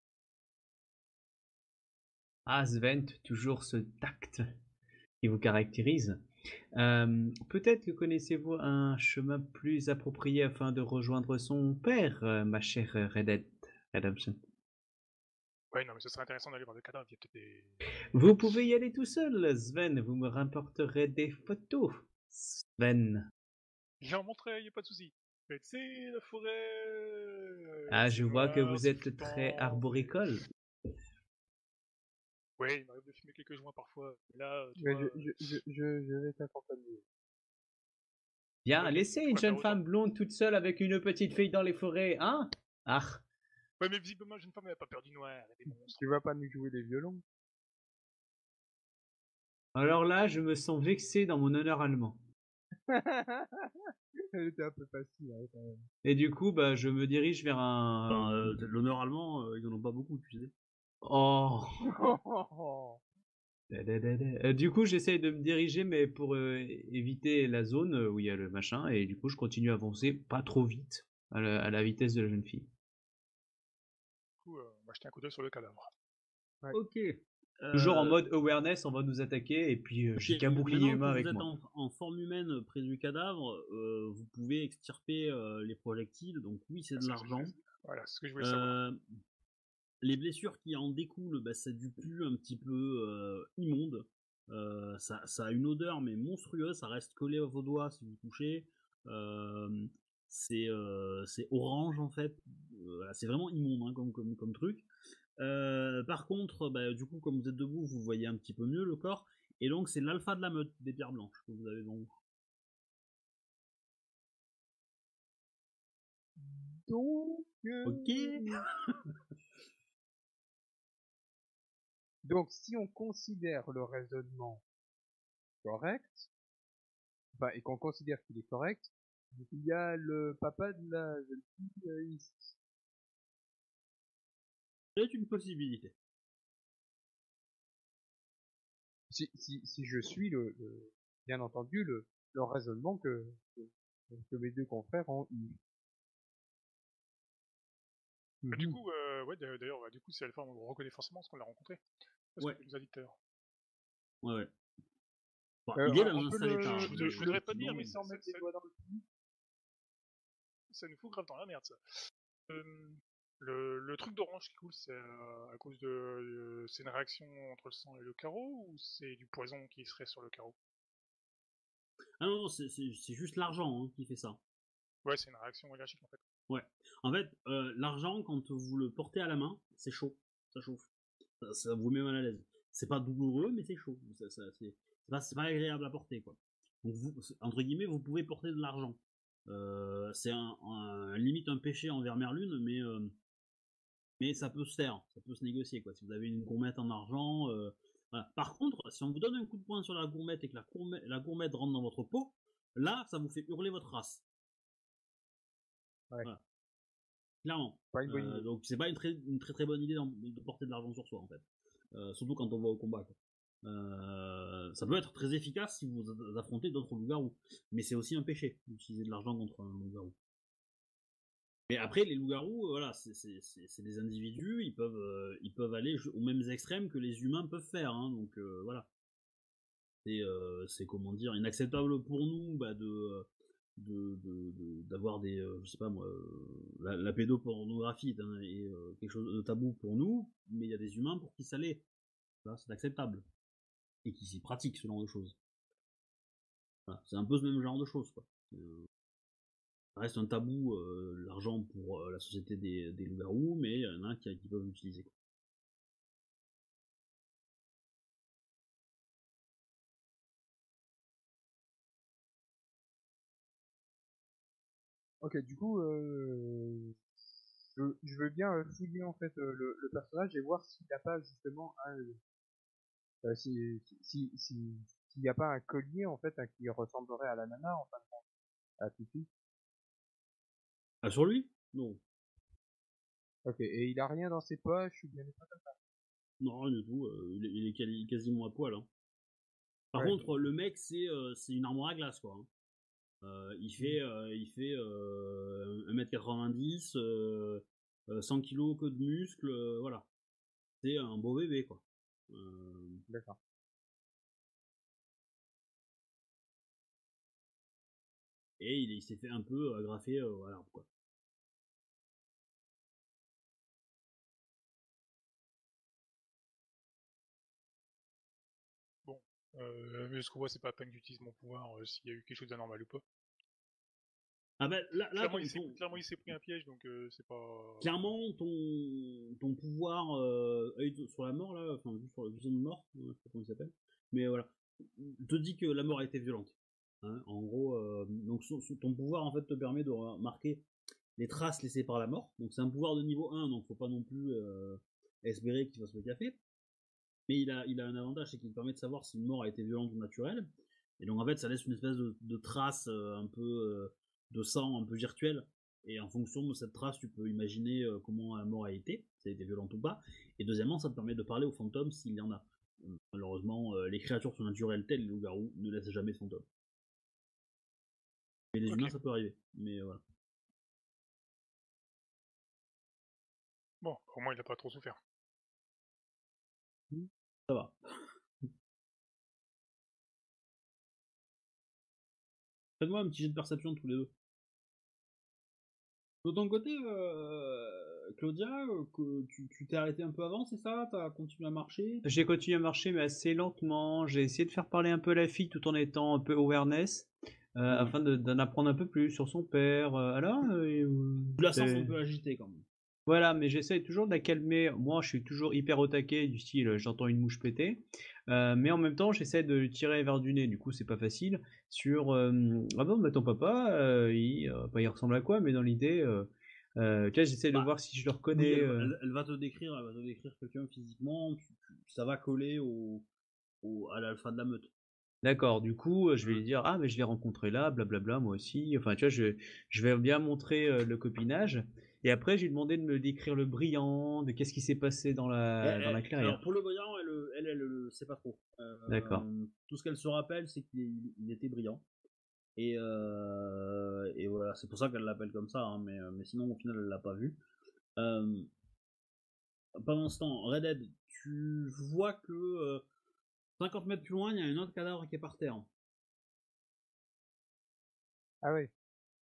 Ah, Sven, toujours ce tact qui vous caractérise. Peut-être que connaissez-vous un chemin plus approprié afin de rejoindre son père, ma chère Redemption. Ouais, non, mais ce serait intéressant d'aller voir le cadavre, il y a peut-être des... Vous pouvez y aller tout seul, Sven, vous me rapporterez des photos. Sven. J'en montrerai, y a pas de souci. Mais tu sais, la forêt... Ah, je vois que noir, vous c'est êtes flippant, très arboricole. Ouais, il m'arrive de fumer quelques joints parfois. Là, tu Mais vois... je vais t'accompagner. Bien, Ok, laissez je une préfère jeune autant. femme blonde toute seule avec une petite fille dans les forêts, hein? Ah. Ouais, mais visiblement, jeune femme, elle a pas peur du noir, elle est des monstres. Tu vas pas nous jouer des violons? Alors là, je me sens vexé dans mon honneur allemand. Elle était un peu facile, hein, quand même. Et du coup, bah, je me dirige vers un... L'honneur allemand, ils en ont pas beaucoup, tu sais. Oh. Du coup, j'essaye de me diriger, mais pour éviter la zone où il y a le machin, et du coup, je continue à avancer pas trop vite, à la vitesse de la jeune fille. Du coup, on va jeter un coup d'œil sur le cadavre. Ouais. Ok. Toujours en mode awareness, on va nous attaquer, et puis j'ai qu'un bouclier humain avec moi. Maintenant que vous êtes en forme humaine près du cadavre, vous pouvez extirper les projectiles, donc oui, c'est de l'argent. Voilà, c'est ce que je voulais savoir. Les blessures qui en découlent, bah, c'est du pu un petit peu immonde. Ça a une odeur mais monstrueuse, ça reste collé à vos doigts si vous touchez. C'est orange en fait. Voilà, c'est vraiment immonde hein, comme truc. Par contre, bah, du coup, comme vous êtes debout, vous voyez un petit peu mieux le corps. Et donc, c'est l'alpha de la meute des pierres blanches que vous avez devant vous. Donc... Ok. Donc, si on considère le raisonnement correct, enfin, et qu'on considère qu'il est correct, il y a le papa de la jeune fille ici. C'est une possibilité. Si je suis bien entendu le raisonnement que mes deux confrères ont eu. Du coup, ouais, d'ailleurs, du coup, c'est Alpha, on le reconnaît forcément parce qu'on l'a rencontré. Parce Ouais. que nous a dit tout à l'heure. Ouais. Bon, il est dans un sale état. Je voudrais pas dire, mais sans mettre les doigts dans le cul. Ça nous fout grave dans la merde, ça. Le truc d'orange qui coule, c'est à cause de... c'est une réaction entre le sang et le carreau, ou c'est du poison qui serait sur le carreau? Ah non, c'est juste l'argent hein, qui fait ça. Ouais, c'est une réaction allergique en fait. Ouais. En fait, l'argent, quand vous le portez à la main, c'est chaud. Ça chauffe. Ça vous met mal à l'aise. C'est pas douloureux, mais c'est chaud. C'est pas agréable à porter, quoi. Donc, vous, entre guillemets, vous pouvez porter de l'argent. C'est limite un péché envers Merlune, mais ça peut se faire. Ça peut se négocier, quoi. Si vous avez une gourmette en argent. Voilà. Par contre, si on vous donne un coup de poing sur la gourmette et que la gourmette rentre dans votre peau, là, ça vous fait hurler votre race. Ouais. Voilà. Clairement. Pas une bonne idée. Donc c'est pas une très très bonne idée de porter de l'argent sur soi en fait. Surtout quand on va au combat. Quoi. Ça peut être très efficace si vous affrontez d'autres loups-garous. Mais c'est aussi un péché d'utiliser de l'argent contre un loup-garou. Mais après, les loups-garous, voilà, c'est des individus, ils peuvent aller aux mêmes extrêmes que les humains peuvent faire. Hein, donc voilà. C'est comment dire, inacceptable pour nous d'avoir des je sais pas moi la pédopornographie est quelque chose de tabou pour nous, mais il y a des humains pour qui ça l'est. Là, c'est acceptable et qui s'y pratiquent ce genre de choses. Voilà, c'est un peu ce même genre de choses quoi. Ça reste un tabou l'argent pour la société des loups-garous, mais il y en a qui peuvent l'utiliser quoi. Ok, du coup, je veux bien fouiller en fait le personnage et voir s'il n'a pas justement s'il n'y a pas un collier en fait qui ressemblerait à la nana en fin de compte, à Fifi. Ah, sur lui? Non. Ok, et il a rien dans ses poches ou bien des trucs comme ça. Non, rien du tout. Il est quasiment à poil. Hein. Par Ouais. contre, le mec, c'est une armoire à glace, quoi. Hein. Il fait 1m90, 100 kg que de muscles, voilà. C'est un beau bébé, quoi. D'accord. Et il s'est fait un peu agraffer à l'arbre, quoi. Bon, mais ce qu'on voit, c'est pas la peine que j'utilise mon pouvoir s'il y a eu quelque chose d'anormal ou pas. Ah ben là Clairement, il s'est pris un piège, donc c'est pas. Clairement, ton pouvoir œil sur la mort, là, enfin, vue sur la vision de mort, je sais pas comment il s'appelle, mais voilà, te dit que la mort a été violente. Hein, en gros, donc ton pouvoir en fait te permet de marquer les traces laissées par la mort. Donc c'est un pouvoir de niveau 1, donc faut pas non plus espérer qu'il fasse le café. Mais il a un avantage, c'est qu'il permet de savoir si une mort a été violente ou naturelle. Et donc en fait, ça laisse une espèce de trace un peu de sang un peu virtuel. Et en fonction de cette trace, tu peux imaginer comment la mort a été, si elle a été violente ou pas. Et deuxièmement, ça te permet de parler aux fantômes s'il y en a. Malheureusement, les créatures surnaturelles telles les loups-garous ne laissent jamais de fantômes. Mais les humains, ça peut arriver. Mais voilà. Bon, au moins il a pas trop souffert. Ça va. Faites-moi un petit jet de perception tous les deux. De ton côté, Claudia, tu t'es arrêté un peu avant, c'est ça? T'as continué à marcher? J'ai continué à marcher, mais assez lentement. J'ai essayé de faire parler un peu la fille tout en étant un peu awareness, afin d'en apprendre un peu plus sur son père. Tu la sens un peu agitée quand même. Voilà, mais j'essaye toujours de la calmer. Moi, je suis toujours hyper au taquet, du style j'entends une mouche péter. Mais en même temps, j'essaie de le tirer vers du nez. Du coup, c'est pas facile. Ah bon, bah ton papa, il ressemble à quoi? Mais dans l'idée, tu vois, j'essaie de voir si je le reconnais. Oui, elle va te décrire quelqu'un physiquement. Ça va coller à l'alpha de la meute. D'accord, du coup, je vais lui dire ah mais je l'ai rencontré là, blablabla, moi aussi. Enfin, tu vois, je vais bien montrer le copinage. Et après, j'ai demandé de me décrire le brillant, de qu'est-ce qui s'est passé dans la clairière. Alors pour le brillant, elle sait pas trop. D'accord. Tout ce qu'elle se rappelle, c'est qu'il était brillant. Et voilà, c'est pour ça qu'elle l'appelle comme ça. Hein, mais sinon, au final, elle l'a pas vu. Pendant ce temps, Redhead, tu vois que 50 mètres plus loin, il y a un autre cadavre qui est par terre. Ah oui.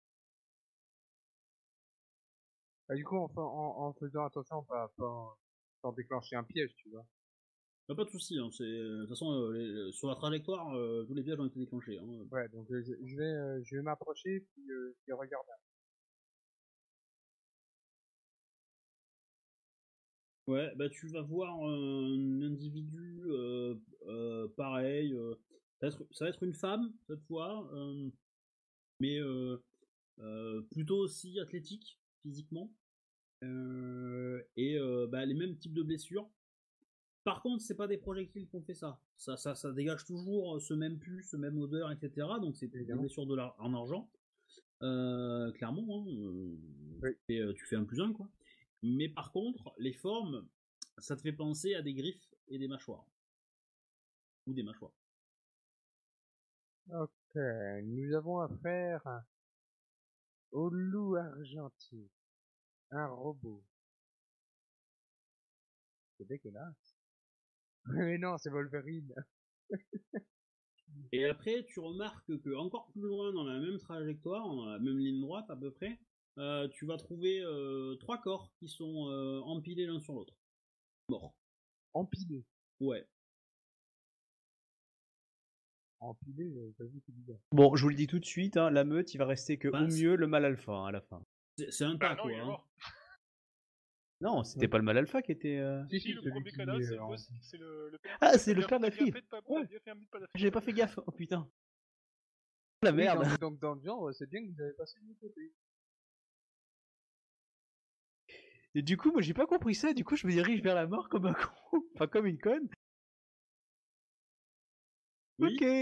Bah, du coup, en faisant attention, pas sans déclencher un piège, tu vois. Pas de soucis, hein, de toute façon, sur la trajectoire, tous les pièges ont été déclenchés. Hein. Ouais, donc je vais m'approcher puis regarder. Ouais, bah tu vas voir un individu pareil. Ça va être une femme cette fois, mais plutôt aussi athlétique physiquement. Et bah, les mêmes types de blessures. Par contre, c'est pas des projectiles qui ont fait ça. Ça dégage toujours ce même pus, ce même odeur, etc. Donc c'est des blessures en argent. Clairement, hein, Oui. tu fais un +1, quoi. Mais par contre, les formes, ça te fait penser à des griffes et des mâchoires. Ou des mâchoires. Ok, nous avons affaire au loup argenté. Un robot. C'est dégueulasse. Mais non, c'est Wolverine. Et après, tu remarques que encore plus loin dans la même trajectoire, dans la même ligne droite à peu près, tu vas trouver 3 corps qui sont empilés l'un sur l'autre. Morts. Empilé. Ouais. Empilé, j'avoue, c'est bizarre. Bon, je vous le dis tout de suite, hein, la meute, il va rester que Bah, au mieux le mal alpha hein, à la fin. C'est un tas, non, quoi. il est Hein. mort. Non, c'était pas le mal alpha qui était. Si, le celui premier qui cadavre, est c'est en- le père. Ah, c'est le T'as père de la bien fille. fait de pas- Ouais. t'as bien fait un but de pas la J'ai pas fait gaffe. Oh putain. La Oui, merde. non, mais donc dans le genre, c'est bien que vous avez passé de l'autre côté. Et du coup, moi j'ai pas compris ça. Du coup, je me dirige vers la mort comme un con. Enfin, comme une conne. Oui. Ok.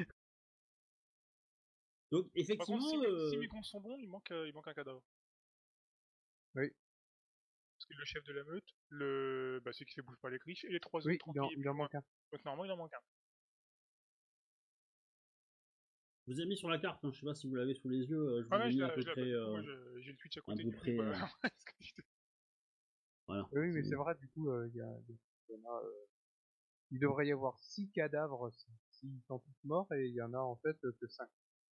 Donc, Par effectivement. contre, si mes comptes sont bons, il manque un cadavre. Oui. Parce que le chef de la meute, celui qui fait bouffer par les riches, et les 3 Oui, autres tranquilles. il en manque un. Donc normalement, il en manque un. Je vous ai mis sur la carte, hein, je sais pas si vous l'avez sous les yeux, je vous Ah ouais, ai je mis l'ai, à peu je l'ai, près. du coup, moi, j'ai le Twitch à côté, peu du coup, près, Voilà. Oui, mais c'est vrai, du coup, il y en a, il devrait y avoir 6 cadavres s'ils sont tous morts, et il y en a en fait que 5.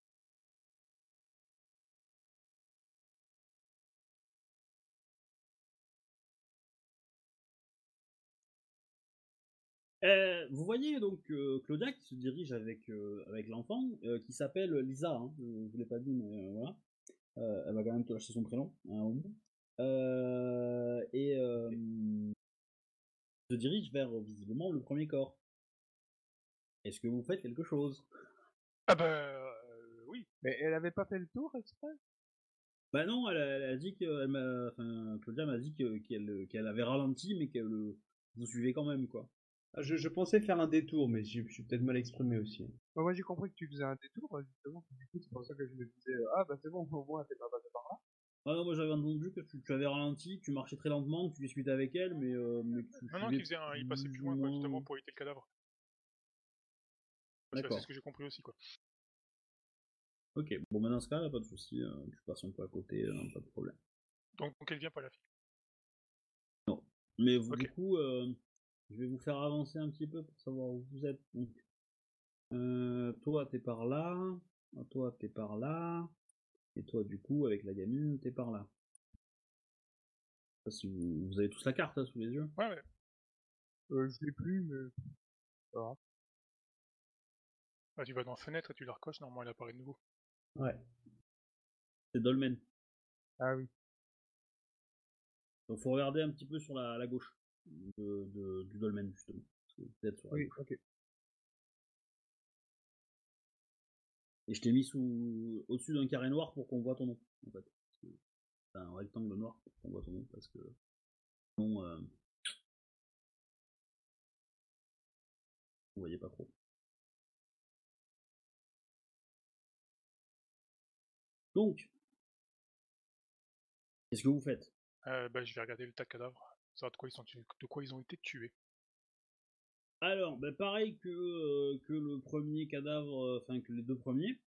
Vous voyez donc Claudia qui se dirige avec l'enfant, qui s'appelle Lisa, hein, je vous l'ai pas dit, mais voilà. Elle va quand même te lâcher son prénom. Hein, au bout. Et se dirige vers visiblement le premier corps. Est-ce que vous faites quelque chose? Ah bah oui. Mais elle avait pas fait le tour exprès? Bah non, elle a dit Claudia m'a dit qu'elle avait ralenti, mais qu'elle vous suivez quand même, quoi. Je pensais faire un détour, mais je suis peut-être mal exprimé aussi. Moi j'ai compris que tu faisais un détour, justement, du coup c'est pour ça que je me disais, ah bah c'est bon, au moins elle fait pas passer par là. Ah non, moi j'avais entendu que tu avais ralenti, que tu marchais très lentement, que tu discutais avec elle, mais que tu Non, suivais il passait plus loin, quoi, justement, pour éviter le cadavre. Parce que D'accord. c'est ce que j'ai compris aussi, quoi. Ok, bon, bah dans ce cas-là, pas de soucis, tu passes un peu à côté, pas de problème. Donc elle vient pas, la fille. Non. Mais vous, Ok. du coup, je vais vous faire avancer un petit peu pour savoir où vous êtes. Donc, toi, t'es par là, toi, t'es par là, et toi, du coup, avec la gamine, t'es par là. Je sais pas si vous avez tous la carte, là, sous les yeux. Ouais. Je l'ai plus, mais... Voilà. Ah, tu vas dans la fenêtre et tu la recoches, normalement elle apparaît de nouveau. Ouais. C'est Dolmen. Ah oui. Donc, faut regarder un petit peu sur la gauche du Dolmen, justement. Parce que vous êtes sur la Oui, gauche. ok. Et je t'ai mis au-dessus d'un carré noir pour qu'on voit ton nom, en fait. C'est un rectangle noir pour qu'on voit ton nom, parce que sinon, vous voyez pas trop. Donc, qu'est-ce que vous faites? Je vais regarder le tas de cadavres, savoir de quoi ils ont été tués. Alors, pareil que le premier cadavre, enfin que les deux premiers,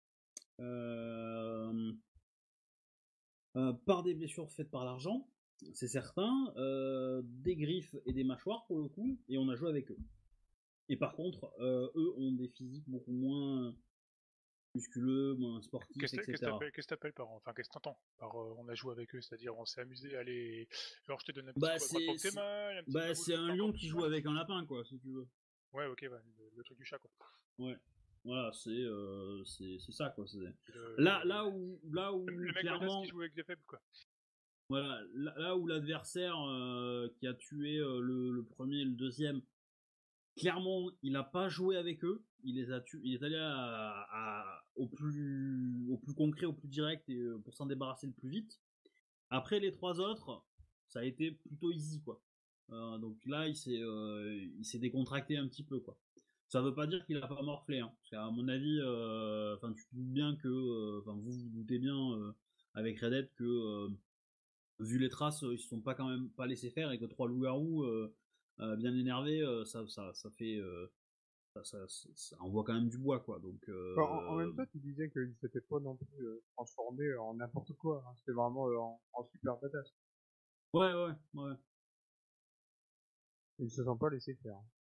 par des blessures faites par l'argent, c'est certain, des griffes et des mâchoires pour le coup, et on a joué avec eux. Et par contre, eux ont des physiques beaucoup moins musculeux, moins sportifs, etc. Qu'est-ce que t'appelles par... Enfin, qu'est-ce que t'entends par on a joué avec eux? C'est-à-dire on s'est amusé à les... Genre je te donne un petit coup à droite pour que t'aies mal, un petit coup à gauche c'est pour un que t'aies lion encore qui plus joue mal. avec un lapin, quoi, si tu veux. Ouais, ok, le truc du chat, quoi. Ouais. Voilà, c'est ça, quoi. Le Là où mec clairement, qui joue avec des faibles, quoi. voilà, là où l'adversaire qui a tué le premier et le deuxième, clairement, il n'a pas joué avec eux. Il les a tués. Il est allé au plus concret, au plus direct, et pour s'en débarrasser le plus vite. Après les trois autres, ça a été plutôt easy, quoi. Donc là, il s'est décontracté un petit peu, quoi. Ça veut pas dire qu'il a pas morflé, hein. Parce qu'à mon avis, enfin, tu te doutes bien que, enfin, vous vous doutez bien avec Red Dead que vu les traces, ils se sont pas quand même pas laissés faire et que 3 loups-garous bien énervés, ça fait, ça envoie quand même du bois, quoi. Donc, En même temps, tu disais qu'il s'était pas non plus transformé en n'importe quoi. Hein. C'était vraiment en super badass. ouais. Ils se sont pas laissés faire. Hein.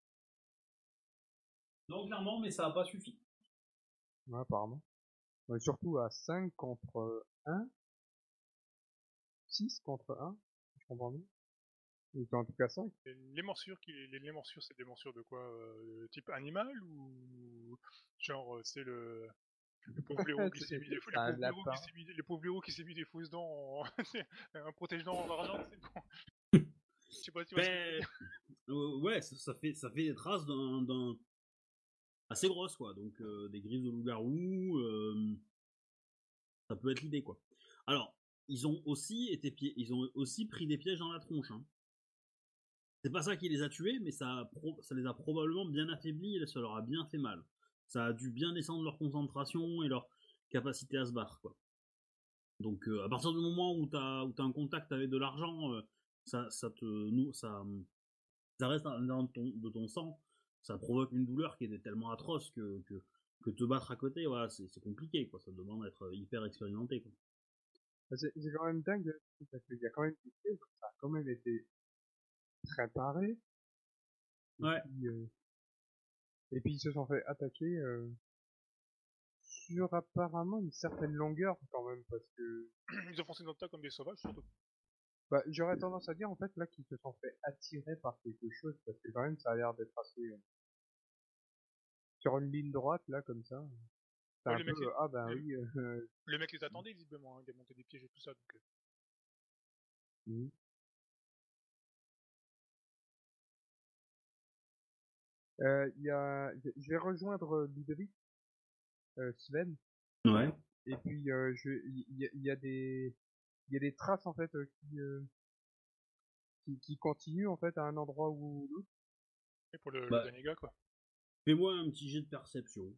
Non, clairement, mais ça a pas suffi. Ouais, apparemment. Ouais, surtout à 5 contre 1. 6 contre 1. Je comprends bien. Ou en tout cas 5. Les morsures, les morsures, c'est des morsures de quoi type animal ou genre c'est le pauvre blaireau qui s'est mis des un lapin. le pauvre blaireau qui s'est mis des fausses dents un protège-dents en argent, c'est bon. Je sais pas si tu vois ce que je veux dire. Ouais, ça fait des traces d'un assez grosses, quoi. Donc des griffes de loup-garou, ça peut être l'idée, quoi. Alors, ils ont aussi pris des pièges dans la tronche. Hein. C'est pas ça qui les a tués, mais ça les a probablement bien affaiblis et ça leur a bien fait mal. Ça a dû bien descendre leur concentration et leur capacité à se battre, quoi. Donc à partir du moment où t'as un contact avec de l'argent, ça reste de ton sang, ça provoque une douleur qui était tellement atroce que te battre à côté, voilà, c'est compliqué, quoi. Ça demande d'être hyper expérimenté, quoi. C'est quand même dingue, parce qu'il y a quand même des pièges, ça a quand même été préparé. Ouais. Et puis ils se sont fait attaquer sur apparemment une certaine longueur quand même, parce que... Ils ont foncé dans le tas comme des sauvages, surtout. Bah, j'aurais tendance à dire en fait là qu'ils se sont fait attirer par quelque chose, parce que quand même ça a l'air d'être assez... sur une ligne droite là, comme ça. C'est Ouais, un peu... ah ben oui... Le mec les attendait visiblement, hein, il a monté des pièges et tout ça, donc... Je vais rejoindre Ludovic, Sven. Ouais. Et puis il y a des traces en fait qui continuent en fait à un endroit ou l'autre. Et pour le Bah, dernier gars, quoi. Fais-moi un petit jet de perception.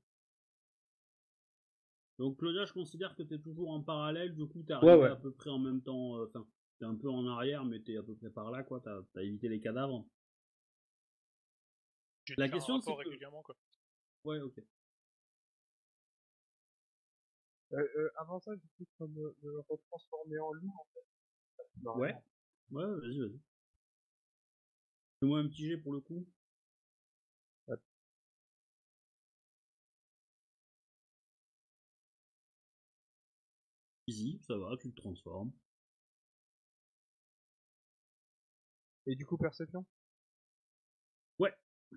Donc Claudia, je considère que t'es toujours en parallèle, du coup t'es arrivé à peu près en même temps, enfin, t'es un peu en arrière, mais t'es à peu près par là, quoi, t'as évité les cadavres. La question c'est que... régulièrement, quoi. Ouais, ok. Avant ça, je peux me retransformer en loup en fait. Ouais. Ouais, vas-y. Fais-moi un petit jet pour le coup. Easy, ça va, tu te transformes. Et du coup, perception? Ouais.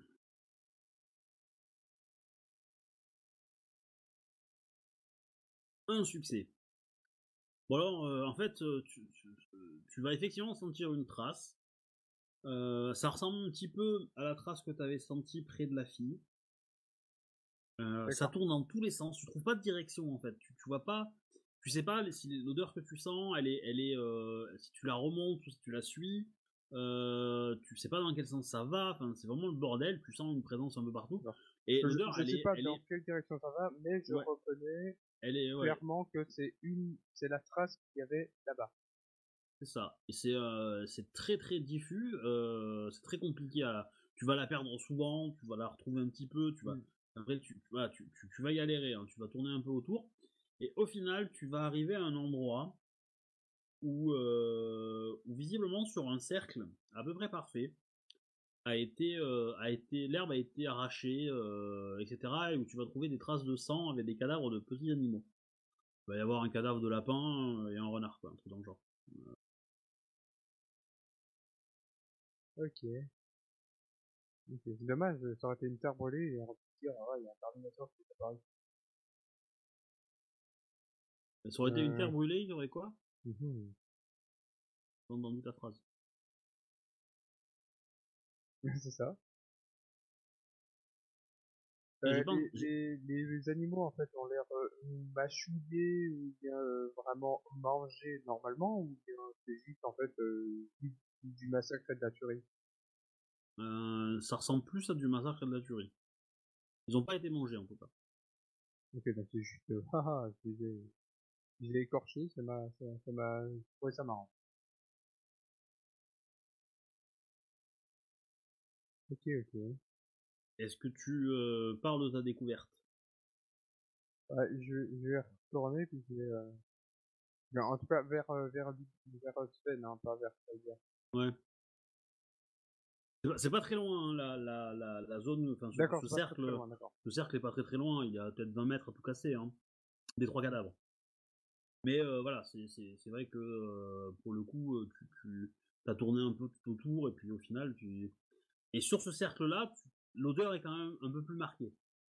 Un succès. Bon alors, en fait, tu vas effectivement sentir une trace. Ça ressemble un petit peu à la trace que tu avais sentie près de la fille. Ça tourne dans tous les sens. Tu trouves pas de direction en fait. Tu vois pas. Tu sais pas si l'odeur que tu sens, elle est si tu la remontes ou si tu la suis. Tu sais pas dans quel sens ça va. Enfin, c'est vraiment le bordel. Tu sens une présence un peu partout. Non. Et l'odeur, je sais pas dans quelle direction ça va, mais je reconnais clairement que c'est la trace qu'il y avait là-bas. C'est ça. Et c'est très très diffus. C'est très compliqué à. Tu vas la perdre souvent. Tu vas la retrouver un petit peu. Tu vas. Après, tu vas galérer. Hein. Tu vas tourner un peu autour. Et au final, tu vas arriver à un endroit où visiblement sur un cercle à peu près parfait l'herbe a été arrachée, etc. Et où tu vas trouver des traces de sang avec des cadavres de petits animaux. Il va y avoir un cadavre de lapin et un renard, quoi, un truc dans le genre. Ok. C'est dommage, ça aurait été une terre brûlée et on aurait pu dire, ah ouais, il y a un Terminator qui est apparu. Ça aurait été une terre brûlée, il y aurait quoi? J'ai entendu ta phrase. C'est ça. Les animaux en fait ont l'air mâchouillés ou bien vraiment mangés normalement ou bien c'est juste en fait du massacre et de la tuerie. Ça ressemble plus à du massacre et de la tuerie. Ils ont pas été mangés en tout cas. Ok, donc c'est juste, haha, je les ai écorchés, je trouvais ça marrant. Ok, ok. Est-ce que tu parles de ta découverte? Ouais, je vais retourner, puis en tout cas, vers Sven, hein, pas vers Claudia. Ouais. C'est pas très loin, hein, la zone, enfin D'accord, ce c'est pas très cercle, loin, d'accord. le cercle est pas très loin, il y a peut-être 20 mètres à tout casser, hein, des 3 cadavres. Mais voilà, c'est vrai que pour le coup, tu as tourné un peu tout autour, et puis au final, Et sur ce cercle-là, l'odeur est quand même un peu plus marquée.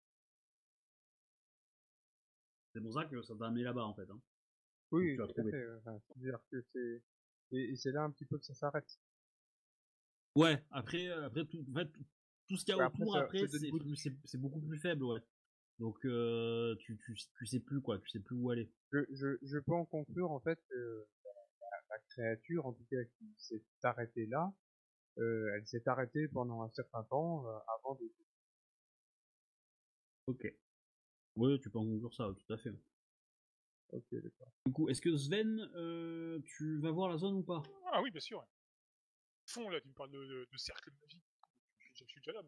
C'est pour ça que ça t'a amené là-bas, en fait. Hein. Oui, Tu as tout à trouvé. fait. Enfin, c'est-à-dire que c'est... Et c'est là un petit peu que ça s'arrête. Ouais, après tout, en fait, tout ce qu'il y a Ouais, après, autour, après, c'est c'est beaucoup plus faible, ouais. Donc, tu sais plus, quoi. Tu sais plus où aller. je peux en conclure, en fait, que la créature, en tout cas, qui s'est arrêtée là, elle s'est arrêtée pendant un certain temps avant de... Ok. Ouais, tu peux en conclure ça, tout à fait. Ok, d'accord. Du coup, est-ce que Sven, tu vas voir la zone ou pas? Ah oui, bien sûr. Ouais. Fond, là, tu me parles de cercle de magie. Je suis déjà là, moi.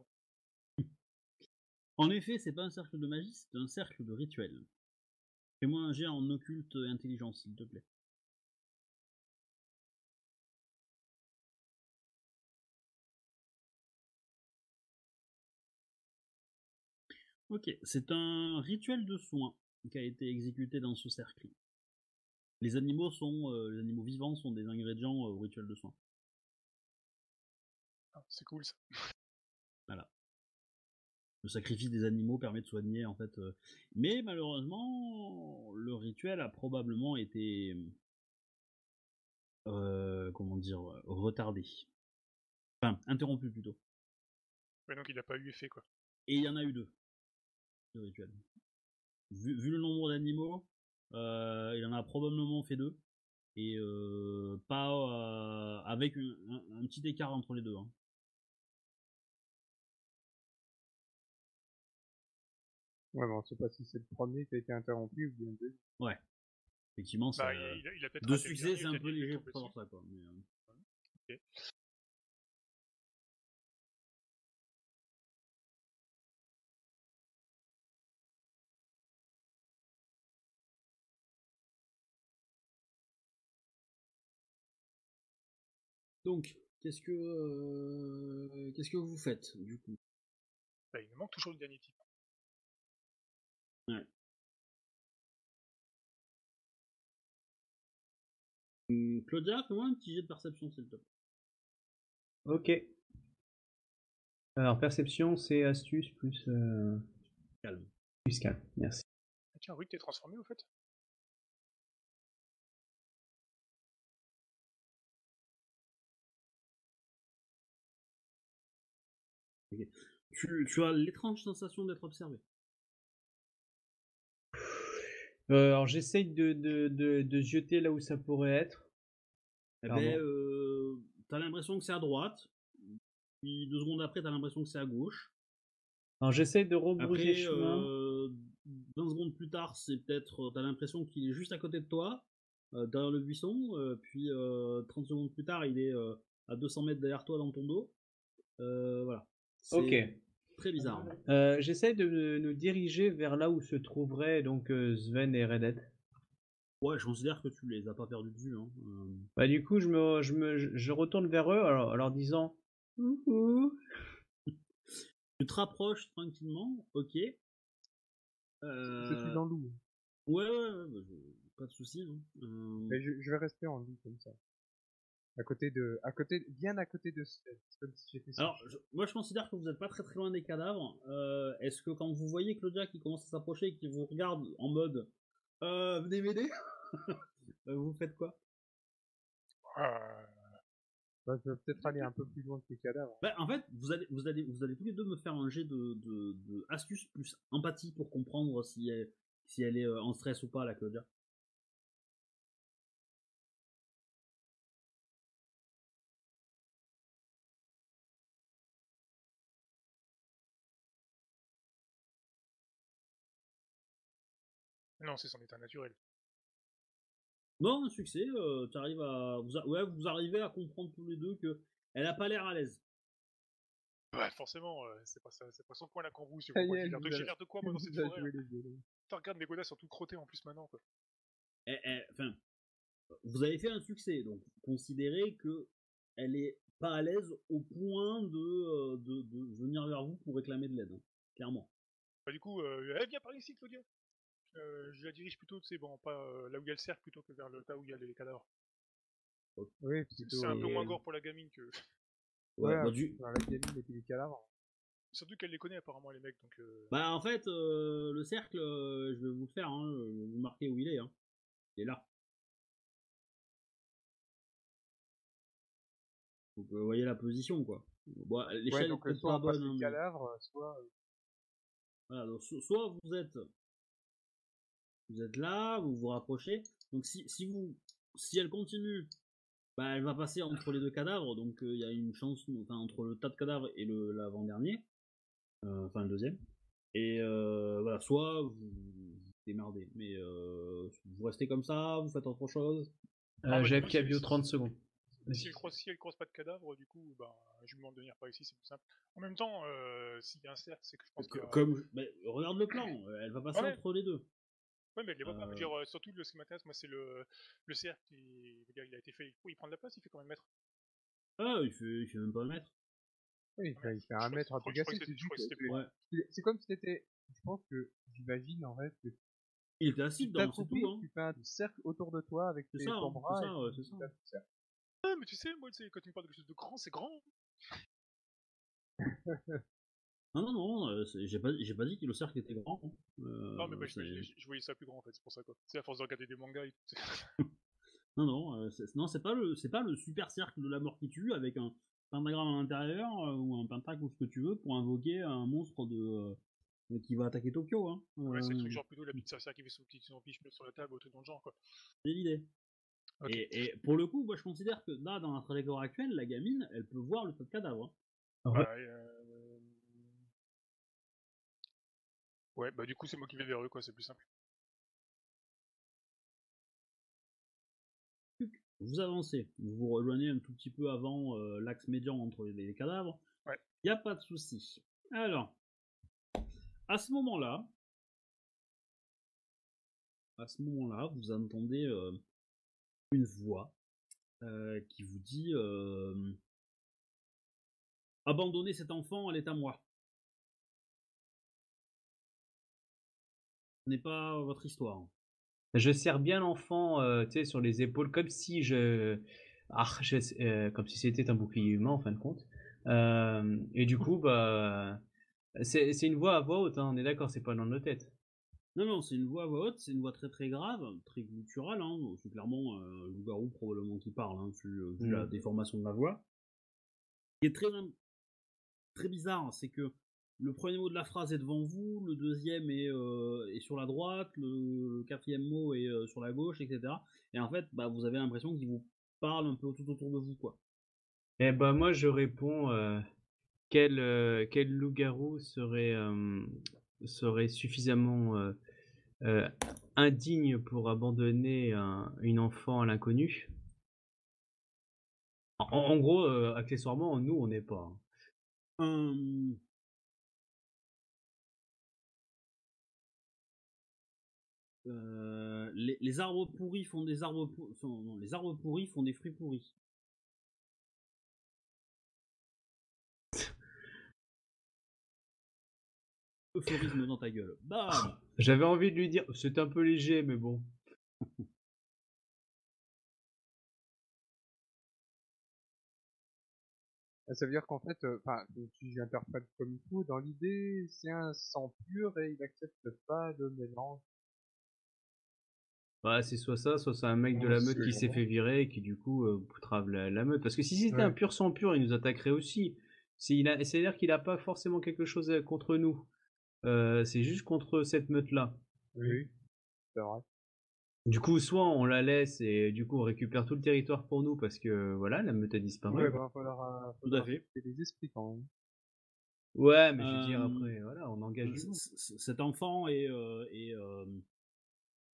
En effet, c'est pas un cercle de magie, c'est un cercle de rituel. Fais-moi un jet en occulte intelligence, s'il te plaît. Ok, c'est un rituel de soins qui a été exécuté dans ce cercle. Les animaux vivants sont des ingrédients au rituel de soins. Ah, c'est cool, ça. Voilà. Le sacrifice des animaux permet de soigner, en fait. Mais malheureusement, le rituel a probablement été, comment dire, retardé. Enfin, interrompu plutôt. Ouais, donc il n'a pas eu effet, quoi. Et il y en a eu 2, de rituel. Vu le nombre d'animaux, il en a probablement fait 2. Et pas avec un petit écart entre les deux. Hein. Ouais, bon, on sait pas si c'est le premier qui a été interrompu ou bien le deuxième. Ouais, effectivement, Bah, il a peut-être de raté le succès, dernier, c'est le un dernier, peu il est léger tombé pour dessus. savoir ça, quoi. Mais, Ok. Donc, qu'est-ce que vous faites, du coup? Bah, il me manque toujours le dernier type. Ouais. Claudia, fais-moi un petit jet de perception, s'il te plaît. Ok. Alors, perception, c'est astuce Calme. plus calme. Merci. Ah, tiens, oui, t'es transformé, au fait. Okay. Tu as l'étrange sensation d'être observé. Alors, j'essaye de jeter là où ça pourrait être. Eh ben, t'as l'impression que c'est à droite. Puis 2 secondes après, t'as l'impression que c'est à gauche. Alors, j'essaye de rebrouiller Après, chemin. 20 secondes plus tard, c'est peut-être, t'as l'impression qu'il est juste à côté de toi, derrière le buisson, puis 30 secondes plus tard, il est à 200 mètres derrière toi dans ton dos. Voilà. C'est Ok. très bizarre. J'essaye de nous diriger vers là où se trouveraient donc Sven et Redet. Ouais, je considère que tu les as pas perdus de vue. Hein. Bah, du coup, je retourne vers eux en leur disant Ouhou. Tu te rapproches tranquillement, ok. Je suis dans l'eau. Ouais, bah, pas de soucis. Hein. Mais je vais rester en loup comme ça. Bien à côté de Sven. C'est comme si j'étais Alors, moi je considère que vous n'êtes pas très très loin des cadavres. Est-ce que quand vous voyez Claudia qui commence à s'approcher et qui vous regarde en mode venez m'aider, vous faites quoi? Bah, je vais peut-être aller un peu plus loin que les cadavres. Bah, en fait, vous allez tous les deux me faire un jet de astuce plus empathie pour comprendre si elle est en stress ou pas, la Claudia. Non, c'est son état naturel. Non, un succès, tu arrives à... vous arrivez à comprendre tous les deux que elle a pas l'air à l'aise. Ouais, forcément, c'est pas son coin la cambrousse. J'ai Ça y est, l'air de quoi moi dans cette vous a forêt joué là. les violons. Putain, regarde, mes godasses sont tout crottés en plus maintenant quoi. Enfin, vous avez fait un succès, donc considérez que elle est pas à l'aise au point de venir vers vous pour réclamer de l'aide, hein, clairement. Bah du coup, viens par ici Claudia. Je la dirige plutôt, tu sais, bon, pas là où il y a le cercle plutôt que vers le tas où il y a les cadavres. Oui, plutôt. C'est un peu moins gore pour la gamine que. Ouais, Ouais, bah, dans la gamine et puis les cadavres. Surtout qu'elle les connaît apparemment les mecs donc. bah en fait, le cercle, je vais vous le faire, hein, je vais vous marquer où il est. Hein. Il est là. Donc vous voyez la position quoi. Bon, Ouais, l'échelle est donc peut-être soit pas on passe bonne. les Hein, mais... cadavres, soit. Voilà, donc, soit vous êtes là, vous vous rapprochez. Donc si elle continue, bah elle va passer entre les deux cadavres. Donc il y a une chance, enfin entre le tas de cadavres et l'avant-dernier, enfin le deuxième. Et voilà, soit vous démerdez, mais vous restez comme ça, vous faites autre chose. J'ai appris à bio 30 secondes. Si elle croise pas de cadavre, du coup, bah, je lui demande de venir par ici, c'est plus simple. En même temps, s'il y a un cercle, c'est que je pense que. Regarde le plan, elle va passer entre les deux. Ouais, mais elle les voit pas. Je veux dire, surtout, ce qui m'intéresse, moi, c'est le cercle. Il a été fait. Il prend de la place, il fait combien de mètres? Ah, il fait même pas un mètre. Oui, il fait un mètre à tout casser. C'est comme si c'était. Je pense que j'imagine en fait que. Il était assis dedans, c'est tout. Hein. Tu fais un cercle autour de toi avec ton bras. C'est ça. Ah, mais tu sais, moi, quand tu me parles de quelque chose de grand, c'est grand. Non, j'ai pas dit que le cercle était grand. Hein. Non, mais je voyais ça plus grand en fait, c'est pour ça quoi. C'est à force de regarder des mangas et tout. non, c'est pas le super cercle de la mort qui tue avec un pentagramme à l'intérieur ou un pentacle ou ce que tu veux pour invoquer un monstre qui va attaquer Tokyo. Hein. Ouais, c'est le truc genre plutôt la petite sorcière qui fait son petit piche sur la table ou truc dans le genre quoi. C'est l'idée. Okay. Et pour le coup, moi je considère que là, dans notre décor actuel, la gamine, elle peut voir le tas de cadavres. Hein. Ouais, bah du coup c'est moi qui vais vers eux quoi, c'est plus simple. Vous avancez, vous vous rejoignez un tout petit peu avant l'axe médian entre les cadavres. Ouais. Y a pas de souci. Alors, à ce moment-là, vous entendez une voix qui vous dit abandonnez cet enfant, elle est à moi. Ce n'est pas votre histoire. Je serre bien l'enfant, sur les épaules, comme si comme si c'était un bouclier humain en fin de compte. Et du coup, bah, c'est une voix à voix haute, hein, on est d'accord, c'est pas dans nos têtes. Non, c'est une voix à voix haute, c'est une voix très très grave, très gutturale, hein, c'est clairement un loup-garou probablement qui parle, hein, vu la déformation de la voix. Ce qui est très, très bizarre, c'est que le premier mot de la phrase est devant vous, le deuxième est sur la droite, le quatrième mot est sur la gauche, etc. Et en fait, bah, vous avez l'impression qu'il vous parle un peu tout autour de vous, quoi. Eh bah moi je réponds, quel loup-garou serait suffisamment indigne pour abandonner une enfant à l'inconnu. En gros, accessoirement, nous on n'est pas. Les arbres pourris font des arbres les arbres pourris font des fruits pourris. Euphorisme dans ta gueule. Bam. J'avais envie de lui dire, c'est un peu léger, mais bon. Ça veut dire qu'en fait, si j'interprète comme il faut, dans l'idée, c'est un sang pur et il accepte pas de mélange. Bah, c'est soit ça, soit c'est un mec de la meute qui s'est fait virer et qui du coup trave la meute. Parce que si c'était un pur sang pur, il nous attaquerait aussi. C'est-à-dire qu'il a pas forcément quelque chose contre nous. C'est juste contre cette meute-là. Oui, c'est vrai. Du coup, soit on la laisse et du coup on récupère tout le territoire pour nous parce que voilà, la meute a disparu. Ouais, bah, faudra tout à fait. Des esprits quand même. Ouais, mais je veux dire après, voilà, on engage du cet enfant est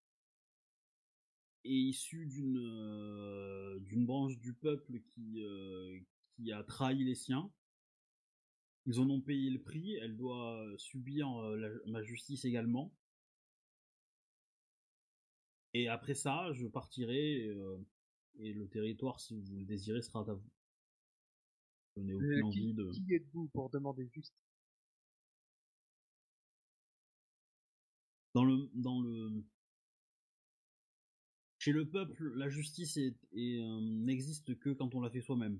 issu d'une branche du peuple qui a trahi les siens. Ils en ont payé le prix, elle doit subir ma justice également. Et après ça, je partirai et le territoire, si vous le désirez, sera à vous. Je n'ai aucune envie de... Qui êtes-vous pour demander justice? Chez le peuple, la justice n'existe que quand on la fait soi-même.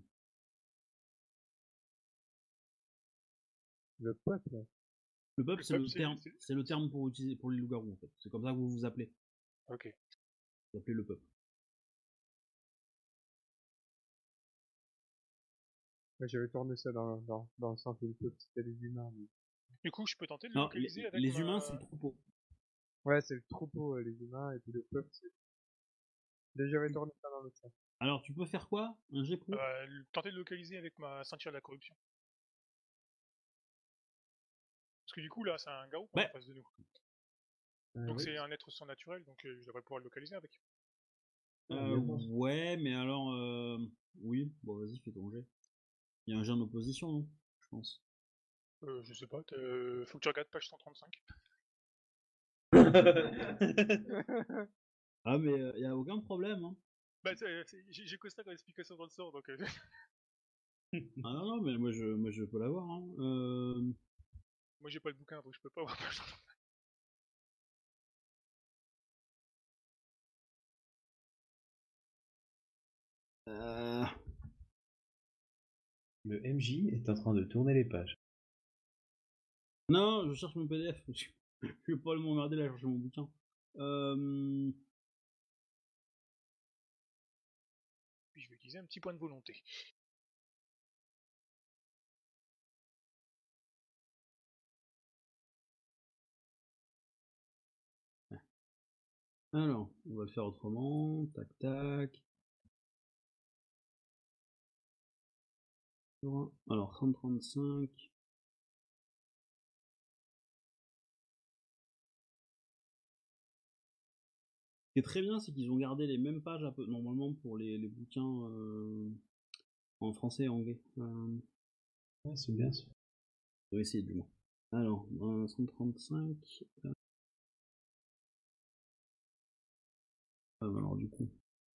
Le peuple? Le peuple, c'est le terme pour utiliser pour les loups-garous, en fait. C'est comme ça que vous vous appelez. Ok. Vous appelez le peuple. J'avais tourné ça dans le sens où le peuple c'était les humains. Mais... Du coup, je peux tenter de le localiser avec les humains, c'est le troupeau. Ouais, c'est le troupeau, les humains, et puis le peuple, c'est... Déjà, j'avais tourné ça dans l'autre sens. Alors, tu peux faire quoi? Un jet pro? Tenter de localiser avec ma ceinture de la corruption. Parce que du coup, là, c'est un garou en face de nous. Donc oui. c'est un être surnaturel, donc je devrais pouvoir le localiser avec. Ouais, mais alors... Oui, bon, vas-y, fais ton jet. Il y a un jet en opposition, non? Je pense. Je sais pas, faut que tu regardes page 135. Ah, mais y a aucun problème, hein. Bah, j'ai Costa comme explication dans le sort, donc... Ah non, mais moi je peux l'avoir, hein. Moi j'ai pas le bouquin, donc je peux pas avoir page 135. Le MJ est en train de tourner les pages. Non, je cherche mon PDF. Je vais pas m'emmerder là à chercher mon bouquin. Puis je vais utiliser un petit point de volonté. Alors, on va le faire autrement. Tac, tac. Alors, 135. Ce qui est très bien, c'est qu'ils ont gardé les mêmes pages un peu, normalement pour les bouquins en français et anglais. Ouais, c'est bien ça. On va essayer du moins. Alors, 135. Alors du coup.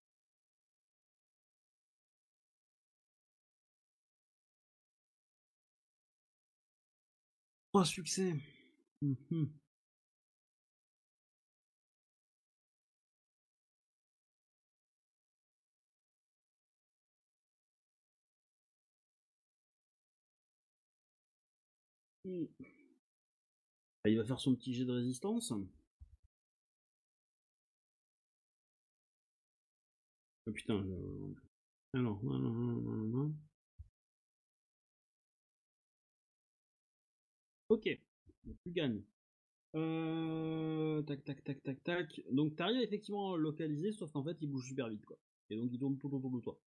3 succès. Il va faire son petit jet de résistance. Oh putain. Alors, ok, tu gagnes. Tac, tac, tac, tac, tac. Donc t'arrives effectivement à localiser, sauf qu'en fait il bouge super vite, quoi. Et donc il tourne tout autour de toi.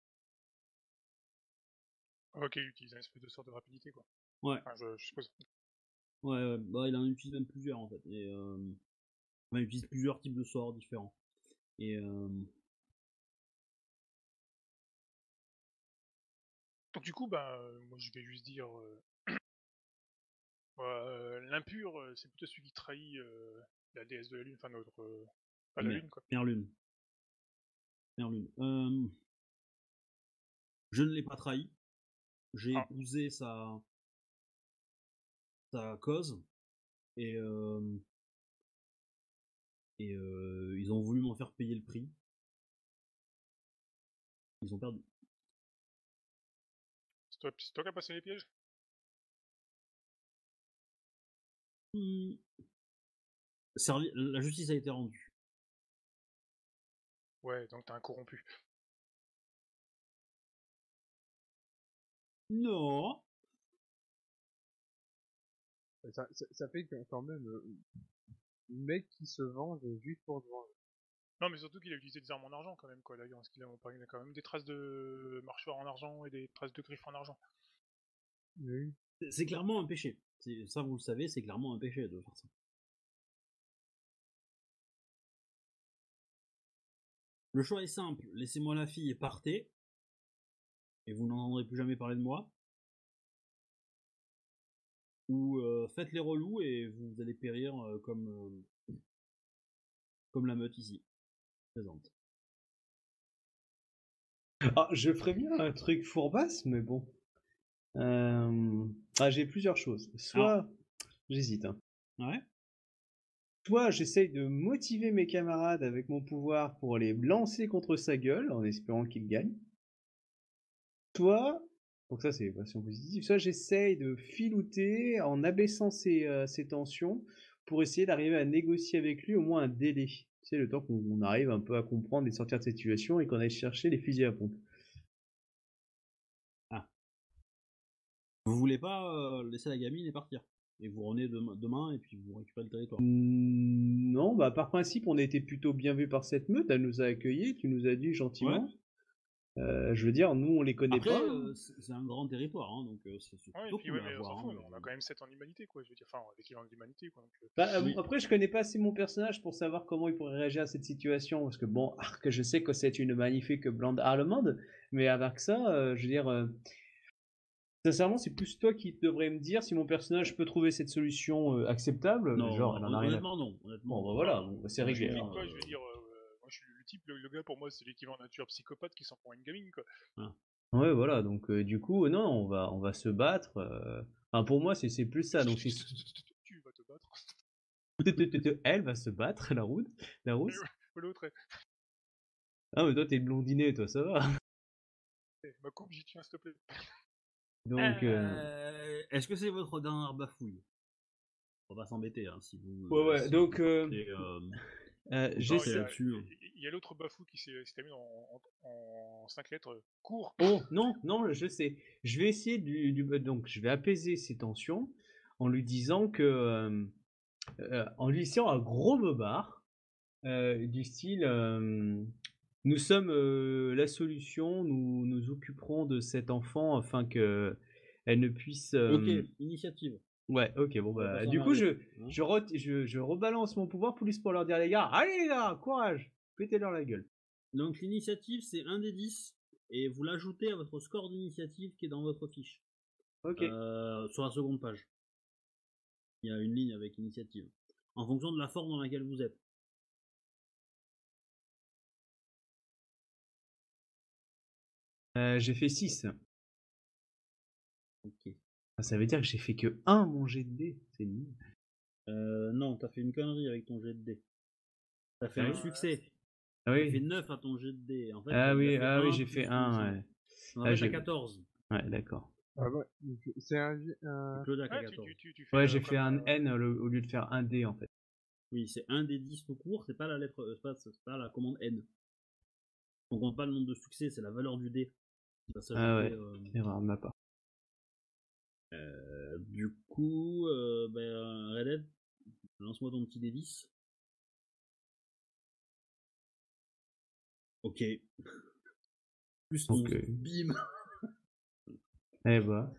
Ok, il utilise un espèce de sort de rapidité, quoi. Ouais. Enfin, je suppose. Ouais, bah il en utilise même plusieurs en fait. Et il utilise plusieurs types de sorts différents. Et Donc du coup, bah, moi je vais juste dire... l'impur, c'est plutôt celui qui trahit la déesse de la lune, enfin notre... pas la lune, quoi. Merlune. Je ne l'ai pas trahi. J'ai épousé sa cause. Et ils ont voulu m'en faire payer le prix. Ils ont perdu. C'est toi qui as passé les pièges? La justice a été rendue. Ouais, donc t'es un corrompu. Non. Ça fait quand même mec qui se venge juste pour se venger. Non, mais surtout qu'il a utilisé des armes en argent quand même, quoi. Là, il a quand même des traces de mâchoire en argent et des traces de griffes en argent. Oui. C'est clairement un péché. Ça, vous le savez, c'est clairement un péché de faire ça. Le choix est simple, laissez-moi la fille et partez, et vous n'entendrez plus jamais parler de moi. Ou faites les relous et vous allez périr comme la meute ici, présente. Ah, je ferais bien un truc fourbasse, mais bon. J'ai plusieurs choses. Soit, j'hésite. Hein. Ouais. Soit j'essaye de motiver mes camarades avec mon pouvoir pour les lancer contre sa gueule en espérant qu'il gagne. Soit, donc ça c'est version positive, soit j'essaye de filouter en abaissant ses tensions pour essayer d'arriver à négocier avec lui au moins un délai. Tu sais, le temps qu'on arrive un peu à comprendre et sortir de cette situation et qu'on aille chercher les fusils à pompe. Ah. Vous voulez pas laisser la gamine et partir et vous revenez demain et puis vous récupérez le territoire. Non, bah par principe on a été plutôt bien vu par cette meute, elle nous a accueillis, tu nous as dit gentiment. Ouais. Je veux dire, nous on les connaît Après, pas. c'est un grand territoire, hein, donc c'est plutôt cool à voir. On a quand même 7 en humanité, quoi. Je veux dire, enfin, l'équivalent de l'humanité, quoi. Donc, Oui. Après, je connais pas assez mon personnage pour savoir comment il pourrait réagir à cette situation, parce que bon, que je sais que c'est une magnifique blonde allemande, mais avec ça, je veux dire, sincèrement, c'est plus toi qui devrais me dire si mon personnage peut trouver cette solution acceptable. Non, genre, elle en a rien à... non. Honnêtement, bon, bah voilà, c'est réglé. Je veux dire, moi, je suis le type, le gars, pour moi, c'est l'équivalent d'un tueur psychopathe qui s'en prend une gamine, quoi. Ah. Ouais, voilà, donc du coup, non, on va se battre. Enfin, pour moi, c'est plus ça. Donc, tu vas te battre. Elle va se battre, la rousse. L'autre est... Ah, mais toi, t'es blondinet, toi, ça va. Ma coupe, j'y tiens, s'il te plaît. Donc, est-ce que c'est votre dernière bafouille? On va s'embêter, hein, si vous... ouais, si donc... j'essaie là-dessus. Il y a l'autre bafou qui s'est terminé en 5 lettres, court. Oh, non, je sais. Je vais essayer donc, je vais apaiser ses tensions en lui disant que... en lui laissant un gros bobard, du style... nous sommes la solution, nous nous occuperons de cet enfant afin que elle ne puisse... Ok, initiative. Ouais, ok, bon bah, du coup, je rebalance mon pouvoir plus pour leur dire, les gars, allez les gars, courage, pétez-leur la gueule. Donc l'initiative, c'est 1 des 10, et vous l'ajoutez à votre score d'initiative qui est dans votre fiche. Ok. Sur la seconde page. Il y a une ligne avec initiative. En fonction de la forme dans laquelle vous êtes. J'ai fait 6. Ok. Ça veut dire que j'ai fait que 1 mon jet de dés, c'est nul. Non, t'as fait une connerie avec ton jet de dés. T'as fait un succès. Ah oui. T'as fait 9 à ton jet de dés. En fait, oui, j'ai fait 1, ouais. On avait fait 14. Ouais, d'accord. Ah ouais, c'est un... Claudia qui a 14. Ouais, j'ai fait un N au lieu de faire un D, en fait. Oui, c'est 1 des 10 tout court, c'est pas la lettre, c'est pas la commande N. On compte pas le nombre de succès, c'est la valeur du dé. Ah ouais, erreur de ma part. Du coup, Red, lance-moi ton petit D10. Ok. Plus 11. Okay. Bim. Eh bah.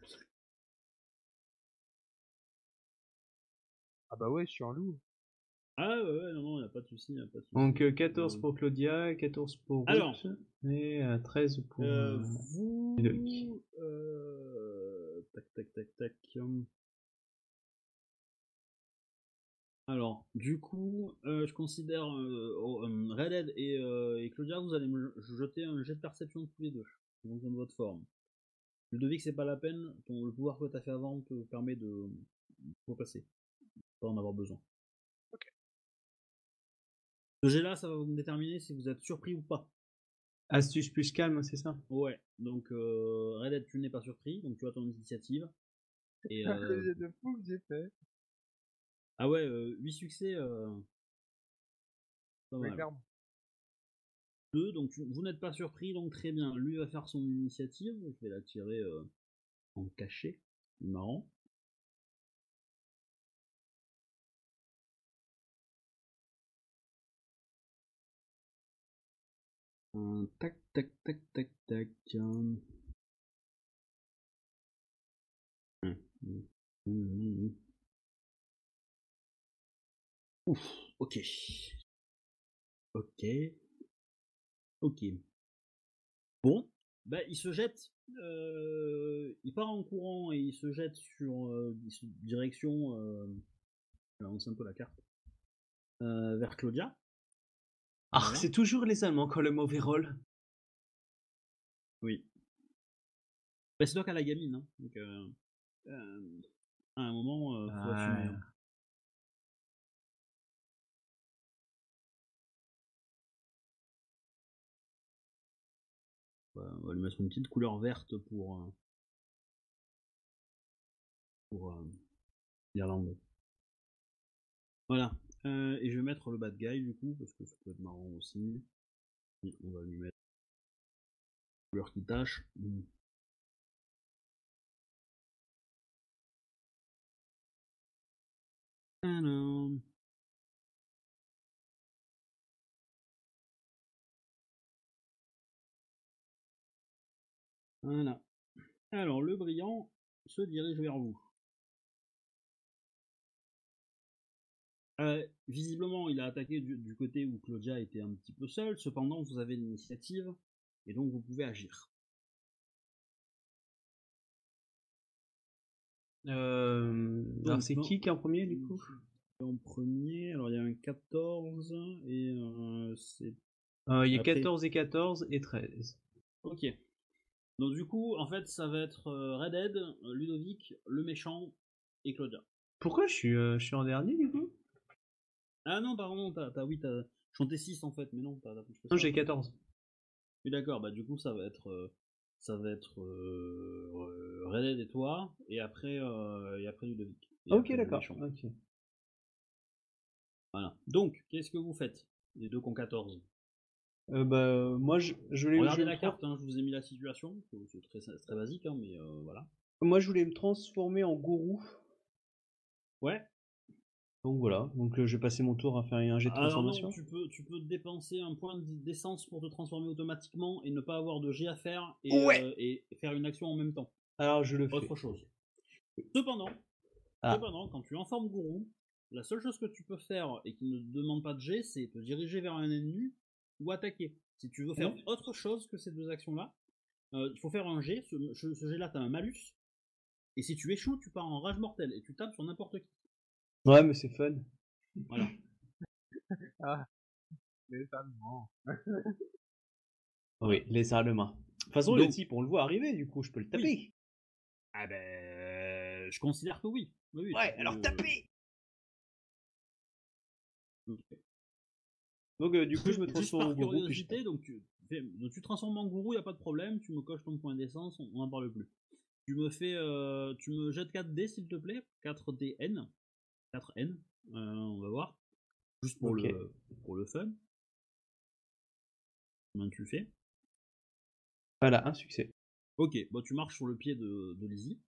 Ah bah ouais, je suis en loup. Ah ouais, non, y a pas de souci. Donc 14 pour Claudia, 14 pour Ruth, alors, et 13 pour vous... Tac. Alors, du coup, je considère Redhead et Claudia, vous allez me jeter un jet de perception tous les deux, en fonction de votre forme. Ludovic, c'est pas la peine, le pouvoir que t'as fait avant te permet de repasser, pas en avoir besoin. Ok. Ce jet-là, ça va vous déterminer si vous êtes surpris ou pas. Astuce plus calme, c'est ça? Ouais, donc Redhead, tu n'es pas surpris, donc tu as ton initiative. Et le jet de fou que j'ai fait. Ah ouais, 8 succès, pas mal. Clairement. 2, donc vous n'êtes pas surpris, donc très bien. Lui va faire son initiative, je vais la tirer en cachet, c'est marrant. Tac. Ouf, ok. Ok. Bon, bah, il se jette, il part en courant et il se jette sur direction, on sait un peu la carte, vers Claudia. Ah, Voilà. c'est toujours les Allemands qui ont le mauvais rôle. Oui. Bah, c'est toi qui as la gamine, hein. Donc, à un moment, faut assumer. Hein. On va lui mettre une petite couleur verte pour l'Irlande. Voilà. Et je vais mettre le bad guy du coup, parce que ça peut être marrant aussi. Et on va lui mettre une couleur qui tâche. Alors. Voilà. Alors, le brillant se dirige vers vous. Visiblement, il a attaqué du côté où Claudia était un petit peu seule. Cependant, vous avez l'initiative et donc vous pouvez agir. Alors c'est qui est en premier du coup? En premier, alors il y a un 14 et c'est... Il y a 14 et 14 et 13. Ok. Donc du coup, en fait, ça va être Redhead, Ludovic, le méchant et Claudia. Pourquoi je suis en dernier du coup? Ah non, pardon, t'as chanté 6 en fait, mais non, t'as plus que ça. Non, j'ai 14. Oui, d'accord, bah du coup, ça va être Redhead et toi, et après Ludovic. Et Ok, après, le d'accord. méchant. Ok. Voilà. Donc, qu'est-ce que vous faites? Les deux qui ont 14. Bah, moi je voulais. Regardez la carte, hein, je vous ai mis la situation, c'est très basique, hein, mais voilà. Moi je voulais me transformer en gourou. Ouais. Donc voilà, donc je vais passer mon tour à faire un jet de Alors non, transformation. tu peux dépenser un point d'essence pour te transformer automatiquement et ne pas avoir de jet à faire Ouais. et faire une action en même temps. Alors je le fais. Autre chose. Cependant, quand tu informes Gourou, la seule chose que tu peux faire et qui ne demande pas de jet, c'est te diriger vers un ennemi ou attaquer. Si tu veux faire autre chose que ces deux actions-là, il faut faire un jet. Ce jet-là, t'as un malus. Et si tu échoues, tu pars en rage mortelle et tu tapes sur n'importe qui. Ouais, mais c'est fun. Voilà. Ah, les Allemands. Oui, les Allemands. De toute façon, Donc, le type, on le voit arriver, du coup, je peux le taper. Oui. Ah ben, je considère que oui. Oui, ouais, alors taper. Okay. Donc du coup, je me transforme en gourou. Curiosité, donc tu te transformes en gourou, y a pas de problème. Tu me coches ton point d'essence, on n'en parle plus. Tu me jettes 4 dés s'il te plaît, 4 DN, 4 N, on va voir, juste pour le fun. Comment tu fais? Voilà, un succès. Ok, bon tu marches sur le pied de Lizzie.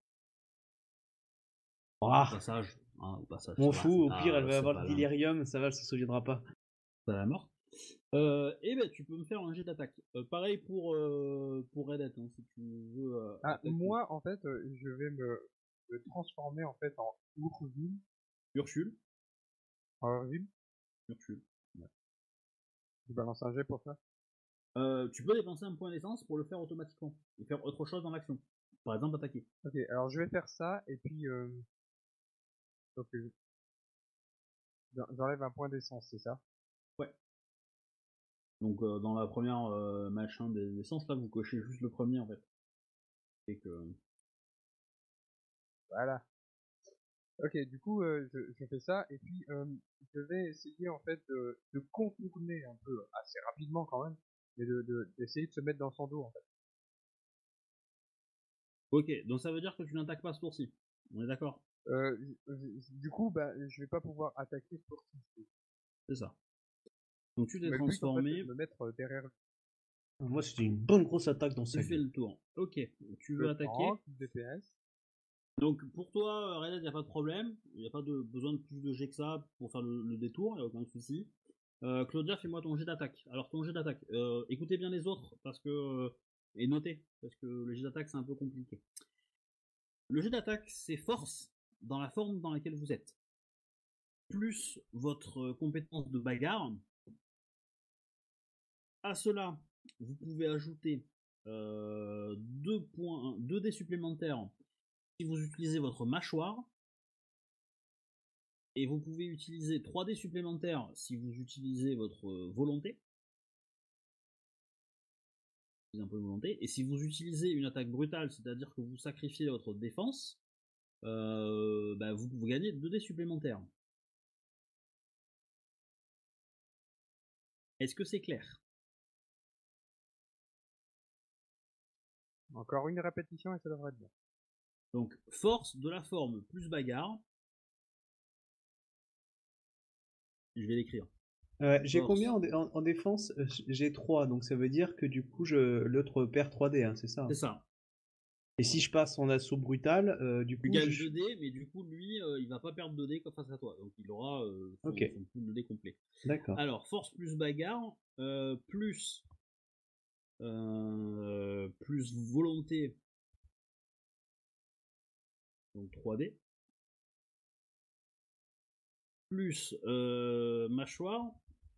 Au passage. Au passage. M'en fous, au pire, elle va avoir le délirium, ça va, elle se souviendra pas. Ça la mort. Et ben tu peux me faire un jet d'attaque. Pareil pour Red Hat, hein, si tu veux. Moi, en fait, je vais me transformer en fait en Urville. Ursule. Urville. Ursule. Ouais. Je balance un jet pour ça. Tu peux dépenser un point d'essence pour le faire automatiquement et faire autre chose dans l'action. Par exemple, attaquer. Ok, alors je vais faire ça et puis j'enlève un point d'essence, c'est ça? Ouais. Donc dans la première machin d'essence là, vous cochez juste le premier en fait. Et que. Voilà. Ok, du coup je fais ça et puis je vais essayer en fait de contourner un peu assez rapidement quand même, mais d'essayer de se mettre dans son dos en fait. Ok, donc ça veut dire que tu n'attaques pas ce tour-ci. On est d'accord? Du coup, bah, je vais pas pouvoir attaquer ce tour-ci. C'est ça. Donc tu t'es Mais transformé. le but, en fait, c'est de me mettre derrière. Moi, c'était une bonne grosse attaque dans Tu sa fais gueule. le tour. Ok, tu veux attaquer. DPS. Donc pour toi, Red Dead, il n'y a pas de problème. Il n'y a pas besoin de plus de jet que ça pour faire le détour, il n'y a aucun souci. Claudia, fais-moi ton jet d'attaque. Alors ton jet d'attaque, écoutez bien les autres parce que et notez parce que le jet d'attaque c'est un peu compliqué. Le jet d'attaque c'est force dans la forme dans laquelle vous êtes, plus votre compétence de bagarre. À cela vous pouvez ajouter 2 dés supplémentaires si vous utilisez votre mâchoire. Et vous pouvez utiliser 3 dés supplémentaires si vous utilisez votre volonté. Un peu de volonté. Et si vous utilisez une attaque brutale, c'est-à-dire que vous sacrifiez votre défense, vous gagnez 2 dés supplémentaires. Est-ce que c'est clair? Encore une répétition et ça devrait être bon. Donc, force de la forme plus bagarre. Je vais l'écrire. J'ai Force. combien en défense? J'ai 3, donc ça veut dire que du coup l'autre perd 3 dés, hein, c'est ça? C'est ça. Et si je passe en assaut brutal, du coup Tu gagnes 2 dés, mais du coup, lui, il va pas perdre 2 dés face à toi. Donc, il aura son pool de dés complet. D'accord. Alors, force plus bagarre, plus volonté. Donc 3 dés. Plus mâchoire.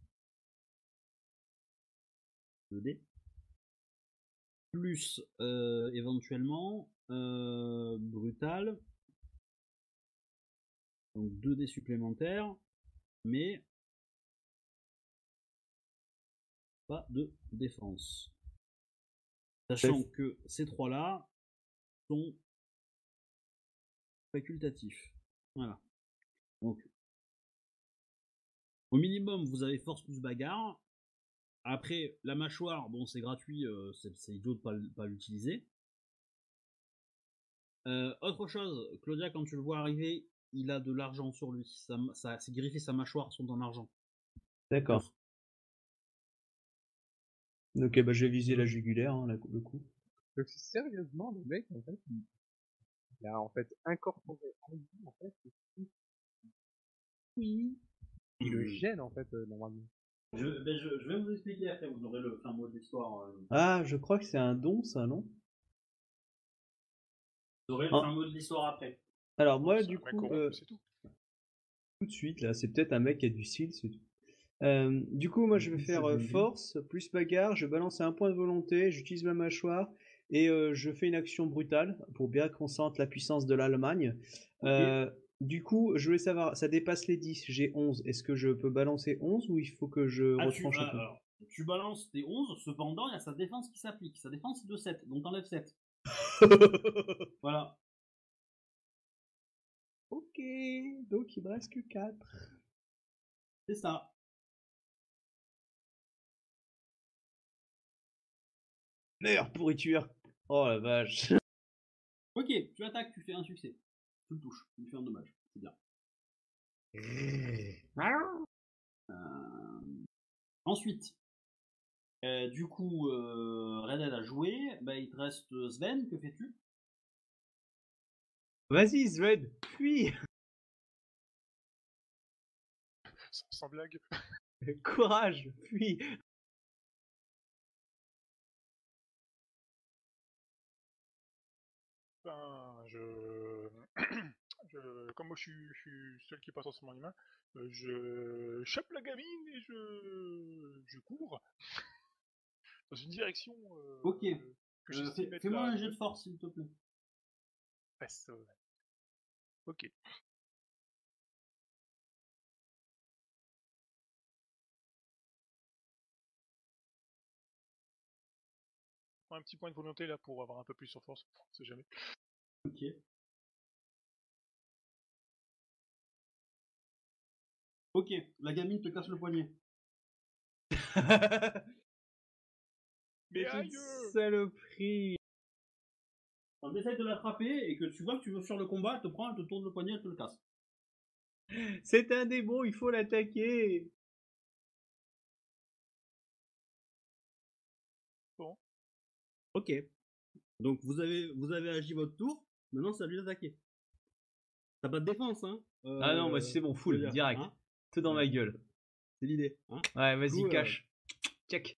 2 dés. Plus éventuellement brutal. Donc 2 dés supplémentaires. Mais pas de défense. Sachant que ces 3-là sont facultatifs. Voilà. Donc, au minimum, vous avez force plus bagarre. Après, la mâchoire, bon, c'est gratuit, c'est idiot de pas l'utiliser. Autre chose, Claudia, quand tu le vois arriver, il a de l'argent sur lui. Ses griffes et sa mâchoire sont en argent. D'accord. Ok, je vais viser la jugulaire, hein, le coup. Donc sérieusement, le mec, en fait, il a en fait incorporé en lui, en fait, oui. Il le gêne, en fait, normalement. Je vais vous expliquer après, vous aurez le fin mot de l'histoire. Ah, je crois que c'est un don, ça, non? Vous aurez le fin mot de l'histoire après. Alors moi, du coup, c'est tout. Tout de suite, là, c'est peut-être un mec qui a du style, c'est tout. Du coup, moi, je vais faire force, plus bagarre, je balance un point de volonté, j'utilise ma mâchoire, et je fais une action brutale pour bien qu'on sente la puissance de l'Allemagne. Okay. Du coup, je voulais savoir, ça dépasse les 10, j'ai 11. Est-ce que je peux balancer 11 ou il faut que je retranche un peu? Alors, tu balances tes 11, cependant, il y a sa défense qui s'applique. Sa défense, c'est de 7, donc t'enlèves 7. Voilà. Ok, donc il me reste que 4. C'est ça. Merde, pourriture. Oh la vache. Ok, tu attaques, tu fais un succès. Tu le touches, tu lui fais un dommage. C'est bien. Ensuite, du coup, Redhead a joué. Il te reste Sven, que fais-tu? Vas-y, Sven, fuis. Sans blague. Courage, fuis. Comme moi je suis seul qui passe en humain, je chope la gamine et je cours dans une direction. Ok. Fais-moi un jet de force, s'il te plaît. Ok. Un petit point de volonté là pour avoir un peu plus sur force, on sait jamais. Ok. Ok, la gamine te casse le poignet. Mais aïe! Saloperie! Quand tu essaies de l'attraper et que tu vois que tu veux faire le combat, elle te prend, elle te tourne le poignet, elle te le casse. C'est un démon, il faut l'attaquer! Bon. Ok. Donc vous avez agi votre tour, maintenant c'est à lui d'attaquer. T'as pas de défense, hein? Ah non, moi c'est bon, full, direct. Hein, tout dans ma gueule. C'est l'idée. Hein, ouais, vas-y, cache. Check.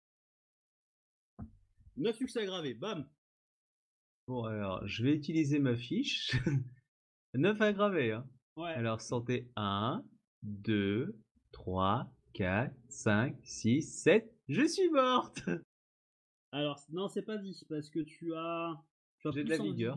9 succès aggravés, bam! Bon, alors, je vais utiliser ma fiche. 9 aggravés, hein. Ouais. Alors, sortez 1, 2, 3, 4, 5, 6, 7. Je suis morte! Alors, non, c'est pas dit, parce que tu as J'ai de plus la en vigueur.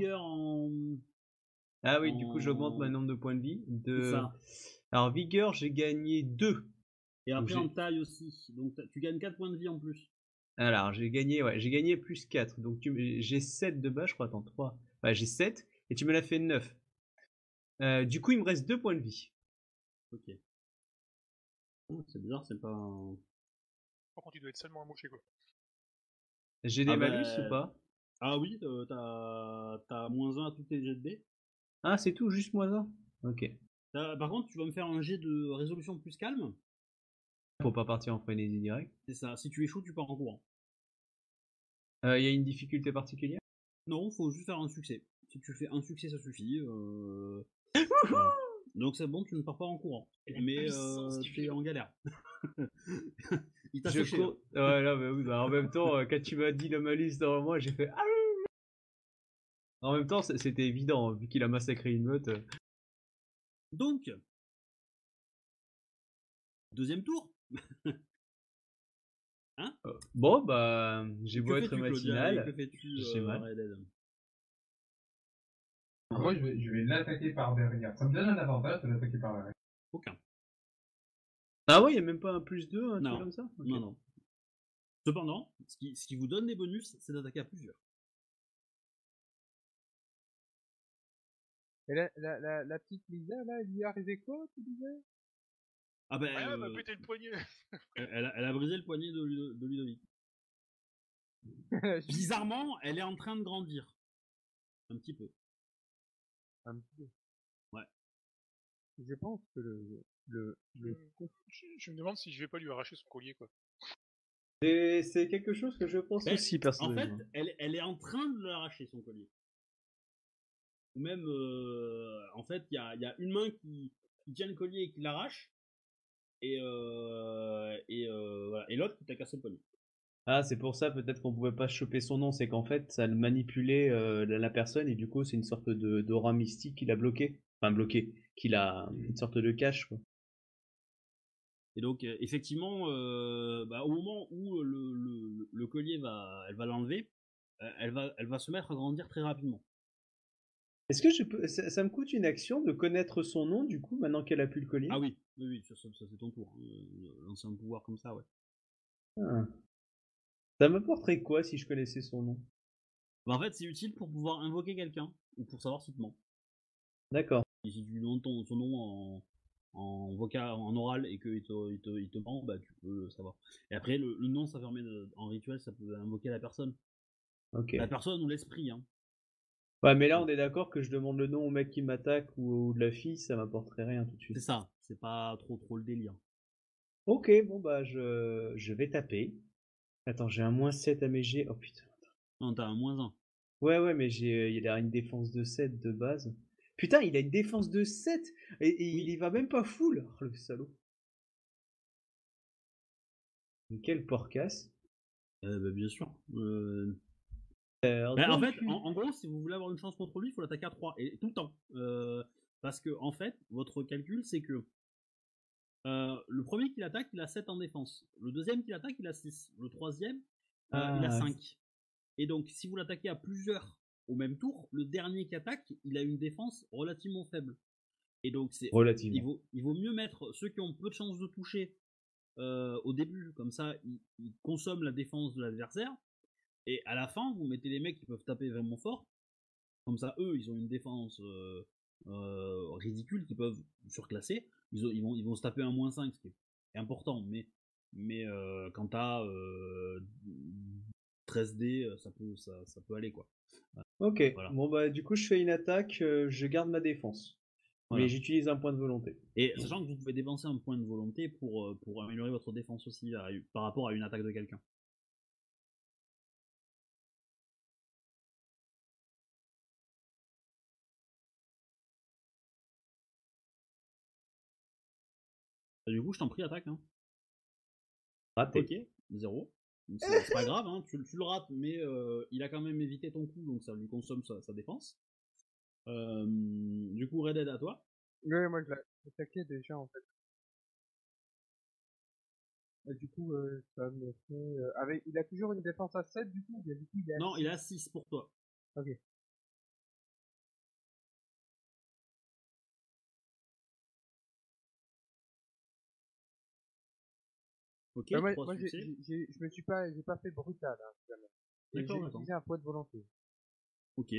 Ah oui, du coup, j'augmente mon nombre de points de vie. C'est ça. Alors, vigueur, j'ai gagné 2. Et Donc, après, en taille aussi. Donc, tu gagnes 4 points de vie en plus. Alors, j'ai gagné plus 4. Donc, j'ai 7 de base, je crois. Attends, 3. Ouais, j'ai 7. Et tu me l'as fait 9. Du coup, il me reste 2 points de vie. Ok. Oh, c'est bizarre, c'est pas... Par contre, il doit être seulement amoché, quoi. J'ai des malus ou pas? Ah oui, t'as moins 1 à tous tes jets de dés. Ah, c'est tout, juste moins 1. Ok. Par contre, tu vas me faire un jet de résolution plus calme. Faut pas partir en frénésie direct. C'est ça, si tu échoues, tu pars en courant. Il y a une difficulté particulière? Non, faut juste faire un succès. Si tu fais un succès, ça suffit. Voilà. Donc c'est bon, tu ne pars pas en courant. Mais tu es en galère. Il t'a séché. Ouais, là, bah oui, bah en même temps, quand tu m'as dit le malus devant moi, j'ai fait. En même temps, c'était évident, vu qu'il a massacré une meute. Donc, deuxième tour. Hein? Bon, bah, j'ai beau être fais-tu, matinal. Claudia, et que fais-tu, j'ai mal. Red Dead? Moi, je vais l'attaquer par derrière. Ça me donne un avantage de l'attaquer par derrière. Aucun. Ah ouais, il n'y a même pas un plus 2, un Non. truc comme ça? Ok. Non, non. Cependant, ce qui vous donne des bonus, c'est d'attaquer à plusieurs. Et la petite Lisa, là, il lui est arrivé quoi, tu disais? Ah ben, Ouais, elle m'a pété le poignet. elle a brisé le poignet de Ludovic. Bizarrement, elle est en train de grandir. Un petit peu. Un petit peu. Ouais. Je pense que Je me demande si je vais pas lui arracher son collier, quoi. C'est quelque chose que je pense aussi, personnellement. En fait, elle est en train de l'arracher, son collier. Ou même, en fait, il y a une main qui tient le collier et qui l'arrache. Et voilà. Et l'autre qui t'a cassé le poignet. Ah, c'est pour ça peut-être qu'on pouvait pas choper son nom, c'est qu'en fait ça le manipulait la personne et du coup c'est une sorte d'aura mystique qui l'a bloqué. Enfin bloqué, qu'il a une sorte de cache quoi. Et donc effectivement, au moment où le collier elle va l'enlever, elle va se mettre à grandir très rapidement. Est-ce que je peux, ça me coûte une action de connaître son nom du coup maintenant qu'elle a plus le collier? Ah oui, ça c'est ton tour. Lancer un pouvoir comme ça, ouais. Ah. Ça m'apporterait quoi si je connaissais son nom? Bah, en fait, c'est utile pour pouvoir invoquer quelqu'un ou pour savoir s'il te ment. D'accord. Et si tu lui demandes son nom en vocal, en oral et qu'il te ment, bah tu peux le savoir. Et après, le nom, ça permet en rituel, ça peut invoquer la personne. Ok. La personne ou l'esprit, hein. Ouais, mais là on est d'accord que je demande le nom au mec qui m'attaque ou de la fille, ça m'apporterait rien tout de suite. C'est ça, c'est pas trop le délire. Ok, bon bah je vais taper. Attends, j'ai un -7 à mes G. Oh putain. Non, t'as un -1. Ouais, mais il a une défense de 7 de base. Putain, il a une défense de 7 et Oui. il y va même pas full. Oh, le salaud. Mais quel porcasse. Bah, bien sûr. En fait, en gros, si vous voulez avoir une chance contre lui, il faut l'attaquer à 3 et tout le temps. Parce que en fait, votre calcul, c'est que le premier qui l'attaque, il a 7 en défense. Le deuxième qui l'attaque, il a 6. Le troisième, il a 5. Et donc, si vous l'attaquez à plusieurs au même tour, le dernier qui attaque, il a une défense relativement faible. Et donc, relativement. Il vaut mieux mettre ceux qui ont peu de chances de toucher au début, comme ça, ils consomment la défense de l'adversaire. Et à la fin, vous mettez les mecs qui peuvent taper vraiment fort. Comme ça, eux, ils ont une défense ridicule qu'ils peuvent surclasser. Ils vont se taper un -5, ce qui est important. Mais quand t'as 13D, ça peut aller, quoi. Ok, Voilà. bon bah du coup je fais une attaque, je garde ma défense. Voilà. Mais j'utilise un point de volonté. Et sachant que vous pouvez dépenser un point de volonté pour améliorer votre défense aussi par rapport à une attaque de quelqu'un. Du coup, je t'en prie, attaque. Hein. Raté. Ok, 0. C'est pas grave, hein, tu le rates, mais il a quand même évité ton coup, donc ça lui consomme sa défense. Du coup, Red Dead à toi. Ouais, moi je l'ai attaqué déjà en fait. Du coup, ça me fait... il a toujours une défense à 7 du coup, du coup il est à Non, 6. il a 6 pour toi. Ok. Ok, Moi, 3 moi succès. je me suis j'ai pas fait brutal, hein, finalement. Et D'accord, j'ai d'accord. utilisé un point de volonté. Ok.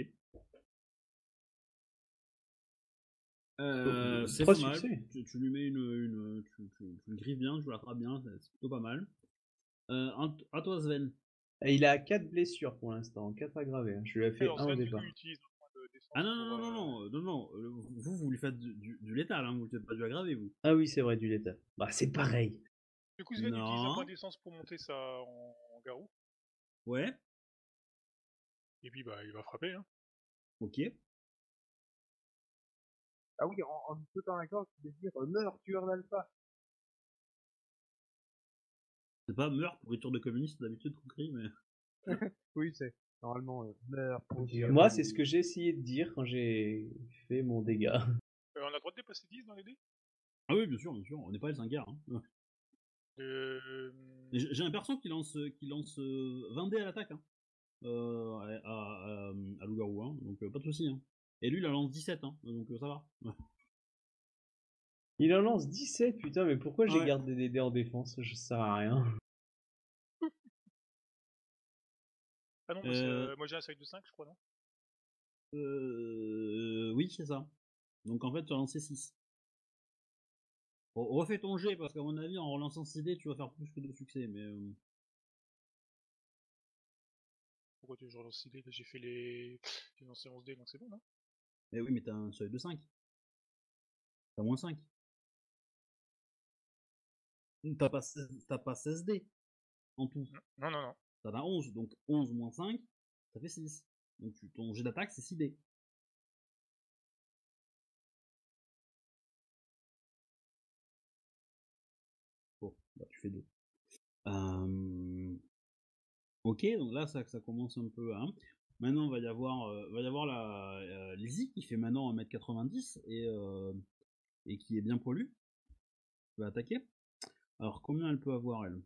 Oh, C'est 3 pas mal. succès. Tu lui mets tu le griffes bien, tu l'attrapes bien, c'est plutôt pas mal. À toi, Sven. Et il a 4 blessures pour l'instant, 4 aggravées. Hein. Je lui ai fait Alors 1 au Sven, du départ. coup, utilise un point de Ah défense non, pour... non, non, non, non, non, vous lui faites du létal, hein, vous ne faites pas du aggravé, vous. Ah oui, c'est vrai, du létal. Bah, c'est pareil. Du coup, Sven utilise un point Non. d'essence pour monter ça en garou. Ouais, Et puis, bah, il va frapper, hein. ok. Ah oui, en lui sautant la gorge, je vais dire meurs, tueur d'alpha. C'est pas meurtre, pourriture de communiste, d'habitude qu'on crie, mais. Oui, c'est normalement meurs pour Moi, c'est ce que j'ai essayé de dire quand j'ai fait mon dégât. On a le droit de dépasser 10 dans les dés. Ah oui, bien sûr, on n'est pas les 5 gars. Hein. J'ai un perso qui lance 20 dés à l'attaque, hein. À loup-garou, hein, donc pas de soucis. Hein. Et lui, il en lance 17, hein, donc ça va. Il en lance 17, putain, mais pourquoi j'ai Ouais. gardé des dés en défense? Ça sert à rien. Ah non, moi j'ai un seuil de 5, je crois, non? Oui, c'est ça. Donc en fait, tu as lancé 6. Bon, refais ton jet, parce qu'à mon avis, en relançant 6 dés, tu vas faire plus que 2 succès, mais... Pourquoi tu veux que je relance 6 dés? J'ai fait les... J'ai lancé 11 dés, donc c'est bon, non? Eh oui, mais t'as un seuil de 5. T'as moins 5. T'as pas 16 dés en tout. Non, non, non. T'en as 11, donc 11 moins 5, ça fait 6. Donc ton jet d'attaque, c'est 6 dés. Bon, bah tu fais 2. Ok, donc là, ça commence un peu à... Maintenant, il va y avoir la Lizzie qui fait maintenant 1m90 et qui est bien poilue. Elle va attaquer. Alors, combien elle peut avoir, elle?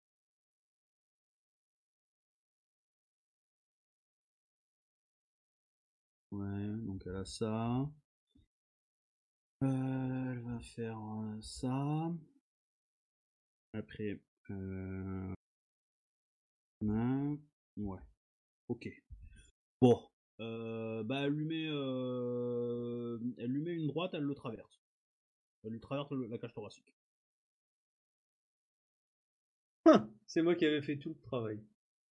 Ouais, donc elle a ça. Elle va faire ça. Après, ouais, ok. Bon, bah elle lui met une droite, elle le traverse. Elle lui traverse la cage thoracique. C'est moi qui avais fait tout le travail.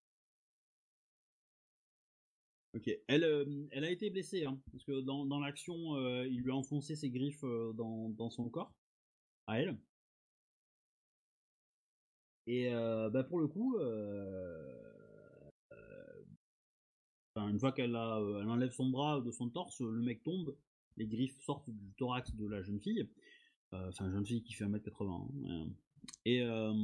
Ok, elle a été blessée, hein, parce que dans l'action, il lui a enfoncé ses griffes dans son corps, à elle. Et bah pour le coup, une fois elle enlève son bras de son torse, le mec tombe, les griffes sortent du thorax de la jeune fille, enfin jeune fille qui fait 1m80, hein, et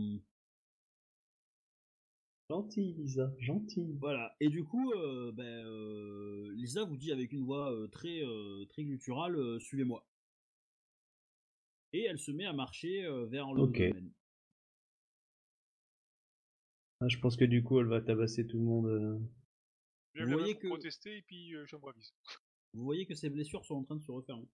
Gentil, Lisa, gentil. voilà. Et du coup, Lisa vous dit avec une voix très gutturale, suivez-moi. Et elle se met à marcher vers le domaine. Ah, je pense que du coup, elle va tabasser tout le monde. Je viens pour protester et puis je m'improvise. Vous voyez que ses blessures sont en train de se refermer.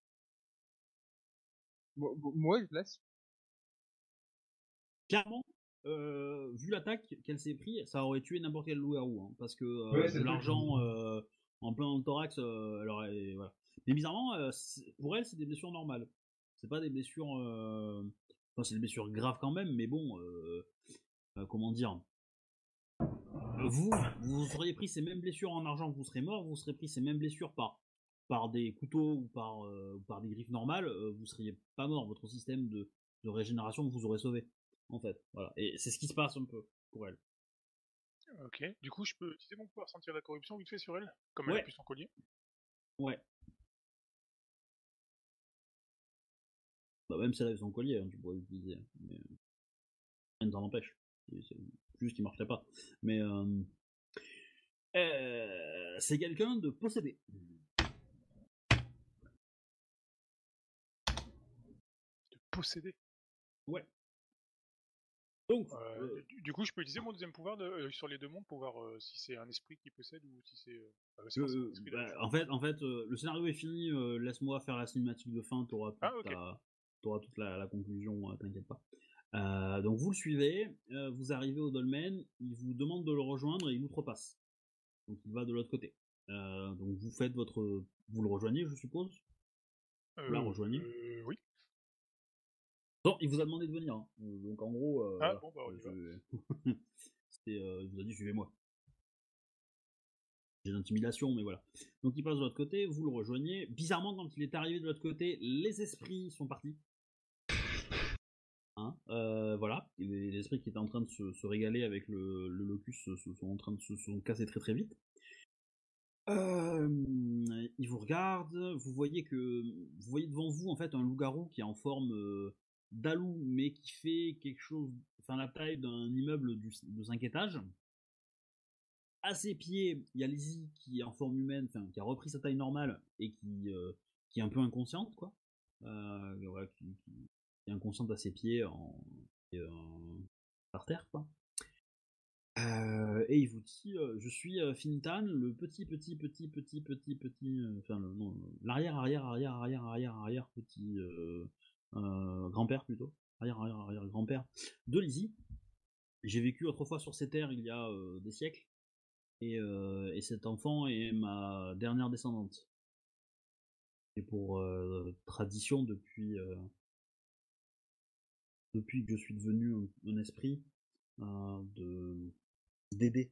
Moi, je laisse. Clairement, vu l'attaque qu'elle s'est pris, ça aurait tué n'importe quel loup-garou, hein, parce que de c'est l'argent en plein dans le thorax, alors voilà. Mais bizarrement, pour elle, c'est des blessures normales. C'est pas des blessures, enfin c'est des blessures graves quand même, mais bon, comment dire. Vous auriez pris ces mêmes blessures en argent, vous serez mort, vous serez pris ces mêmes blessures par des couteaux ou par des griffes normales, vous seriez pas mort. Votre système de régénération vous aurait sauvé, en fait. Voilà. Et c'est ce qui se passe un peu pour elle. Ok, du coup je peux utiliser mon pouvoir sentir la corruption vite fait sur elle, comme elle a plus son collier. Ouais. Bah même si elle avait son collier, hein, tu pourrais l'utiliser. Mais rien ne t'en empêche. C'est juste qu'il marcherait pas. Mais c'est quelqu'un de possédé. De posséder. Ouais. Donc, du coup, je peux utiliser mon deuxième pouvoir sur les deux mondes pour voir si c'est un esprit qui possède ou si c'est. C'est forcément un esprit, là, en fait, le scénario est fini. Laisse-moi faire la cinématique de fin. T'auras toute la conclusion. T'inquiète pas. Donc vous le suivez. Vous arrivez au dolmen. Il vous demande de le rejoindre et il outrepasse. Donc il va de l'autre côté. Donc vous faites vous le rejoignez, je suppose. Vous la rejoignez. Oui. Non, il vous a demandé de venir. Hein. Donc en gros, bon, bah, on y va. il vous a dit suivez-moi. J'ai d'intimidation, mais voilà. Donc il passe de l'autre côté, vous le rejoignez. Bizarrement, quand il est arrivé de l'autre côté, les esprits sont partis. Hein, voilà. Les esprits qui étaient en train de se régaler avec le locus sont en train de se casser très très vite. Il vous regarde, vous voyez devant vous en fait un loup-garou qui est en forme d'alou, mais qui fait quelque chose, enfin la taille d'un immeuble de 5 étages. À ses pieds, il y a Lizzie qui est en forme humaine, enfin qui a repris sa taille normale et qui est un peu inconsciente, quoi. Voilà, qui est inconsciente à ses pieds par terre, quoi. Et il vous dit, je suis Fintan, le petit, enfin l'arrière petit grand-père plutôt, arrière grand-père de Lizzie. J'ai vécu autrefois sur ces terres il y a des siècles, et cet enfant est ma dernière descendante. Et pour tradition, depuis que je suis devenu un esprit, d'aider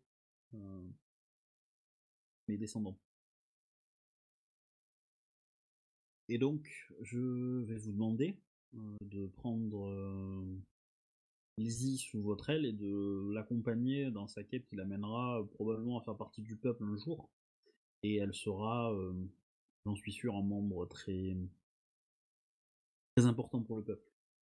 mes descendants. Et donc, je vais vous demander de prendre Lizzie sous votre aile et de l'accompagner dans sa quête qui l'amènera probablement à faire partie du peuple un jour. Et elle sera, j'en suis sûr, un membre très, très important pour le peuple.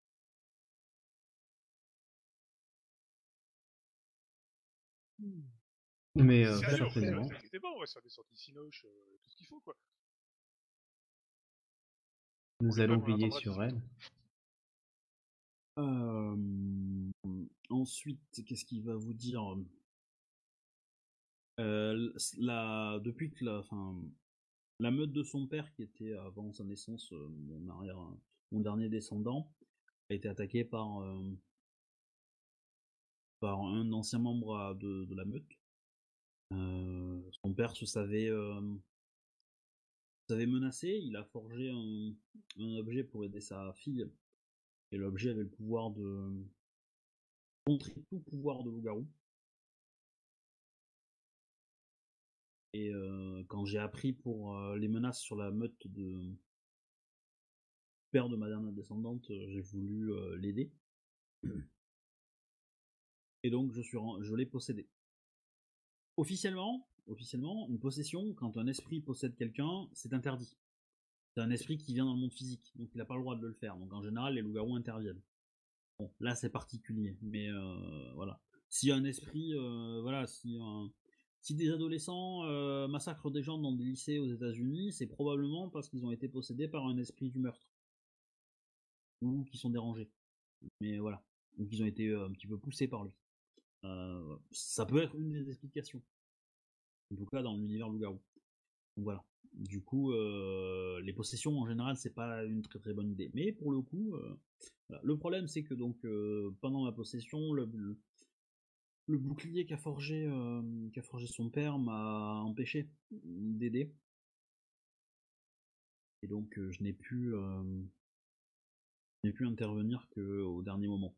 Mais sérieux, certainement. vous inquiétez pas, on va se faire des sorties Cinoche, tout ce qu'il faut, quoi. Nous allons veiller sur elle. Ensuite, qu'est-ce qu'il va vous dire? Depuis que la meute de son père, qui était avant sa naissance mon dernier descendant, a été attaquée par un ancien membre de la meute. Son père se savait menacé, il a forgé un objet pour aider sa fille, et l'objet avait le pouvoir de contrer tout pouvoir de loup-garou. Et quand j'ai appris pour les menaces sur la meute de père de ma dernière descendante, j'ai voulu l'aider. Et donc je l'ai possédé. Officiellement, une possession, quand un esprit possède quelqu'un, c'est interdit. C'est un esprit qui vient dans le monde physique, donc il n'a pas le droit de le faire. Donc en général, les loups-garous interviennent. Bon, là c'est particulier, mais voilà. Si un esprit, voilà, si des adolescents massacrent des gens dans des lycées aux États-Unis, c'est probablement parce qu'ils ont été possédés par un esprit du meurtre. Ou qu'ils sont dérangés. Mais voilà. Ou qu'ils ont été un petit peu poussés par lui. Ça peut être une des explications. En tout cas, dans l'univers loup-garou. Donc voilà. Du coup, les possessions en général, c'est pas une très très bonne idée. Mais pour le coup, voilà. Le problème, c'est que donc pendant ma possession, le bouclier qu'a forgé son père m'a empêché d'aider. Et donc je n'ai pu intervenir qu'au dernier moment.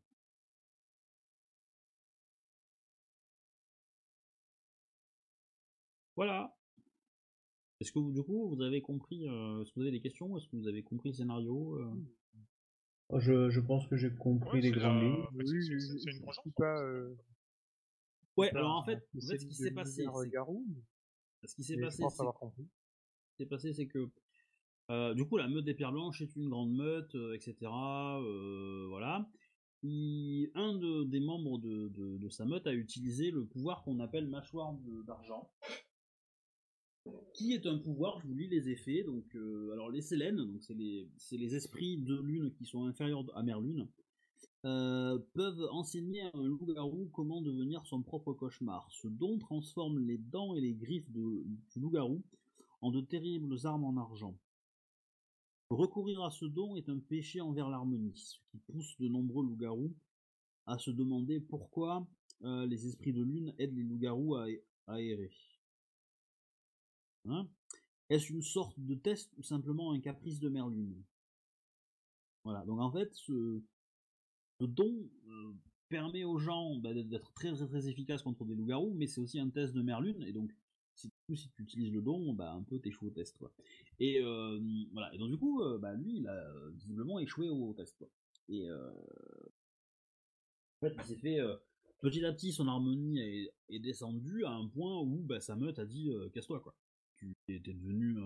Voilà. Est-ce que du coup vous avez compris, est-ce que vous avez des questions? Est-ce que vous avez compris le scénario? Je pense que j'ai compris les grandes lignes. C'est une vengeance. Ouais, alors en fait, ce qui s'est passé, c'est que du coup, la meute des Pierres Blanches est une grande meute, etc. Voilà. Un des membres de sa meute a utilisé le pouvoir qu'on appelle mâchoire d'argent, qui est un pouvoir, je vous lis les effets. Donc, alors les Sélènes, donc c'est les esprits de lune qui sont inférieurs à Merlune, peuvent enseigner à un loup-garou comment devenir son propre cauchemar. Ce don transforme les dents et les griffes du loup-garou en de terribles armes en argent. Recourir à ce don est un péché envers l'harmonie, ce qui pousse de nombreux loups-garous à se demander pourquoi les esprits de lune aident les loups-garous à errer. Hein? Est-ce une sorte de test ou simplement un caprice de Merlune? Voilà, donc en fait, ce don permet aux gens d'être très, très, très efficaces contre des loups-garous, mais c'est aussi un test de Merlune, et donc si tu utilises le don, un peu t'échoues au test, quoi. Et voilà, et donc du coup, lui, il a visiblement échoué au test, quoi. Et en fait, il s'est fait petit à petit, son harmonie est descendue à un point où sa meute a dit casse-toi, quoi. Tu t'es devenu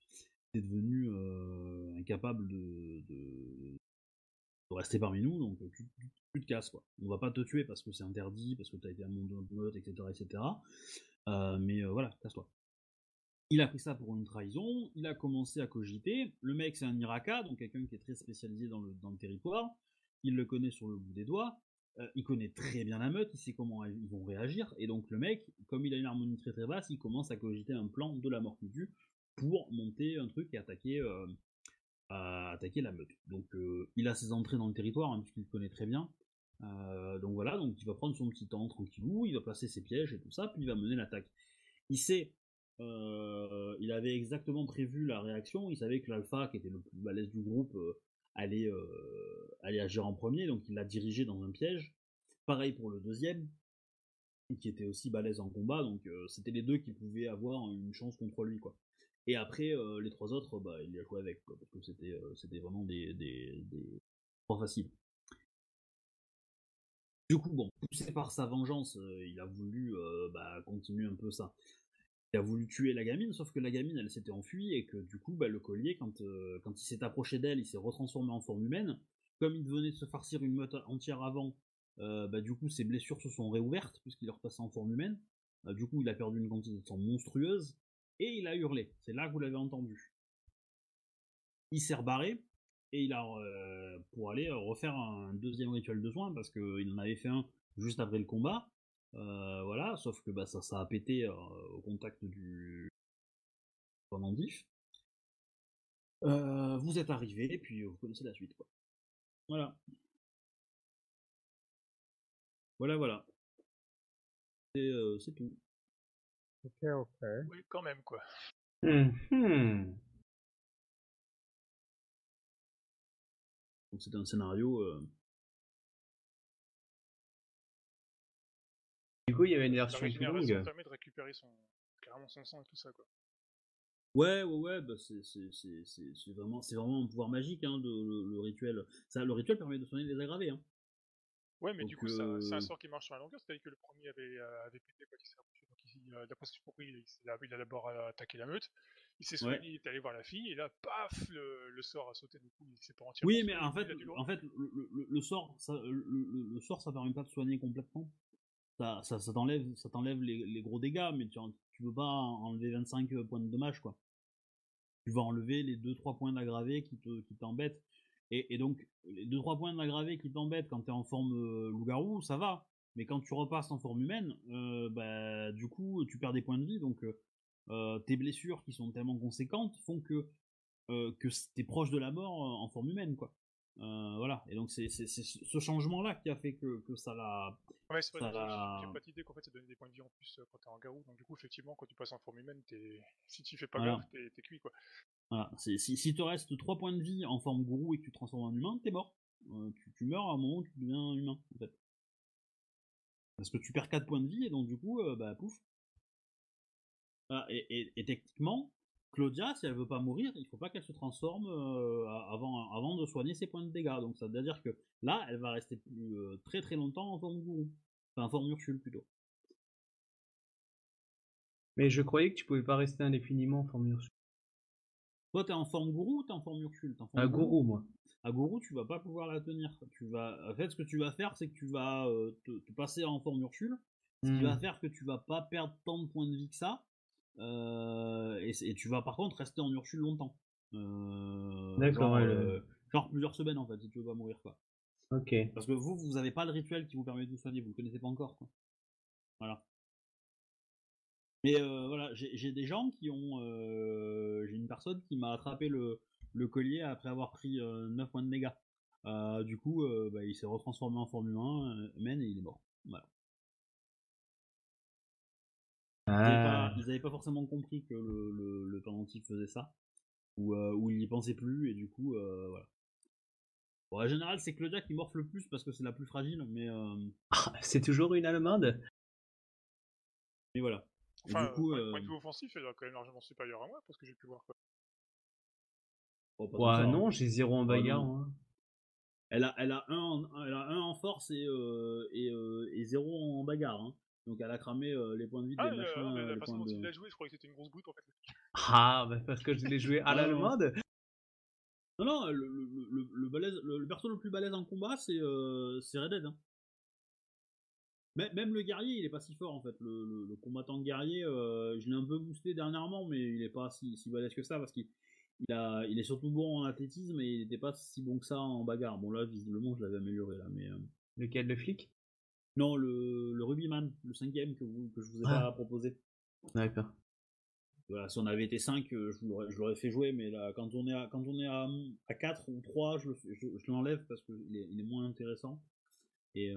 incapable de rester parmi nous, donc tu te casses, quoi. On va pas te tuer parce que c'est interdit, parce que t'as été un monde de meute, etc. Mais voilà, casse-toi. Il a pris ça pour une trahison, il a commencé à cogiter. Le mec, c'est un Iraka, donc quelqu'un qui est très spécialisé dans le territoire. Il le connaît sur le bout des doigts. Il connaît très bien la meute, il sait comment ils vont réagir. Et donc le mec, comme il a une harmonie très très basse, il commence à cogiter un plan de la mort qui tue pour monter un truc et attaquer la meute. Donc il a ses entrées dans le territoire, puisqu'il le connaît très bien. Donc voilà, donc il va prendre son petit temps tranquillou, il va placer ses pièges et tout ça, puis il va mener l'attaque. Il sait, il avait exactement prévu la réaction, il savait que l'alpha, qui était le plus balèze du groupe, allait agir en premier, donc il l'a dirigé dans un piège. Pareil pour le deuxième, qui était aussi balèze en combat, donc c'était les deux qui pouvaient avoir une chance contre lui, quoi. Et après, les trois autres, il a joué avec, quoi, parce que c'était vraiment des pas faciles. Du coup, bon, poussé par sa vengeance, il a voulu continuer un peu ça. Il a voulu tuer la gamine, sauf que la gamine, elle s'était enfuie, et que du coup, le collier, quand il s'est approché d'elle, il s'est retransformé en forme humaine. Comme il venait de se farcir une meute entière avant, du coup, ses blessures se sont réouvertes, puisqu'il est repassé en forme humaine. Du coup, il a perdu une quantité de sang monstrueuse, et il a hurlé. C'est là que vous l'avez entendu. Il s'est rebarré, et il a pour aller refaire un deuxième rituel de soins, parce qu'il en avait fait un juste après le combat. Voilà, sauf que ça a pété au contact du pendandif. Vous êtes arrivé, puis vous connaissez la suite, quoi. Voilà. Voilà. C'est tout. Ok. Oui, quand même, quoi. Donc c'est un scénario. Du coup, il y avait une La version plus régénération longue. permet de récupérer carrément son sang et tout ça, quoi. Ouais, c'est vraiment un pouvoir magique, hein, le rituel. Ça, le rituel permet de soigner les aggravés, hein. Ouais, mais Donc, du coup, c'est un sort qui marche sur la longueur, c'est-à-dire que le premier avait pété quand il s'est rapproché. Donc ici, d'après ce que j'ai compris, il a d'abord attaqué la meute, il s'est soigné, il est allé voir la fille, et là, paf, le sort a sauté, du coup, il s'est pas entièrement oui, mais soigné, en fait, le sort, le sort, ça permet pas de soigner complètement. Ça t'enlève les gros dégâts, mais tu veux pas enlever 25 points de dommage, quoi. Tu vas enlever les 2-3 points d'aggravé qui t'embêtent. Et donc, les 2-3 points d'aggravé qui t'embêtent quand t'es en forme loup-garou, ça va. Mais quand tu repasses en forme humaine, du coup, tu perds des points de vie. Donc, tes blessures qui sont tellement conséquentes font que t'es proche de la mort en forme humaine, quoi. Voilà. Et donc, c'est ce changement-là qui a fait que ça l'a. Ouais, c'est vrai, j'ai pas d'idée qu'en fait ça donne des points de vie en plus quand t'es en garou, donc du coup, effectivement, quand tu passes en forme humaine, si tu fais pas gaffe, t'es cuit, quoi. Voilà. Si te reste 3 points de vie en forme gourou et que tu te transformes en humain, t'es mort. Tu meurs à un moment où tu deviens humain, en fait. Parce que tu perds 4 points de vie et donc du coup, pouf. Voilà. Et techniquement, Claudia, si elle veut pas mourir, il faut pas qu'elle se transforme avant de soigner ses points de dégâts. Donc ça veut dire que là, elle va rester très très longtemps en forme gourou. Enfin, en forme Ursule plutôt. Mais je croyais que tu pouvais pas rester indéfiniment en forme Ursule. Toi, t'es en forme gourou ou t'es en forme Ursule? Un gourou, moi. À gourou, tu vas pas pouvoir la tenir. En fait, ce que tu vas faire, c'est que tu vas te passer en forme Ursule, ce qui va faire que tu vas pas perdre tant de points de vie que ça, et tu vas par contre rester en Ursule longtemps. D'accord. Genre plusieurs semaines en fait, si tu veux pas mourir, quoi. Ok. Parce que vous avez pas le rituel qui vous permet de vous soigner, vous le connaissez pas encore, quoi. Voilà. Mais voilà, j'ai des gens qui ont... j'ai une personne qui m'a attrapé le collier après avoir pris 9 points de dégâts. Du coup, bah, il s'est retransformé en forme humaine et il est mort. Voilà. Ils avaient pas forcément compris que le pendentif faisait ça, ou il y pensait plus, et du coup, voilà. Bon, en général, c'est Claudia qui morfle le plus parce que c'est la plus fragile, mais C'est toujours une allemande. voilà. Et Enfin, du coup, point de vue offensif, elle est quand même largement supérieure à moi, parce que j'ai pu voir quoi. bon, pas tant que ça, non, hein. j'ai 0 en Ah, bagarre. non. Moi. Elle a un en force et 0 en bagarre, hein. Donc elle a cramé les points de vie, Ah, les machins, non, mais la les façon points dont il de... l'a joué, je croyais que c'était une grosse brute en fait. Ah, bah parce que je l'ai joué à Non, non. l'allemande. Non, le perso le plus balèze en combat, c'est Red Dead, hein. Même le guerrier, il est pas si fort en fait. Le combattant guerrier, je l'ai un peu boosté dernièrement, mais il est pas si balèze que ça parce il est surtout bon en athlétisme et il était pas si bon que ça en bagarre. Bon là, visiblement, je l'avais amélioré là, mais Lequel, le flic? non, le Rugbyman, le 5ème que je vous ai pas proposé. D'accord. Voilà, si on avait été 5, je l'aurais fait jouer, mais là, quand on est à 4 ou 3, je l'enlève parce qu'il est moins intéressant. Et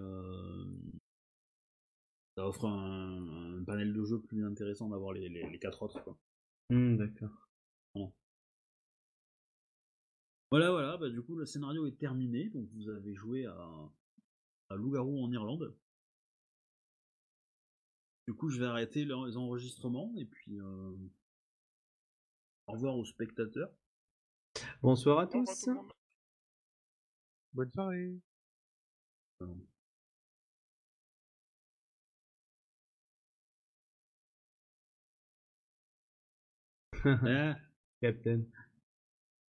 ça offre un panel de jeu plus intéressant d'avoir les 4 autres, quoi. D'accord. Voilà, bah, du coup, le scénario est terminé. Donc, vous avez joué à Loup-garou en Irlande. Du coup, je vais arrêter les enregistrements et puis au revoir aux spectateurs. Bonsoir à Au revoir tous. tout le monde. Bonne soirée. Eh, Captain.